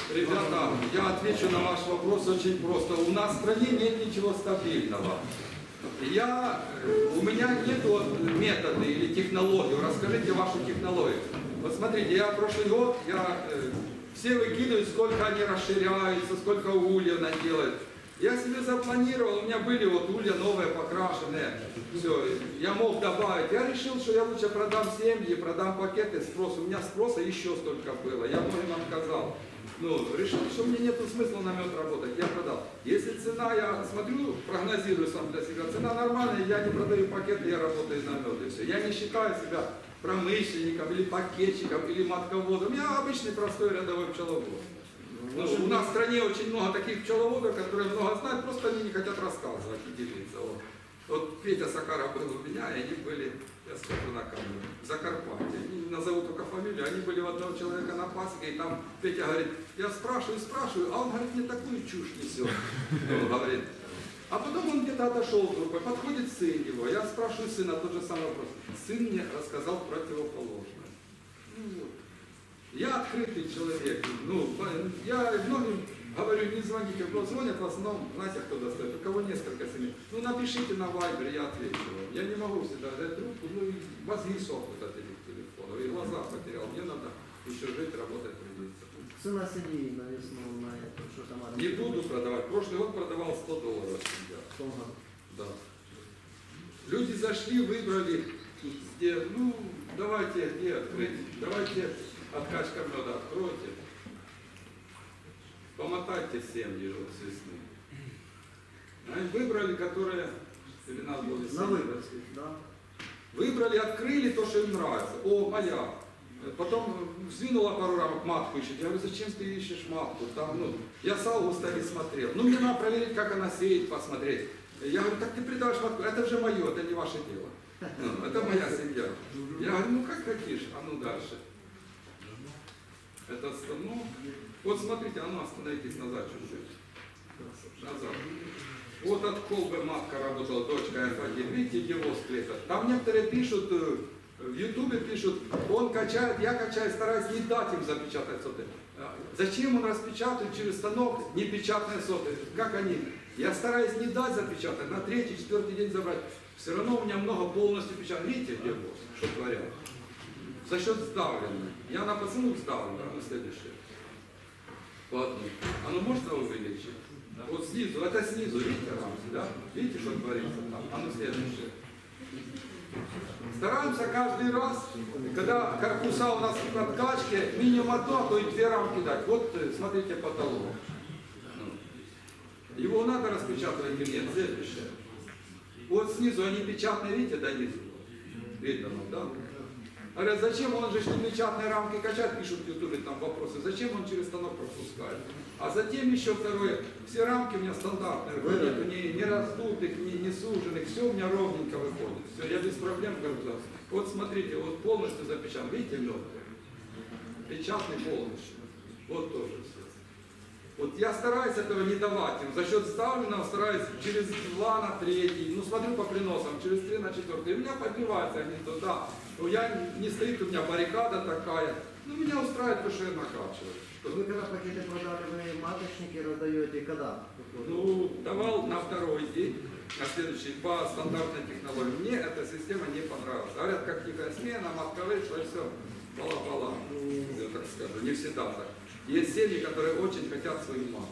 Ребята, я отвечу на ваш вопрос очень просто. У нас в стране нет ничего стабильного. Я, у меня нет вот метода или технологии. Расскажите вашу технологию. Вот смотрите, я прошлый год, я, э, все выкидывают, сколько они расширяются, сколько улья наделают. Я себе запланировал, у меня были вот улья новые, покрашенные. Все, я мог добавить. Я решил, что я лучше продам семьи, продам пакеты спроса. У меня спроса еще столько было. Я многим отказал. Ну, решил, что мне нет смысла на мед работать, я продал. Если цена, я смотрю, прогнозирую сам для себя, цена нормальная, я не продаю пакеты, я работаю на мед, и все. Я не считаю себя промышленником, или пакетчиком, или матководом. Я обычный простой рядовой пчеловод. Потому что у нас в стране очень много таких пчеловодов, которые много знают, просто они не хотят рассказывать и делиться. Вот, вот Петя Сакара был у меня, и они были, я скажу на камеру, в Закарпатье. Не назову только фамилию, они были у одного человека на пасеке, и там Петя говорит, я спрашиваю, спрашиваю, а он говорит, мне такую чушь несет. Он говорит. А потом он где-то отошел группой, подходит сын его, я спрашиваю сына тот же самый вопрос. Сын мне рассказал противоположное. Ну, вот. Я открытый человек, ну, я многим говорю, не звоните, кто звонят, в основном, знаете, кто достает, у кого несколько семей. Ну, напишите на Вайбер, я отвечу вам. Я не могу всегда взять трубку, ну, и мозги сохнут от этих телефонов, и глаза потерял. Мне надо еще жить, работать, трудиться. Цена сидит на весну, на это, что там... Не буду продавать. Прошлый год продавал сто долларов. Да. Люди зашли, выбрали, где, ну, давайте, где открыть, давайте откачка меда откройте. Помотайте семьи вот с весны. Они выбрали, которые... Или надо было на выбор, да. Выбрали, открыли то, что им нравится. О, моя. Потом сдвинула пару рамок, матку ищет. Я говорю, зачем ты ищешь матку? Там, ну, я с августа не смотрел. Ну, мне надо проверить, как она сеет, посмотреть. Я говорю, так ты придашь матку. Это уже мое, это не ваше дело. Ну, это моя семья. Я говорю, ну как хотишь, а ну дальше. Это, ну, вот смотрите, а ну остановитесь назад чуть-чуть. Назад. Вот от колбы матка работала, дочка эф один. Видите, его склепят. Там некоторые пишут, в Ютубе пишут, он качает, я качаю, стараюсь не дать им запечатать соты. Зачем он распечатывает через станок непечатные соты? Как они? Я стараюсь не дать запечатать, на третий, четвертый день забрать. Все равно у меня много полностью печаток. Видите, где вот, что творят? За счет сдавленных. Я на поцелуй сдавлен, да, на следующее. Ладно. Оно можно увеличить? Вот снизу, это снизу, видите рамки, да? Видите, что творится там? А ну следующее. Стараемся каждый раз, когда корпуса у нас в откачке, минимум одно, а то и две рамки дать. Вот смотрите потолок. Его надо распечатывать или нет? Следующее. Вот снизу они печатные, видите, до низу? Видно, да? Говорят, зачем он же не печатные рамки качать, пишут в Ютубе там вопросы, зачем он через станок пропускает? А затем еще второе, все рамки у меня стандартные, нету ни, ни раздутых, ни, ни суженных, все у меня ровненько выходит, все, я без проблем говорю. Вот смотрите, вот полностью запечатан, видите, лед? Печатный полностью, вот тоже все. Вот я стараюсь этого не давать им, за счет ставленного стараюсь через два на третий, ну смотрю по приносам, через три на четвертый, и у меня подбиваются они туда. Я, не стоит у меня баррикада такая, ну меня устраивает то, что я накачиваю. Вы когда пакеты продали, вы маточники раздаете когда? Ну, давал на второй день, на следующий, по стандартной технологии. Мне эта система не понравилась. Говорят, как тихая смена, матка вышла, и все, бала-бала, я так скажу, не всегда так. Есть семьи, которые очень хотят свою матку.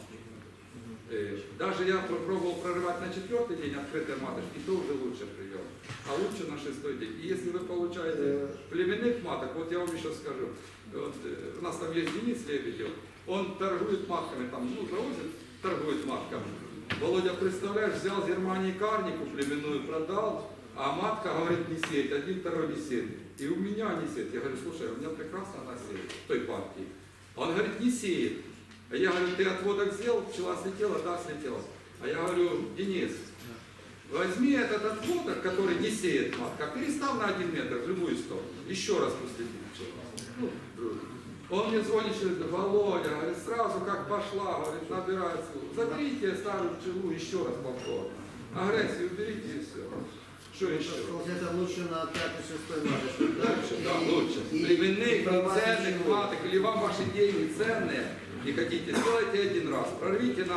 Даже я пробовал прорывать на четвертый день открытые маточки, то уже лучше привел. А лучше на шестой день. И если вы получаете племенных маток, вот я вам еще скажу, вот, у нас там есть Денис Лебедев, он торгует матками, там, ну, завозит, торгует матками. Володя, представляешь, взял в Германии карнику племенную, продал, а матка говорит, не сеять, один, второй не сеять. И у меня не сеять. Я говорю, слушай, у меня прекрасно она сеет, в той партии. Он говорит, не сеет. А я говорю, ты отводок сделал, пчела слетела, да, слетела. А я говорю, Денис, возьми этот отводок, который не сеет матка, перестав на один метр в любую сторону. Еще раз последи пчела. Ну, он мне звонит, говорит, Володя, говорит, сразу как пошла, говорит, набирает силу. Заберите старую пчелу, еще раз повторно. Агрессию уберите и все. Что еще? Это лучше на пятый-шестой маточек, да? Лучше, да, лучше. Племенных, ценных маток, или вам ваши деньги ценные, не хотите, сделайте один раз, прорвите на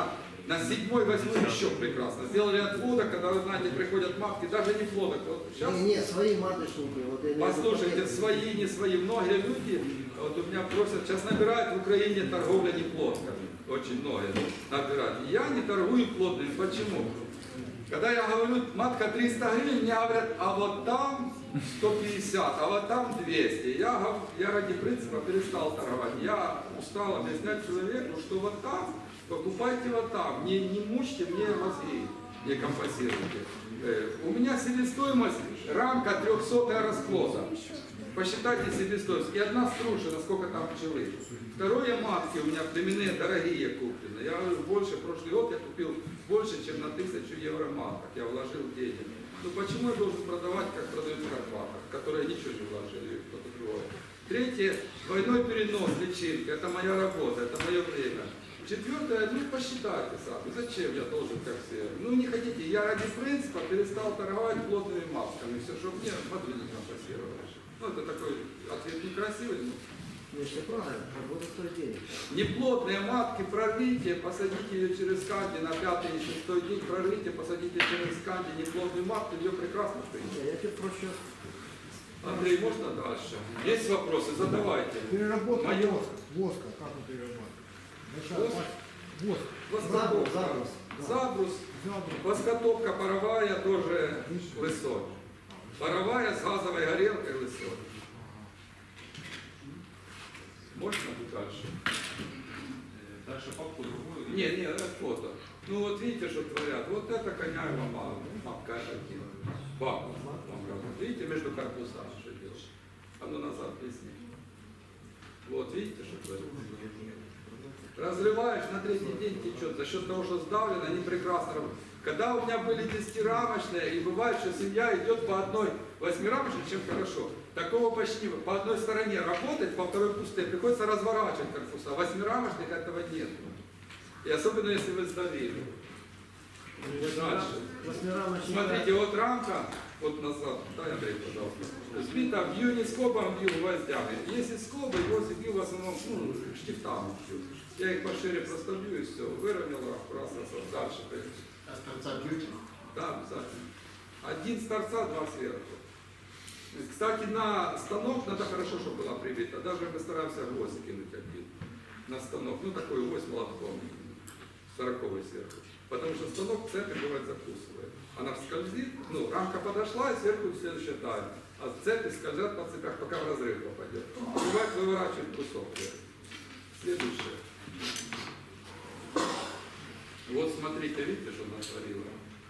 На седьмой, восьмой еще прекрасно. Сделали отводок, когда, вы знаете, приходят матки, даже не плодок. Вот сейчас... Не, не, свои маточники. Вот, я Послушайте, свои, не свои. Многие люди, вот у меня просят, сейчас набирают в Украине торговля неплодками. Очень многие набирают. Я не торгую плодными. Почему? Когда я говорю, матка триста гривен, мне говорят, а вот там сто пятьдесят, а вот там двести. Я, я ради принципа перестал торговать. Я устал объяснять человеку, что вот там, покупайте вот там. Не, не мучьте мне мозги, не компенсируйте. Э, у меня себестоимость рамка трехсотая расплода. Посчитайте себестоимость. И одна стружена, сколько там пчелы. Второе, матки у меня племенные дорогие куплены. Я говорю, больше, прошлый год я купил больше, чем на тысячу евро маток. Я вложил денег. Ну почему я должен продавать, как продают в Карпатах, которые ничего не вложили, кто-то другое. Третье, двойной перенос, личинка. Это моя работа, это мое время. Четвертое, ну посчитайте сами, зачем я должен как все. Ну не хотите, я ради принципа перестал торговать плотными масками, все, чтобы мне матки не компенсировали. Ну это такой ответ некрасивый. Но... Ну, все правильно, работа стоит денег. Неплотные матки прорвите, посадите ее через канди на пятый и шестой день, прорвите, посадите через канди неплотную матку, ее прекрасно принято. Я тебе проще. Андрей, можно дальше? Есть вопросы? Задавайте. Переработка Мое... воска. Воска, как он перерабатывает? Воск? Воск. Воскотопка. Забрус. Забрус. Воскотопка паровая тоже лысой. Паровая с газовой горелкой лысой. Можно дальше? Дальше папку другую. Нет, нет, это фото. Ну вот видите, что творят. Вот это коняева мапка такие. Бабу вам говорю. Видите, между корпусами что делают? А ну назад плесни. Вот видите, что творят? Разрываешь, на третий день течет. За счет того, что сдавлено, они прекрасно работают. Когда у меня были десятирамочные, и бывает, что семья идет по одной восьмирамочной, чем хорошо. Такого почти по одной стороне работает, по второй пустые. Приходится разворачивать корпуса. Восьмирамочных этого нет. И особенно, если вы сдавили. Дальше. Смотрите, вот рамка, вот назад, дай, Андрей, пожалуйста. Сбита, бью не скобом, бью гвоздями. Если скобы, гвозди бью в основном ну, штифтами. Я их пошире просто бью и все. Выровнял рамку, раз, раз, раз. Дальше. А с торца бьете? Да, обязательно. Один с торца, два сверху. Кстати, на станок надо хорошо, чтобы была прибита. Даже мы стараемся гвоздь кинуть один на станок. Ну, такой гвоздь молотком, сороковый сверху. Потому что станок цепи бывает закусывает. Она скользит, ну, рамка подошла, и сверху следующая даль. А цепи скользят по цепях, пока в разрыв попадет. Бывает выворачивает кусок. Следующее. Вот смотрите, видите, что она творила?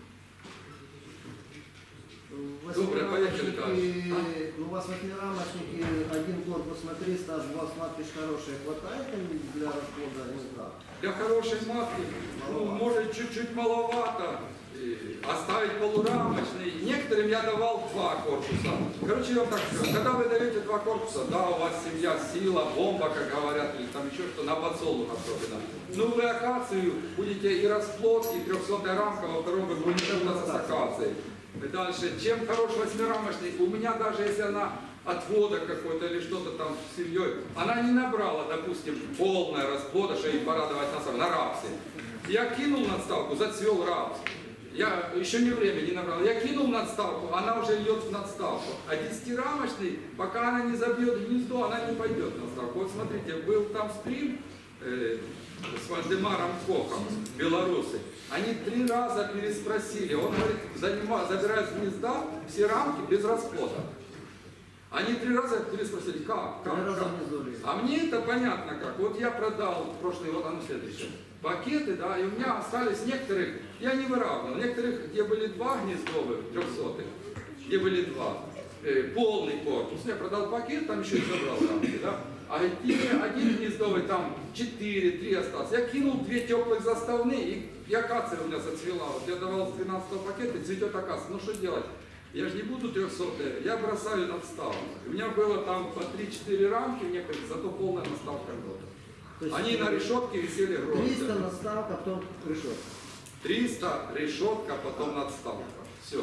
Доброе, поехали дальше. Ну, у вас восьмирамочники, один корпус на триста, аж у вас матки хорошие, хватает им для расплода? Не знаю. Для хорошей матки, ну, может, чуть-чуть маловато. Оставить полурамочный. Некоторым я давал два корпуса. Короче, я вам так скажу, когда вы даете два корпуса, да, у вас семья сила, бомба, как говорят, или там еще что, на подсолнух особенно. Ну, вы акацию будете и расплод, и трехсотая рамка, во втором вы будете работать с акацией. Дальше, чем хороший восьмирамочный, у меня даже если она отводок какой-то или что-то там с семьей, она не набрала, допустим, полное расплода, что ей порадовать на, на рапсе. Я кинул надставку, зацвел рапс. Я еще не время не набрал. Я кинул надставку, она уже льет в надставку. А десятирамочный, пока она не забьет гнездо, она не пойдет в надставку. Вот смотрите, был там стрим э, с Вальдемаром Кохом, белорусы. Они три раза переспросили. Он говорит, занима, забирает с гнезда все рамки без расплода. Они три раза переспросили, как? как, как? А мне это понятно как. Вот я продал прошлый год, а ну следующее. Пакеты, да, и у меня остались некоторых, я не выравнивал, некоторых, где были два гнездовых, трехсотых, где были два, э, полный корпус. Я продал пакет, там еще и собрал рамки, да. А где один гнездовый, там четыре, три осталось. Я кинул две теплых заставные, и, и акация у меня зацвела. Вот я давал с двенадцатого пакета, и цветет акация. Ну что делать? Я же не буду трехсотые, я бросаю надставку. У меня было там по три-четыре рамки некоторых, зато полная надставка была. Они на решетке висели громко. триста надставка, потом решетка. триста решетка, потом надставка. Все.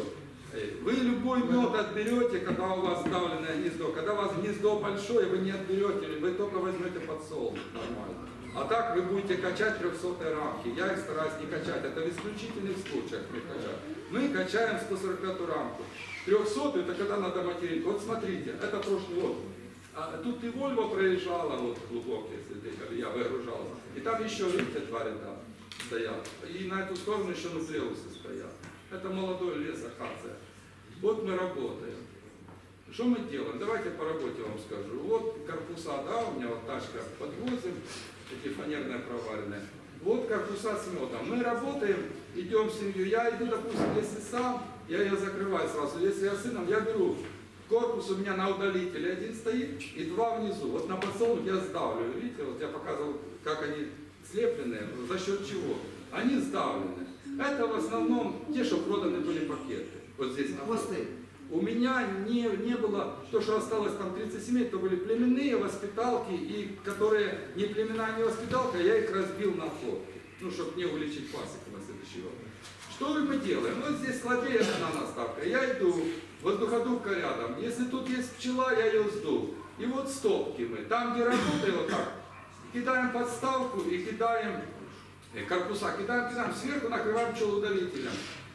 Вы любой мед отберете, когда у вас сдавленное гнездо. Когда у вас гнездо большое, вы не отберете, вы только возьмете подсолнух, нормально. А так вы будете качать трехсотые рамки. Я их стараюсь не качать, это в исключительных случаях мы качаем. Мы качаем сто сорок пятую рамку. трехсотую это когда надо материть. Вот смотрите, это прошлый год. А тут и Вольво проезжала, вот глубоко, если ты, я выгружался. И там еще, видите, два ряда стоят. И на эту сторону еще нуклеусы стоят. Это молодой лес, акация. Вот мы работаем. Что мы делаем? Давайте по работе вам скажу. Вот корпуса, да, у меня вот тачка подвозим, эти фанерные проваренные. Вот корпуса с медом. Мы работаем, идем в семью. Я иду, допустим, если сам, я ее закрываю сразу. Если я сыном, я беру корпус, у меня на удалителе один стоит и два внизу. Вот на подсолнух я сдавливаю. Видите, вот я показывал, как они слепленные, за счет чего. Они сдавлены. Это в основном те, что проданы были пакеты. Вот здесь на Хвосты. У меня не, не было, то, что осталось там тридцать семей, то были племенные воспиталки, и которые не племенная, не воспиталка, я их разбил на хлопки, ну, чтобы не увеличить пасеку на следующий год. Что мы делаем? Вот здесь слабее одна наставка. Я иду, воздуходувка рядом. Если тут есть пчела, я ее сдул. И вот стопки мы. Там, где работаю, вот так, кидаем подставку и кидаем корпуса, кидаем, кидаем, сверху накрываем пчелоудалителем.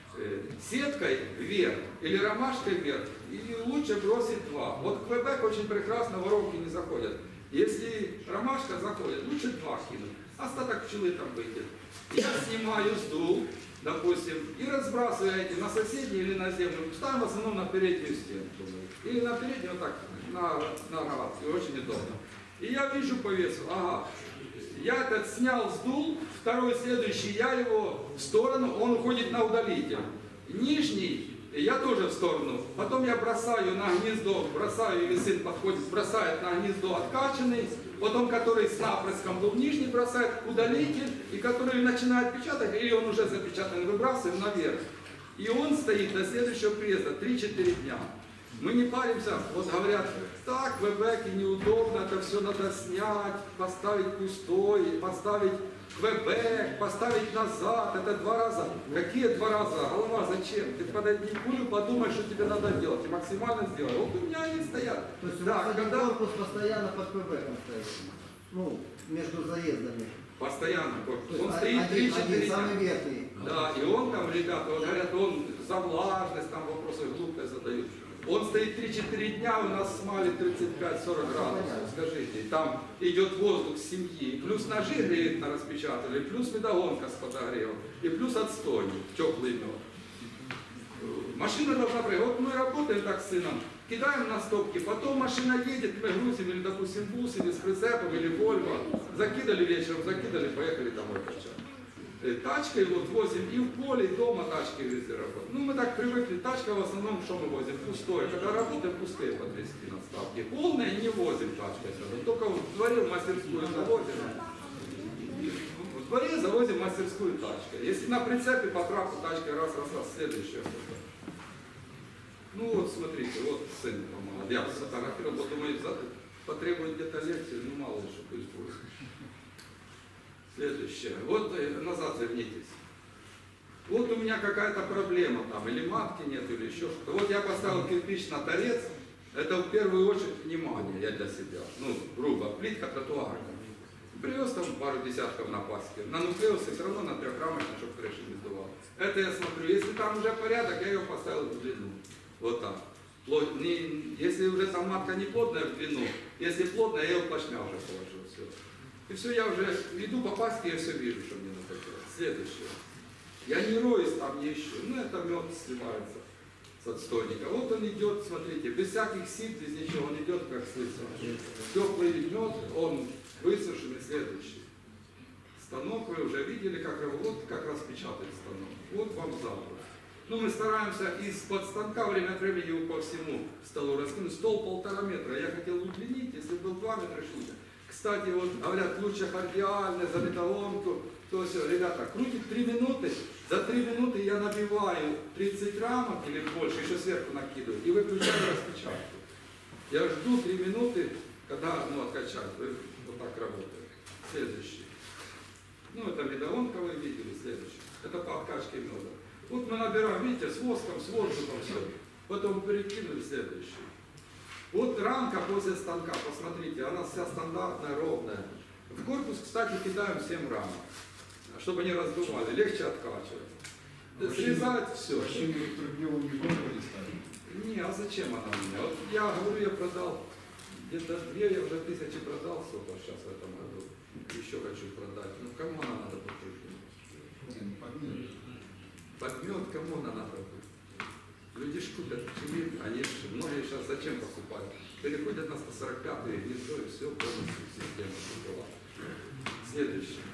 Сеткой вверх или ромашкой вверх, и лучше бросить два. Вот в Квебек очень прекрасно воровки не заходят. Если ромашка заходит, лучше два кинуть. Остаток пчелы там выйдет. Я снимаю сдул, допустим, и разбрасываю эти на соседние или на землю. Ставим в основном на переднюю стенку. Или на переднюю, вот так, на, на рогатку. Очень удобно. И я вижу по весу, ага, я этот снял сдул, второй следующий, я его в сторону, он уходит на удалитель. Нижний я тоже в сторону. Потом я бросаю на гнездо, бросаю, или сын подходит, бросает на гнездо откачанный. Потом, который с напрыском был нижний, бросает удалитель. И который начинает печатать, или он уже запечатан, выбрасываем наверх. И он стоит до следующего приезда, три-четыре дня. Мы не паримся, вот говорят, так, в Квебеке неудобно, это все надо снять, поставить пустой, поставить Квебек, поставить назад, это два раза. Какие два раза? Голова, зачем? Ты подойди к пулю, подумай, что тебе надо делать, и максимально сделай. Вот у меня они стоят. То есть у да, вас один когда... корпус постоянно под Квебеком стоит? Ну, между заездами. Постоянно корпус. Он А- стоит один- три-четыре один, дня. самый верхний. Да, и он там, ребята, вот говорят, он за влажность, там вопросы глупые задают. Он стоит три-четыре дня, у нас смалит тридцать пять-сорок градусов, скажите. И там идет воздух с семьи, плюс ножи греют на распечатали, плюс медогонка с подогревом, и плюс отстойник, теплый мед. Машина должна проехать. Вот мы работаем так с сыном, кидаем на стопки, потом машина едет, мы грузим, или, допустим, бус, или с прицепом, или Вольво, закидали вечером, закидали, поехали домой качать. Тачкой вот возим и в поле, и дома тачки везде работают. Ну, мы так привыкли, тачка в основном, что мы возим? Пустое. Когда работаем, пустые подвезти на ставке. Полные не возим тачкой сюда. Только в дворе в мастерскую завозим. В дворе завозим мастерскую тачкой. Если на прицепе по трапу тачкой раз, раз, раз, следующая. Ну вот, смотрите, вот сын помогает. Я сфотографировал, вот думаю, потребует где-то лекции, ну мало ли, что пусть будет. Следующее. Вот назад вернитесь. Вот у меня какая-то проблема там, или матки нет, или еще что-то. Вот я поставил кирпич на торец. Это в первую очередь внимание я для себя. Ну, грубо, плитка тротуара. Привез там пару десятков на пасеке. На нуклеусе все равно на трехрамочной, чтобы крыша не сдувала. Это я смотрю. Если там уже порядок, я ее поставил в длину. Вот так. Плот, не, если уже там матка не плотная в длину, если плотная, я ее плашмя уже положил. Все. И все, я уже иду по пасеке, я все вижу, что мне надо делать. Следующее. Я не роюсь там, не ищу. Ну, это мед сливается с отстойника. Вот он идет, смотрите, без всяких сит, без ничего, он идет как слышно. Теплый мед, он высушенный, следующий. Станок вы уже видели, как, вот как раз печатает станок. Вот вам запах. Ну, мы стараемся из-под станка время от времени его по всему столу раскинуть. Стол полтора метра. Я хотел удлинить, если был два метра, шутка. Кстати, вот говорят, лучше кардиальное, за металлонку. То все, ребята, крутит три минуты. За три минуты я набиваю тридцать рамок или больше, еще сверху накидываю, и выключаю распечатку. Я жду три минуты, когда, ну, откачать. Вот так работает. Следующий. Ну, это медовонка вы видели, следующий. Это по откачке меда. Вот мы набираем, видите, с воском, с воздухом все. Потом перекинули следующий. Вот рамка после станка, посмотрите, она вся стандартная, ровная. В корпус, кстати, кидаем семь рамок, чтобы не раздували, легче откачивать. Срезать все. Не, а зачем она у меня? Вот я говорю, я продал, где-то две я уже тысячи продал, сколько сейчас в этом году. Еще хочу продать. Ну кому она надо покрутить? Подмет, кому она надо покрутить? Люди ж купят пчелин, они же, многие сейчас зачем покупают? Переходят на сто сорок пятый гнездо и все, полностью система купила. Следующий.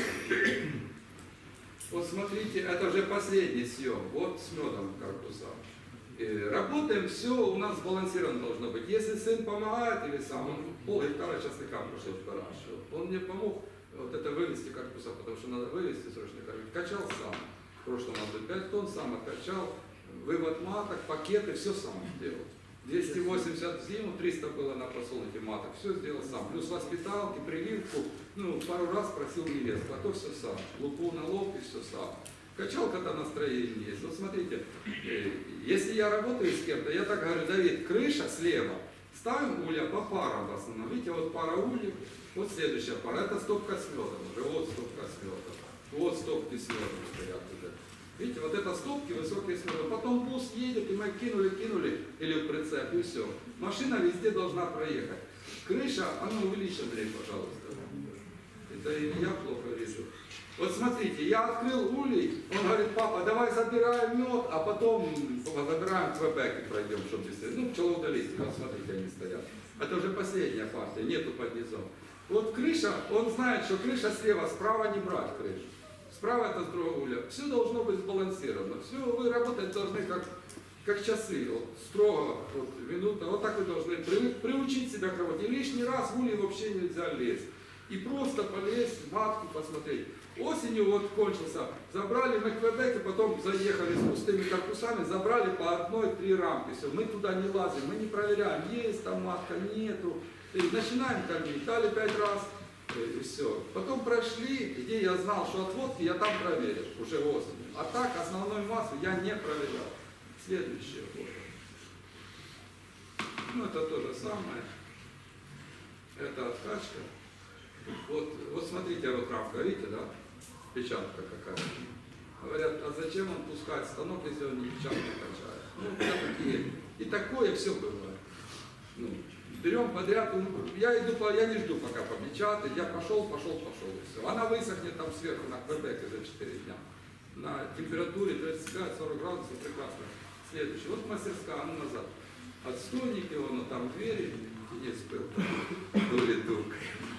Вот смотрите, это уже последний съем. Вот с медом корпуса. И работаем, все у нас сбалансировано должно быть. Если сын помогает или сам, он пол гектара чеснока прошлый выращивал. Он мне помог вот это вывести корпуса, потому что надо вывести срочно кормить. Качал сам. В прошлом году пять тонн сам откачал. Вывод маток, пакеты, все сам сделал. двести восемьдесят в зиму, триста было на подсолнухе маток, все сделал сам. Плюс воспиталки, прививку, ну, пару раз просил невестку, а то все сам. Лупу на лоб и все сам. Качал, когда настроение есть. Вот смотрите, если я работаю с кем-то, я так говорю, Давид, крыша слева, ставим улья по парам в основном. Видите, вот пара ульев, вот следующая пара, это стопка с медом уже, вот стопка с медом. Вот стопки с медом стоят уже. Видите, вот это стопки высокие с медом. Потом бус едет, и мы кинули, кинули, или в прицеп, и все. Машина везде должна проехать. Крыша, она увеличена, пожалуйста. Это и я плохо вижу. Вот смотрите, я открыл улей, он говорит, папа, давай забираем мед, а потом забираем квебек и пройдем, чтобы быстрее. Ну, пчеловодолисты, вот смотрите, они стоят. Это уже последняя партия, нету под низом. Вот крыша, он знает, что крыша слева, справа не брать крышу. Справа это с другого уля. Все должно быть сбалансировано. Все, вы работать должны как, как часы, вот, строго, вот, минута. Вот так вы должны при, приучить себя к работе. И лишний раз в улей вообще нельзя лезть. И просто полезть, матку посмотреть. Осенью вот кончился, забрали мы квебек, и потом заехали с пустыми корпусами, забрали по одной три рамки. Все, мы туда не лазим, мы не проверяем, есть там матка, нету. И начинаем кормить, дали пять раз, и все. Потом прошли, где я знал, что отводки, я там проверил, уже осенью. А так основную массу я не проверял. Следующее вот. Ну это то же самое. Это откачка. Вот, вот смотрите, вот рамка, видите, да? Печатка какая. Говорят, а зачем он пускать станок, если он не печатку качает? Ну, это такие. И такое все бывает. Ну, берем подряд, я иду, по, я не жду пока попечатать, я пошел, пошел, пошел, и все. Она высохнет там сверху на квебеке за четыре дня. На температуре тридцать пять сорок градусов, прекрасно. Следующий, вот мастерская, ну назад. Отстойники, вон там двери, не спыл, дули дуркой.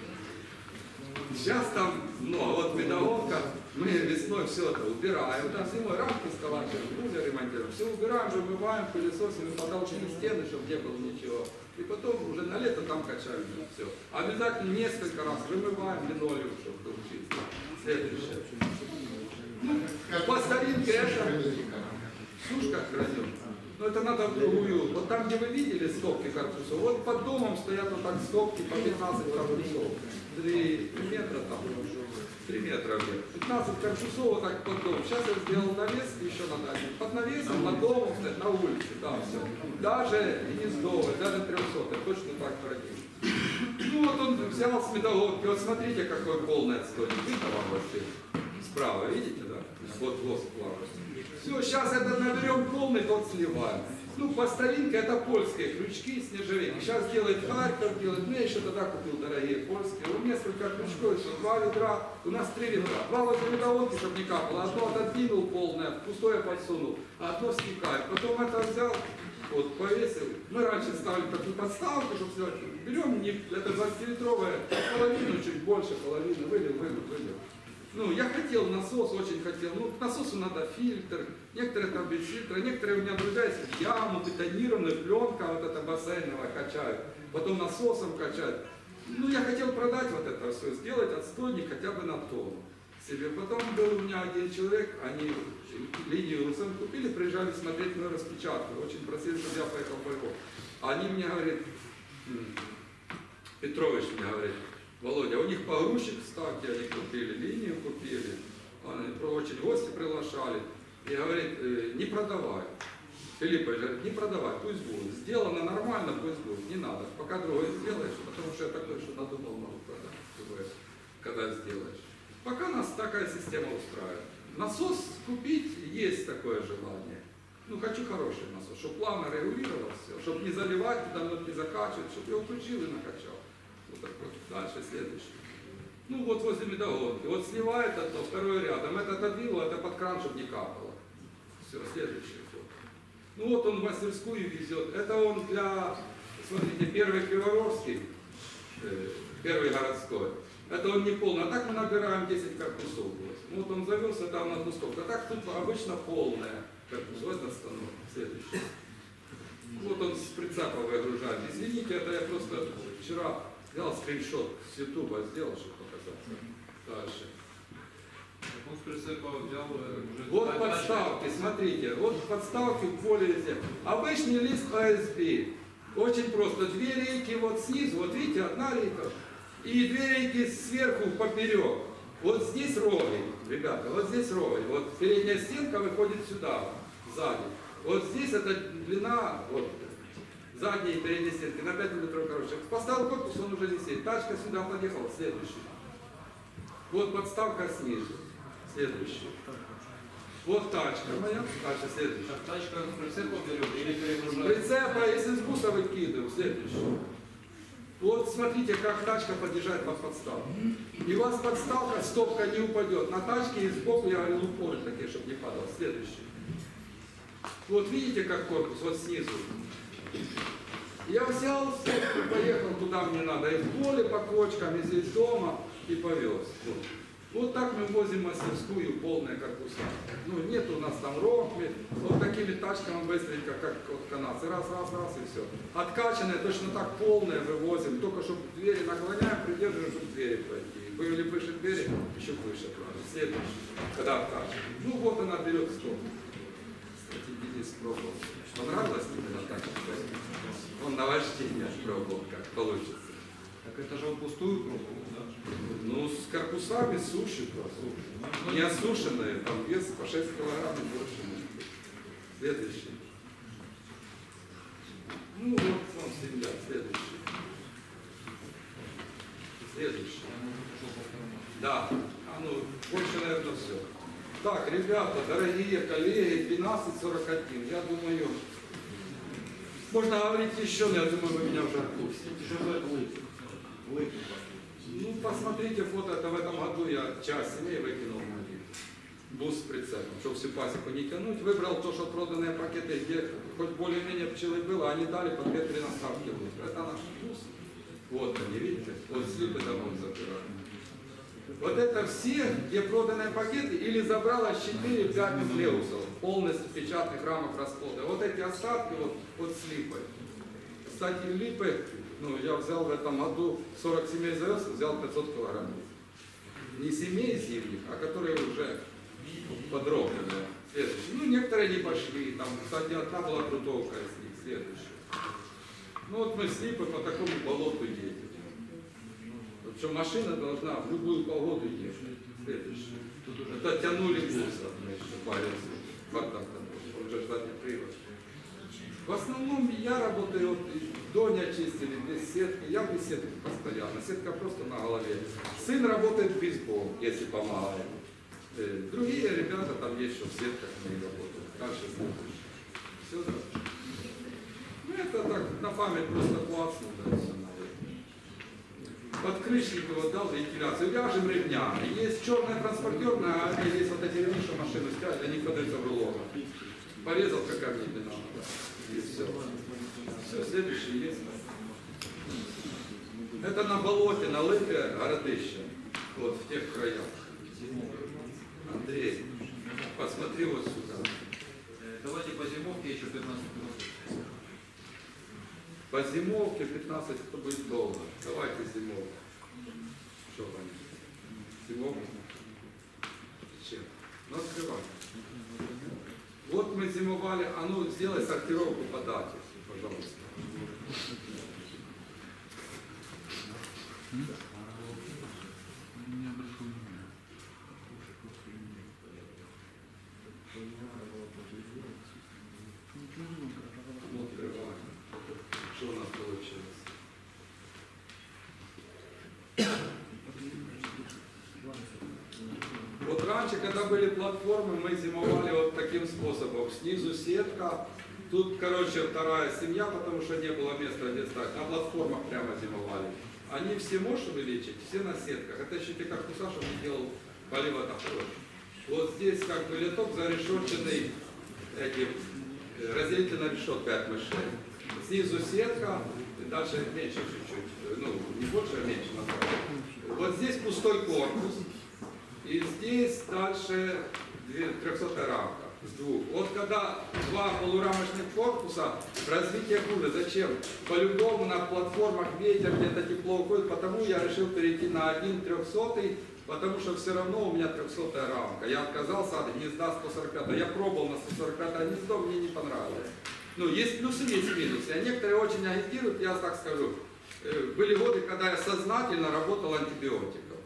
Сейчас там много, вот медоводка, мы весной все это убираем, там зимой рамки сколачиваем, грузы ремонтируем, все убираем, вымываем, пылесосим, потолчили стены, чтобы не было ничего. И потом уже на лето там качаем все. Обязательно несколько раз вымываем линолеум, чтобы научиться. Следующее. Ну, по старинке это сушка храним. Но это надо в другую. Вот там, где вы видели стопки корпусов, вот под домом стоят вот так стопки по пятнадцать корпусов. три метра там, три метра вверх. пятнадцать корпусов вот так под домом. Сейчас я сделал навес, еще надо один. Под навесом, под домом, на улице, да, все. Даже гнездовый, даже трехсотый, точно так храним. Ну вот он взял с медоводки, вот смотрите, какой полный отстойник. Видно вам вообще? Справа, видите, да? Вот воск плавает. Все, сейчас это наберем полный, тот сливаем. Ну, по старинке это польские крючки с нержавейки. Сейчас делает Харьков, делает. Ну, я еще тогда купил дорогие польские. У несколько крючков, еще два ведра. У нас три ведра. Два возле медоводки, чтобы не капало. Одно отодвинул полное, пустое подсунул, а одно стекает. Потом это взял, вот, повесил. Мы раньше ставили такую подставку, чтобы сделать. Берем, не, это двадцатилитровая, половину, чуть больше половины, вылил, вылил, вылил. Ну, я хотел насос, очень хотел. Ну, к насосу надо фильтр, некоторые там без фильтра, некоторые у меня друзья есть в яму, бетонированную, пленка вот эта бассейновая качают, потом насосом качают. Ну, я хотел продать вот это все, сделать отстойник хотя бы на тонну себе. Потом был у меня один человек, они линию РУСМ купили, приезжали смотреть мою распечатку, очень просили, чтобы я поехал по Львову. Они мне говорят, Петрович мне говорит, Володя, у них погрузчик, ставки они купили, линию купили, они очень гости приглашали. и говорит, э, не продавай. Филиппович говорит, не продавай, пусть будет. Сделано нормально, пусть будет, не надо. Пока другое сделаешь, потому что я такой, что надумал, могу продать, другое, когда сделаешь. Пока нас такая система устраивает. Насос купить есть такое желание. Ну, хочу хороший насос, чтобы плавно регулировал все, чтобы не заливать, туда не закачивать, чтобы его включил и накачал. Вот такой. Дальше следующий. Ну вот возле медогонки. Вот сливает это, второй рядом. Это отодвинул, это под кран, чтобы не капало. Все, следующий. Ну вот он в мастерскую везет. Это он для, смотрите, первый Криворовский, э, первый городской. Это он не полный. А так мы набираем десять корпусов. Ну вот он завелся там на одну стопку. А так тут обычно полная корпус. Вот этот станок. Следующий. Вот он с прицепа выгружает. Извините, это я просто вчера взял скриншот с ютуба, сделал, чтобы показать. Дальше. Он с прицепа взял уже... Вот подставки, смотрите, вот подставки в поле везде. Обычный лист А С Б. Очень просто. Две рейки вот снизу, вот видите, одна рейка. И две рейки сверху поперек. Вот здесь ровень, ребята, вот здесь ровень. Вот передняя стенка выходит сюда, сзади. Вот здесь это длина, вот, задней и передней стенки на пять миллиметров короче. Поставил корпус, он уже не сидит. Тачка сюда подъехала, следующий. Вот подставка снизу. Следующий. Вот тачка моя, тачка следующая. Тачка с прицепом берет или перегружает? Прицепа, если с буса выкидываю, следующий. Вот смотрите, как тачка подъезжает под подставку. И у вас подставка, стопка не упадет. На тачке и сбоку, я говорил, упоры такие, чтобы не падал. Следующий. Вот видите, как корпус, вот снизу. Я взял стопку, поехал туда мне надо. И в поле по кочкам, и здесь дома, и повез. Вот. Вот так мы возим мастерскую полные корпуса. Ну, нет у нас там ромпли. Вот такими тачками быстренько, как вот канадцы. Раз, раз, раз и все. Откачанные точно так полные вывозим. Только чтобы двери наклоняем, придерживаем, чтобы двери пройти. Были выше двери, еще выше. Следующий. Когда откачиваем. Ну вот она берет стоп. Кстати, Денис пробовал. Понравилось тебе на тачке? Он на вождение пробовал, как получится. Так это же он пустую пробовал, да? Ну, с корпусами суши просто. Не осушенные, там вес по шесть килограмм и больше. Следующий. Ну, вот он всегда. Следующий. Следующий. Да. А ну, больше, наверное, все. Так, ребята, дорогие коллеги, двенадцать сорок один. Я думаю, можно говорить еще, но я думаю, вы меня уже отпустите. Что за это лык? Лык. Ну, посмотрите фото, это в этом году я часть семей выкинул на них. Бус с прицепом, чтобы всю пасеку не тянуть. Выбрал то, что проданные пакеты, где хоть более-менее пчелы было, они дали по две-три наставки. Это наш бус. Вот они, видите? Вот слипы домой забирают. Вот это все, где проданные пакеты, или забралось четыре-пять нуклеусов, полностью печатных рамок расплода. Вот эти остатки, вот, вот слипы. Кстати, липы, ну, я взял в этом году сорок семей завез, взял пятьсот килограмм. Не семей зимних, а которые уже подробные. Следующие. Ну, некоторые не пошли. Там, кстати, одна была трутовка из них. Следующая. Ну, вот мы с липы по такому болоту едем. Причем машина должна в любую погоду ехать. Следующее. Это тянули бусов, мы еще парились. Он же ждать не привод. В основном я работаю, вот, Доня чистили, без сетки, я без сетки постоянно, сетка просто на голове. Сын работает в бейсбол, если помогает. Другие ребята там есть, что в сетках не работают. Дальше следующее. Все, да? Ну это так, на память просто классно, да, все надо. Подкрышник его дал вентиляцию, вяжем ремнями. Есть черная транспортерная, а есть вот эти ремни, что машину ставят, они подаются в рулон. Порезал, как камни длина. И все. Все, следующий есть. Это на болоте, на лыпе городище. Вот в тех краях. Андрей, посмотри вот сюда. Давайте по зимовке еще пятнадцать минут. По зимовке пятнадцать, это будет долго. Давайте зимовку. Что там? Зимовку? Чем? Ну, открывай. Вот мы зимовали, а ну сделай сортировку по дате, пожалуйста. раньше, когда были платформы, мы зимовали вот таким способом. Снизу сетка, тут, короче, вторая семья, потому что не было места, где ставить. На платформах прямо зимовали. Они все можешь увеличить, все на сетках. Это еще те корпуса, чтобы не делал полива такого. Вот здесь как бы литок зарешетченный этим, разделительная решетка от мышей. Снизу сетка, дальше меньше чуть-чуть, ну не больше, а меньше. Вот здесь пустой корпус, и здесь дальше трехсотая рамка с двух. Вот когда два полурамочных корпуса, развитие хуже. Зачем? По-любому на платформах ветер, где-то тепло уходит, потому я решил перейти на один трехсотый, потому что все равно у меня трехсотая рамка. Я отказался от гнезда сто сорок пять. Я пробовал на сто сорок пятое гнездо, мне не понравилось. Ну, есть плюсы, есть минусы. А некоторые очень агитируют, я так скажу. Были годы, когда я сознательно работал антибиотиком.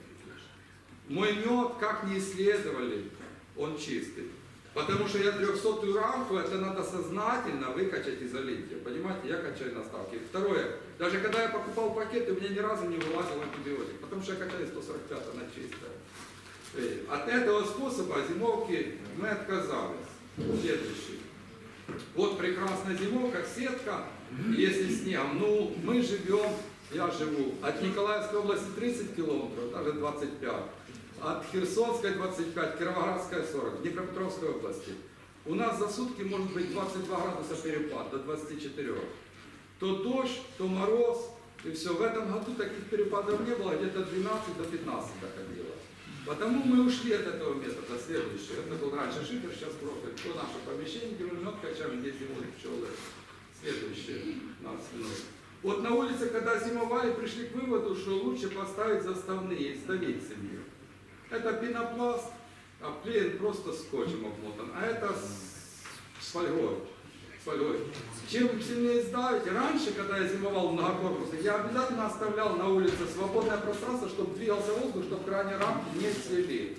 Мой мед, как не исследовали, он чистый. Потому что я трехсотую рамку, это надо сознательно выкачать и залить. Понимаете, я качаю на ставке. Второе, даже когда я покупал пакеты, у меня ни разу не вылазил антибиотик, потому что я качаю сто сорок пять, она чистая. От этого способа зимовки мы отказались. Следующий. Вот прекрасная зимовка, сетка, если снегом. Ну, мы живем, я живу от Николаевской области тридцать километров, даже двадцать пять. От Херсонской двадцать пять, Кировоградская сорок, Днепропетровской области. У нас за сутки может быть двадцать два градуса перепад, до двадцати четырёх. То дождь, то мороз, и все. В этом году таких перепадов не было, где-то двенадцать до пятнадцати доходило. Потому мы ушли от этого места, до следующего. Это был раньше шифер, сейчас просто то наше помещение, где мы мед качаем, где зимуют пчелы. Следующее, пятнадцать минут. Вот на улице, когда зимовали, пришли к выводу, что лучше поставить заставные и сдавить семью. Это пенопласт, а плен просто скотчем обмотан, а это с, с фольгой. С фольгой. Чем сильнее сдавите, раньше, когда я зимовал в многокорпусе, я обязательно оставлял на улице свободное пространство, чтобы двигался воздух, чтобы крайние рамки не цвели.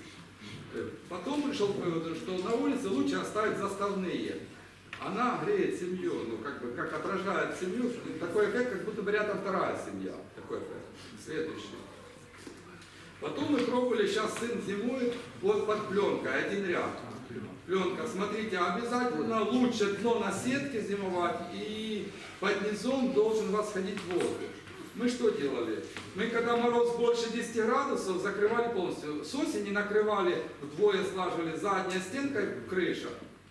Потом пришел к выводу, что на улице лучше оставить заставные. Она греет семью, ну как бы как отражает семью, такой эффект, как будто бы рядом вторая семья. Такой эффект. Следующий. Потом мы пробовали, сейчас сын зимует, вот под пленкой, один ряд. Пленка, смотрите, обязательно лучше дно на сетке зимовать, и под низом должен восходить воздух. Мы что делали? Мы когда мороз больше десяти градусов, закрывали полностью. С осени накрывали, вдвое слаживали задняя стенка, крыша.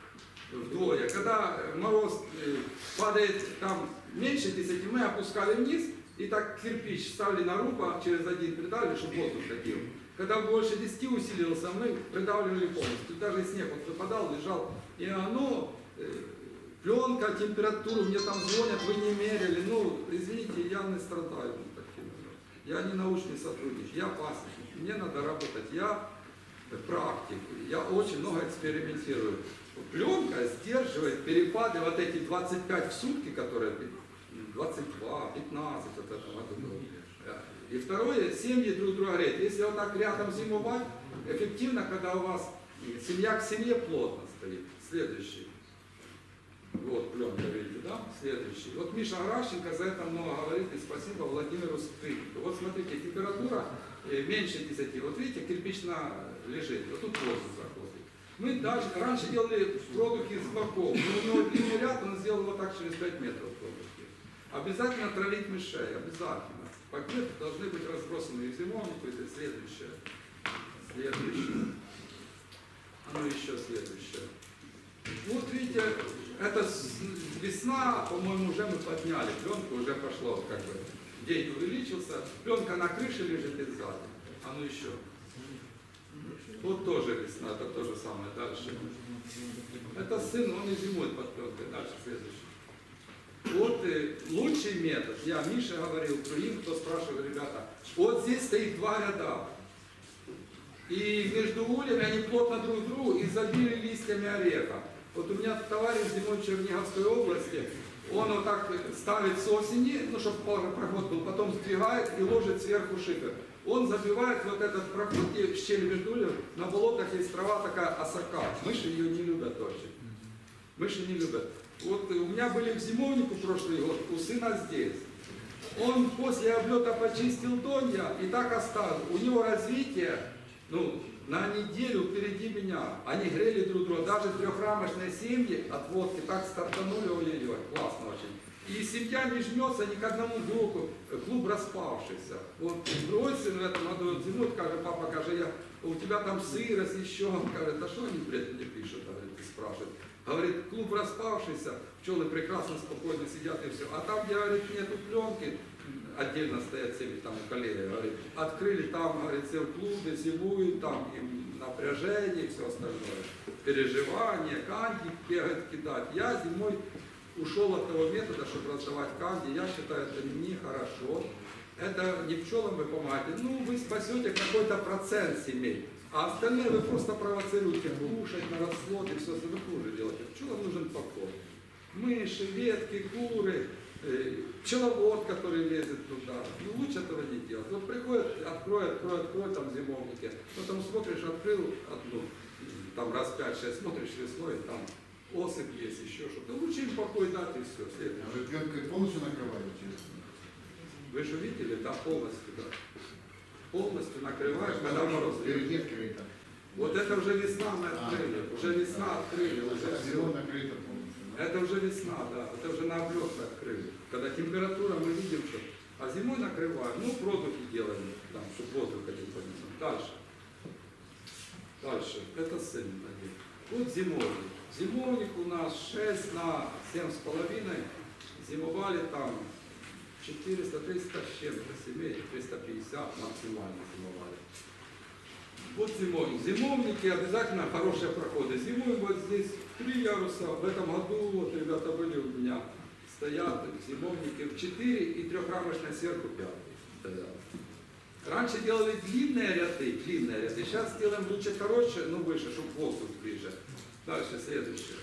Вдвое. Когда мороз падает там меньше десяти, мы опускали вниз, и так кирпич ставили на руку, а через один придавили, чтобы воздух ходил. Когда больше десяти усилился, мы придавливали полностью. Даже снег вот выпадал, лежал. И оно, э, пленка, температуру, мне там звонят, вы не мерили. Ну, извините, я не страдаю таким. Я не научный сотрудник, я пасечник. Мне надо работать, я практик. Я очень много экспериментирую. Пленка сдерживает перепады, вот эти двадцать пять в сутки, которые двадцать два, пятнадцать, вот это вот. И второе, семьи друг друга греют. Если вот так рядом зимовать, эффективно, когда у вас семья к семье плотно стоит. Следующий. Вот пленка, видите, да? Следующий. Вот Миша Гращенко за это много говорит, и спасибо Владимиру Скрипнику. Вот смотрите, температура меньше десяти. Вот видите, кирпично лежит, вот тут воздух заходит. Мы дальше, раньше делали в продухе с боков, но у него длинный ряд, он сделал вот так через пять метров в продухе. Обязательно травить мышей, обязательно. Пакеты должны быть разбросаны и в зимовнику, это следующее. Следующее. А ну еще следующее. Вот видите, это весна, по-моему, уже мы подняли, пленка уже пошло, как бы, день увеличился, пленка на крыше лежит и сзади. А ну еще. Вот тоже весна, это то же самое, дальше. Это сын, он и зимует под пленкой, дальше следующее. Вот э, лучший метод, я Мише говорил, другим, кто спрашивал, ребята, вот здесь стоит два ряда. И между ульями они плотно друг к другу и забили листьями ореха. Вот у меня товарищ зимой в Черниговской области, он вот так ставит с осени, ну, чтобы проход был, потом сдвигает и ложит сверху шифер. Он забивает вот этот проход, и щель между ульями, на болотах есть трава такая осока. Мыши ее не любят очень. Мыши не любят. Вот у меня были в зимовнику прошлый год, у сына здесь. Он после облета почистил донья и так оставил. У него развитие Ну, на неделю впереди меня. Они грели друг друга. Даже трехрамочные семьи от водки так стартанули, ой-ой-ой, классно очень. И семья не жмется ни к одному блоку, клуб распавшийся. Вот другой сын в этом году вот зимой, скажет, папа, скажет, я, у тебя там сырость еще, он говорит, да что они бред мне пишут, говорит, и спрашивает. Говорит, клуб распавшийся, пчелы прекрасно, спокойно сидят и все. А там, где, говорит, нету пленки, отдельно стоят семьи, там у коллеги, говорит, открыли там, говорит, все в клубе, зимуют, там им напряжение и все остальное. Переживания, канди бегать, кидать. Я зимой ушел от того метода, чтобы раздавать канди. Я считаю, это нехорошо. Это не пчелам вы помогаете. Ну, вы спасете какой-то процент семей. А остальные вы просто провоцируете кушать на расплод и все, вы хуже делаете. Пчелам нужен покой. Мыши, ветки, куры, э, пчеловод, который лезет туда. Ну, лучше этого не делать. Вот приходит, открой, открой, открой, там зимовники. Потом смотришь, открыл одну, там раз пять-шесть, смотришь весной, там осыпь есть, еще что-то. Лучше им покой дать и все. А вы пленкой полностью накрываете? Вы же видели, да, полностью, да. Полностью накрываешь, когда мороз. Вот это уже весна мы открыли. А, уже весна да. открыли. Уже все. Накрыто полностью. Это уже весна, да. Это уже на облетке открыли. Когда температура, мы видим, что. А зимой накрываем. Ну, продухи делаем, там, чтобы воздух один поднесем. Дальше. Дальше. Это сын один. Вот зимовник. Зимовник у нас шесть на семь с половиной. Зимовали там четыреста триста с чем-то семей, триста пятьдесят максимально зимовали. Вот зимовник. Зимовники обязательно хорошие проходы. Зимуем вот здесь три яруса. В этом году, вот ребята были у меня, стоят зимовники в четыре и трехрамочные сверху пять стоят. Раньше делали длинные ряды, длинные ряды. Сейчас делаем лучше короче, но выше, чтобы воздух ближе. Дальше следующее.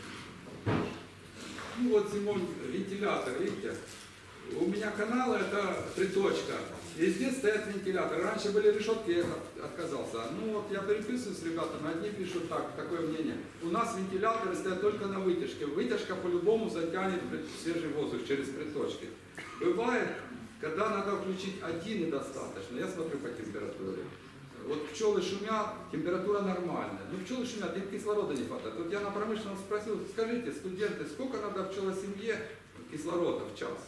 Ну вот зимовник, вентилятор, видите? У меня канал это приточка. Везде стоят вентиляторы. Раньше были решетки, я отказался. Ну вот я переписываюсь с ребятами, одни пишут так, такое мнение. У нас вентиляторы стоят только на вытяжке. Вытяжка по-любому затянет свежий воздух через приточки. Бывает, когда надо включить один недостаточно. Я смотрю по температуре. Вот пчелы шумят, температура нормальная. Ну пчелы шумят, им кислорода не хватает. Вот я на промышленном спросил, скажите, студенты, сколько надо пчелосемье кислорода в час?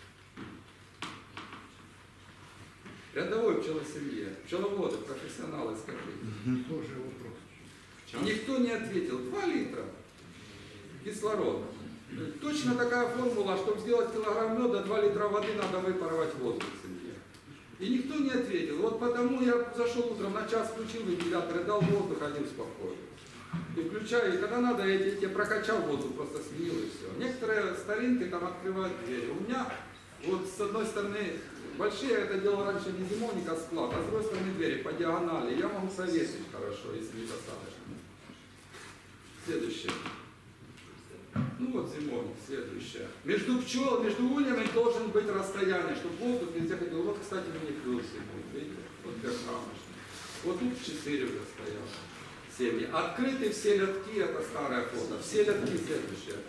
Рядовой пчелосемье, пчеловоды, профессионалы, скажите. Тоже вопрос. И никто не ответил. два литра кислорода. Точно такая формула, чтобы сделать килограмм меда, два литра воды надо выпарывать воздух в семье. И никто не ответил. Вот потому я зашел утром, на час включил вентилятор и дал воздух, один спокойно. И включаю, и когда надо, я тебе прокачал воздух, просто сменил и все. Некоторые старинки там открывают двери. У меня вот с одной стороны большие, я это делал раньше не зимовник, а склад, а с другой стороны двери по диагонали. Я могу повесить хорошо, если недостаточно. Следующее. Ну вот зимовник, следующее. Между пчел, между ульями должен быть расстояние, чтобы воздух везде ходил. Вот, кстати, у них был зимовник, видите? Вот как рамочный. Вот тут четыре уже стоят семьи. Открыты все лотки, это старое фото. Все лотки следующее.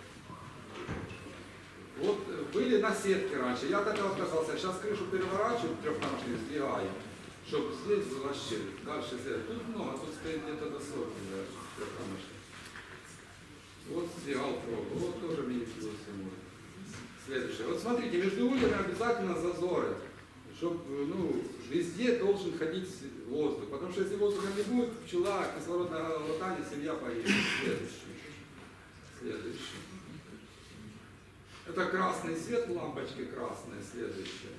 Вот были на сетке раньше, я от этого отказался. Сейчас крышу переворачиваю, трехрамочную сдвигаю, чтобы здесь была щель. Дальше здесь. Тут много, тут стоит где-то до сотни трехрамочных. Вот сдвигал пробу, вот тоже мини-плюс ему. Следующее. Вот смотрите, между ульями обязательно зазоры, чтобы, ну, везде должен ходить воздух. Потому что если воздуха не будет, пчела, кислородное глотание, семья поедет. Следующее. Следующее. Это красный свет, лампочки красные. Следующее.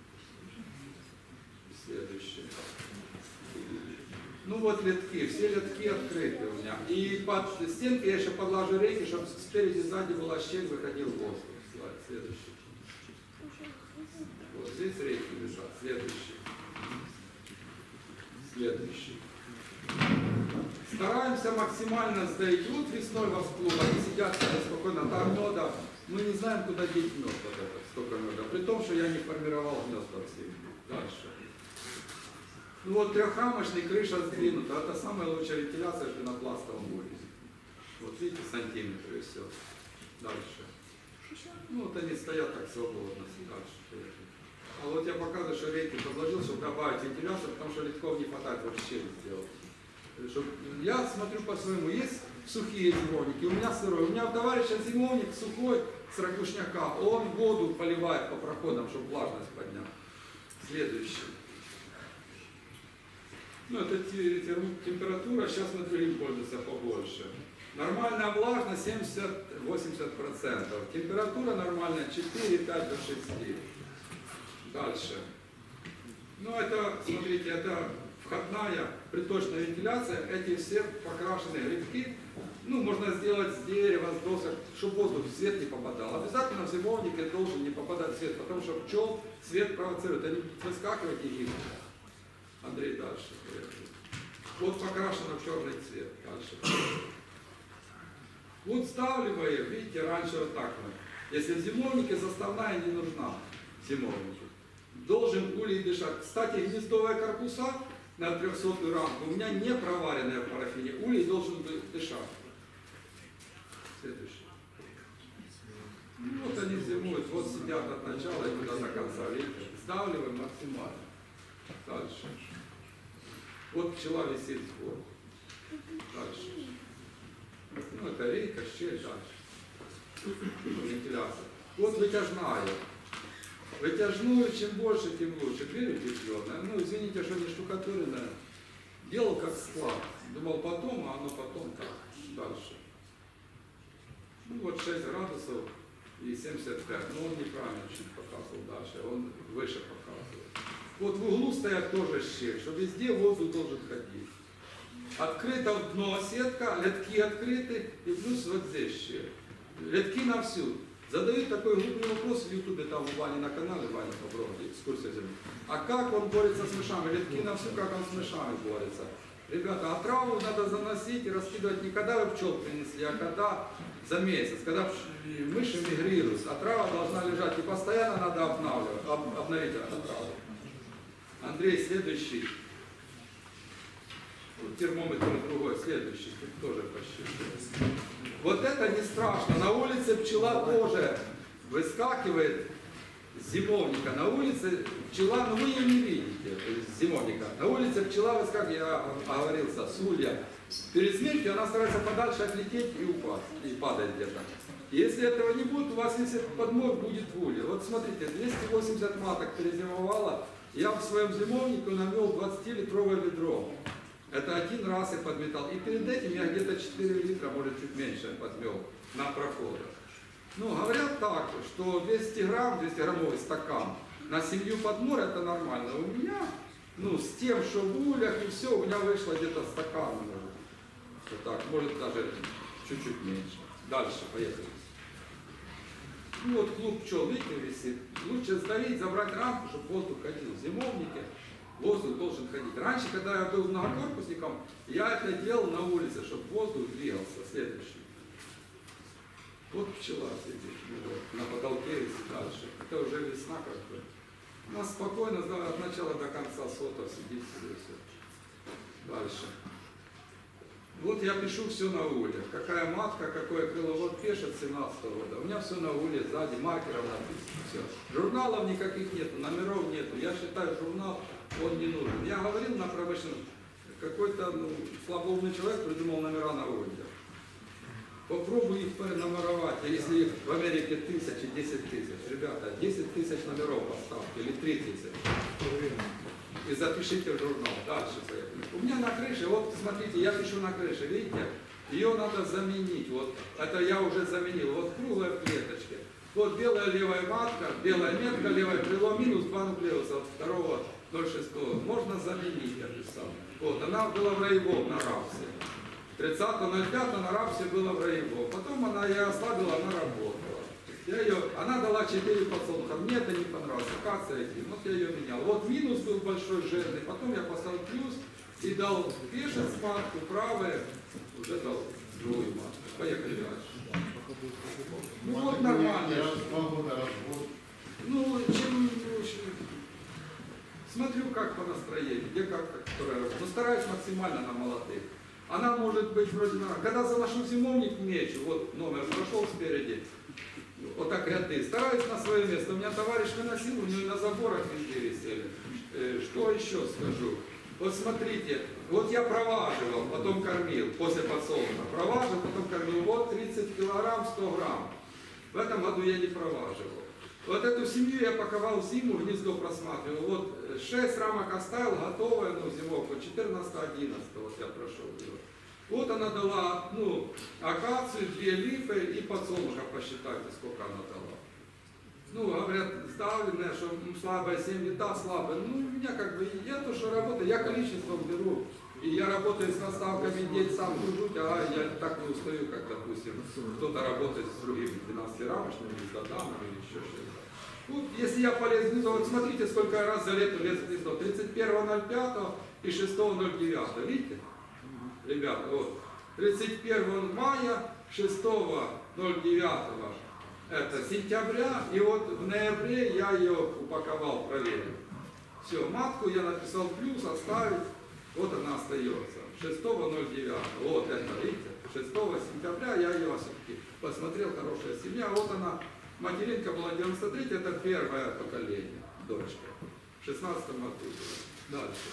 Следующее. Ну вот литки, все литки открыты у меня. И под стенки я еще подложу рейки, чтобы спереди, сзади была щель, выходил воздух. Следующий. Вот здесь рейки лежат. Следующий. Следующий. Стараемся максимально сдать. Вот весной вас клуб, они сидят спокойно, там меда. Мы не знаем, куда деть мед, вот этот, столько меда. При том, что я не формировал гнезд по всем. Дальше. Ну вот трехрамочный, крыша сдвинута. Это самая лучшая вентиляция в пенопластовом вывозе. Вот видите, сантиметры и все. Дальше. Ну вот они стоят так свободно. Дальше. А вот я показываю, что рейки подложил, чтобы добавить вентиляцию, потому что литков не хватает, вот щель сделал. Чтоб, я смотрю по-своему, есть сухие зимовники, у меня сырой. У меня у товарища зимовник сухой с ракушняка, он воду поливает по проходам, чтобы влажность поднять. Следующий. Ну, это температура, сейчас мы другим пользуемся побольше. Нормальная влажность семьдесят-восемьдесят процентов. Температура нормальная четыре-пять до шести. Дальше. Ну, это, смотрите, это входная приточная вентиляция. Эти все покрашенные грибки. Ну, можно сделать с дерева, с досок, чтобы воздух, свет не попадал. Обязательно в зимовнике должен не попадать свет, потому что пчел свет провоцирует. Они выскакивают и гибнут. Андрей, дальше. Вот покрашено в черный цвет. Дальше. Вот ставливая, видите, раньше вот так вот. Если в зимовнике заставная не нужна, зимовнике, должен улей дышать. Кстати, гнездовые корпуса на трехсотую рамку у меня не проваренные в парафине. Улей должен дышать. Следующий. Ну, вот они зимуют, вот сидят от начала и туда до конца. Видите? Сдавливаем максимально. Дальше. Вот пчела висит сбоку. Дальше. Ну, это рейка, щель, дальше. Вентиляция. Вот вытяжная. Вытяжную, чем больше, тем лучше. Дверь утепленная. Ну, извините, что не штукатуренная. Делал как склад. Думал потом, а оно потом так. Дальше. Ну, вот шесть градусов и семьдесят пять. Но он неправильно чуть показывал дальше. Он выше показывает. Вот в углу стоят тоже щель, что везде воздух должен ходить. Открыто дно сетка, летки открыты, и плюс вот здесь щель. Летки на всю. Задают такой глупый вопрос в Ютубе, там у Вани на канале, Ваня Бобров, экскурсия земли. А как он борется с мышами? Летки на всю, как он с мышами борется. Ребята, а траву надо заносить и раскидывать не когда вы пчел принесли, а когда за месяц, когда мыши мигрируют. А трава должна лежать, и постоянно надо обновлять, об, обновить эту траву. Андрей, следующий. Термометр другой, следующий, тут тоже почти. Вот это не страшно. На улице пчела тоже выскакивает с зимовника. На улице пчела, ну вы ее не видите, с зимовника. На улице пчела выскакивает, я оговорился, с улья. Перед смертью она старается подальше отлететь и упасть, и падает где-то. Если этого не будет, у вас если подмор будет в улье. Вот смотрите, двести восемьдесят маток перезимовало. Я в своем зимовнике навел двадцатилитровое ведро. Это один раз я подметал. И перед этим я где-то четыре литра, может чуть меньше подмел на проходах. Ну, говорят так, что двести грамм, двести граммовый стакан на семью подмор это нормально. У меня, ну, с тем, что в ульях и все, у меня вышло где-то стакан. Может, вот так, может даже чуть-чуть меньше. Дальше, поехали. Ну вот клуб пчел, видите, висит. Лучше сдавить, забрать рамку, чтобы воздух ходил. В зимовнике воздух должен ходить. Раньше, когда я был многокорпусником, я это делал на улице, чтобы воздух двигался. Следующий. Вот пчела сидит, вот, на потолке висит дальше. Это уже весна как бы. У нас спокойно от начала до конца сотов сидит себе все. Дальше. Вот я пишу все на улье. Какая матка, какое крыло. Вот пишет семнадцатого года. У меня все на улье, сзади маркером написано. Все. Журналов никаких нету, номеров нету. Я считаю, журнал, он не нужен. Я говорил на промышленном, какой-то ну, слабоумный человек придумал номера на улье. Попробуй их перенумеровать. Если их в Америке тысячи, десять тысяч. Ребята, десять тысяч номеров поставьте или три тысячи. И запишите в журнал. Дальше поехали. У меня на крыше, вот смотрите, я пишу на крыше, видите? Ее надо заменить. Вот это я уже заменил. Вот круглая в клеточке. Вот белая левая матка, белая метка, левое крыло, минус два нуклеуса от второго ноль шестого. Можно заменить, я писал. Вот, она была в Раевом на рапсе. тридцатого ноль пятого на рапсе была в Раевом. Потом она, я ослабила, она работала. Я ее, она дала четыре подсолнуха, мне это не понравилось, акация один, вот я ее менял. Вот минус был большой, жирный, потом я поставил плюс и дал пешец матку, правая, уже дал другую матку. Поехали дальше. Ну вот нормально. Ну, чем, смотрю как по настроению, где как, которая, но стараюсь максимально на молодых. Она может быть вроде, когда заношу зимовник, мечу, вот номер прошел спереди. Вот так ряды. Стараюсь на свое место. У меня товарищ выносил, у него на заборах везде висели. Что еще скажу? Вот смотрите, вот я проваживал, потом кормил, после подсолнуха. Проваживал, потом кормил. Вот тридцать килограмм, сто грамм. В этом году я не проваживал. Вот эту семью я паковал зиму, гнездо просматривал. Вот шесть рамок оставил, готовая, ну, зимовку, четырнадцатого одиннадцатого, вот я прошел ее. Вот она дала, ну, акацию, две липы и подсолнуха, посчитайте, сколько она дала. Ну, говорят, сдавленная, что слабая семья, да, слабая. Ну, у меня как бы, я то, что работаю, я количеством беру. И я работаю с наставками, день сам гружу, а я так не устаю, как, допустим, кто-то работает с другими двенадцатирамочными, с годами или еще что-то. Вот, если я полез в гнездо, вот смотрите, сколько я раз за лето лез в гнездо. тридцать первого ноль пятого и шестого ноль девятого, видите? Ребята, вот. тридцать первого мая, шестого ноль девятого. Это сентября, и вот в ноябре я ее упаковал, проверил. Все, матку я написал плюс, оставить, вот она остается. шестого ноль девятого, вот это, видите, шестого сентября я ее все-таки посмотрел, хорошая семья, вот она, материнка была девяносто третья, это первое поколение, дочка, в шестнадцатом году. Дальше.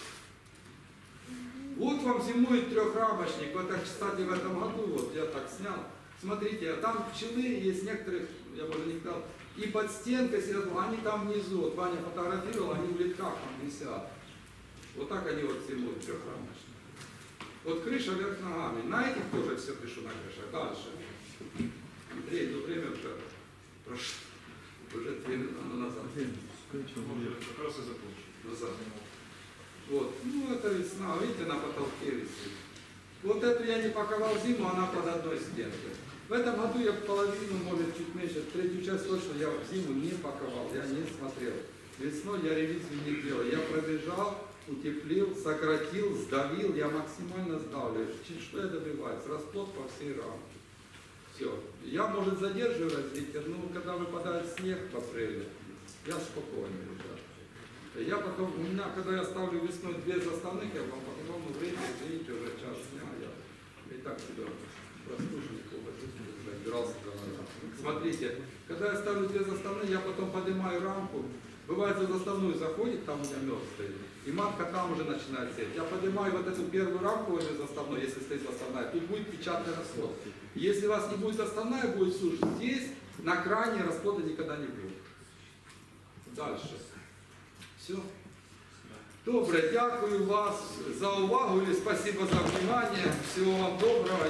Вот вам зимует трехрамочник, вот это, кстати, в этом году, вот я так снял. Смотрите, а там пчелы есть некоторых, я бы не сказал, и под стенкой сидят, они там внизу, вот Ваня фотографировал, они в литках там висят. Вот так они вот зимуют трехрамочные. Вот крыша вверх ногами, на этих тоже все пишу на крыше. Дальше. Андрей, ну время уже прошло, уже две минуты назад. Как раз и закончил. Назад. Вот, ну это весна, видите, на потолке висит. Вот эту я не паковал зиму, она под одной стенкой. В этом году я половину, может, чуть меньше, третью часть точно я в зиму не паковал, я не смотрел. Весной я ревизию не делал. Я пробежал, утеплил, сократил, сдавил, я максимально сдавливаю. Что я добиваюсь? Расплод по всей рамке. Все. Я, может, задерживаю развитие, но когда выпадает снег по апреле, я спокойный, ребят. Я потом, у меня, когда я ставлю весной две заставных, я по какому времени, извините, уже час дня, я и так себя простуженник, разбирался. Смотрите, когда я ставлю две заставные, я потом поднимаю рамку, бывает за заставную заходит, там у меня мед стоит, и матка там уже начинает сеять. Я поднимаю вот эту первую рамку возле заставной, если стоит заставная, тут будет печатный расплод. Если у вас не будет заставная, будет сушь. Здесь на крайне расплода никогда не будет. Дальше. Все. Добре, дякую вас за увагу и спасибо за внимание. Всего вам доброго.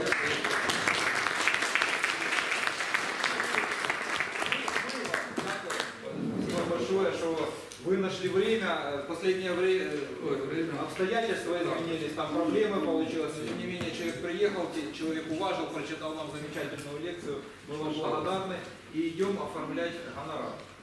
Спасибо большое, что вы нашли время. В последнее время, время обстоятельства изменились, там проблемы получилось. Но, тем не менее, человек приехал, человек уважил, прочитал нам замечательную лекцию. Мы вам благодарны и идем оформлять гонорар.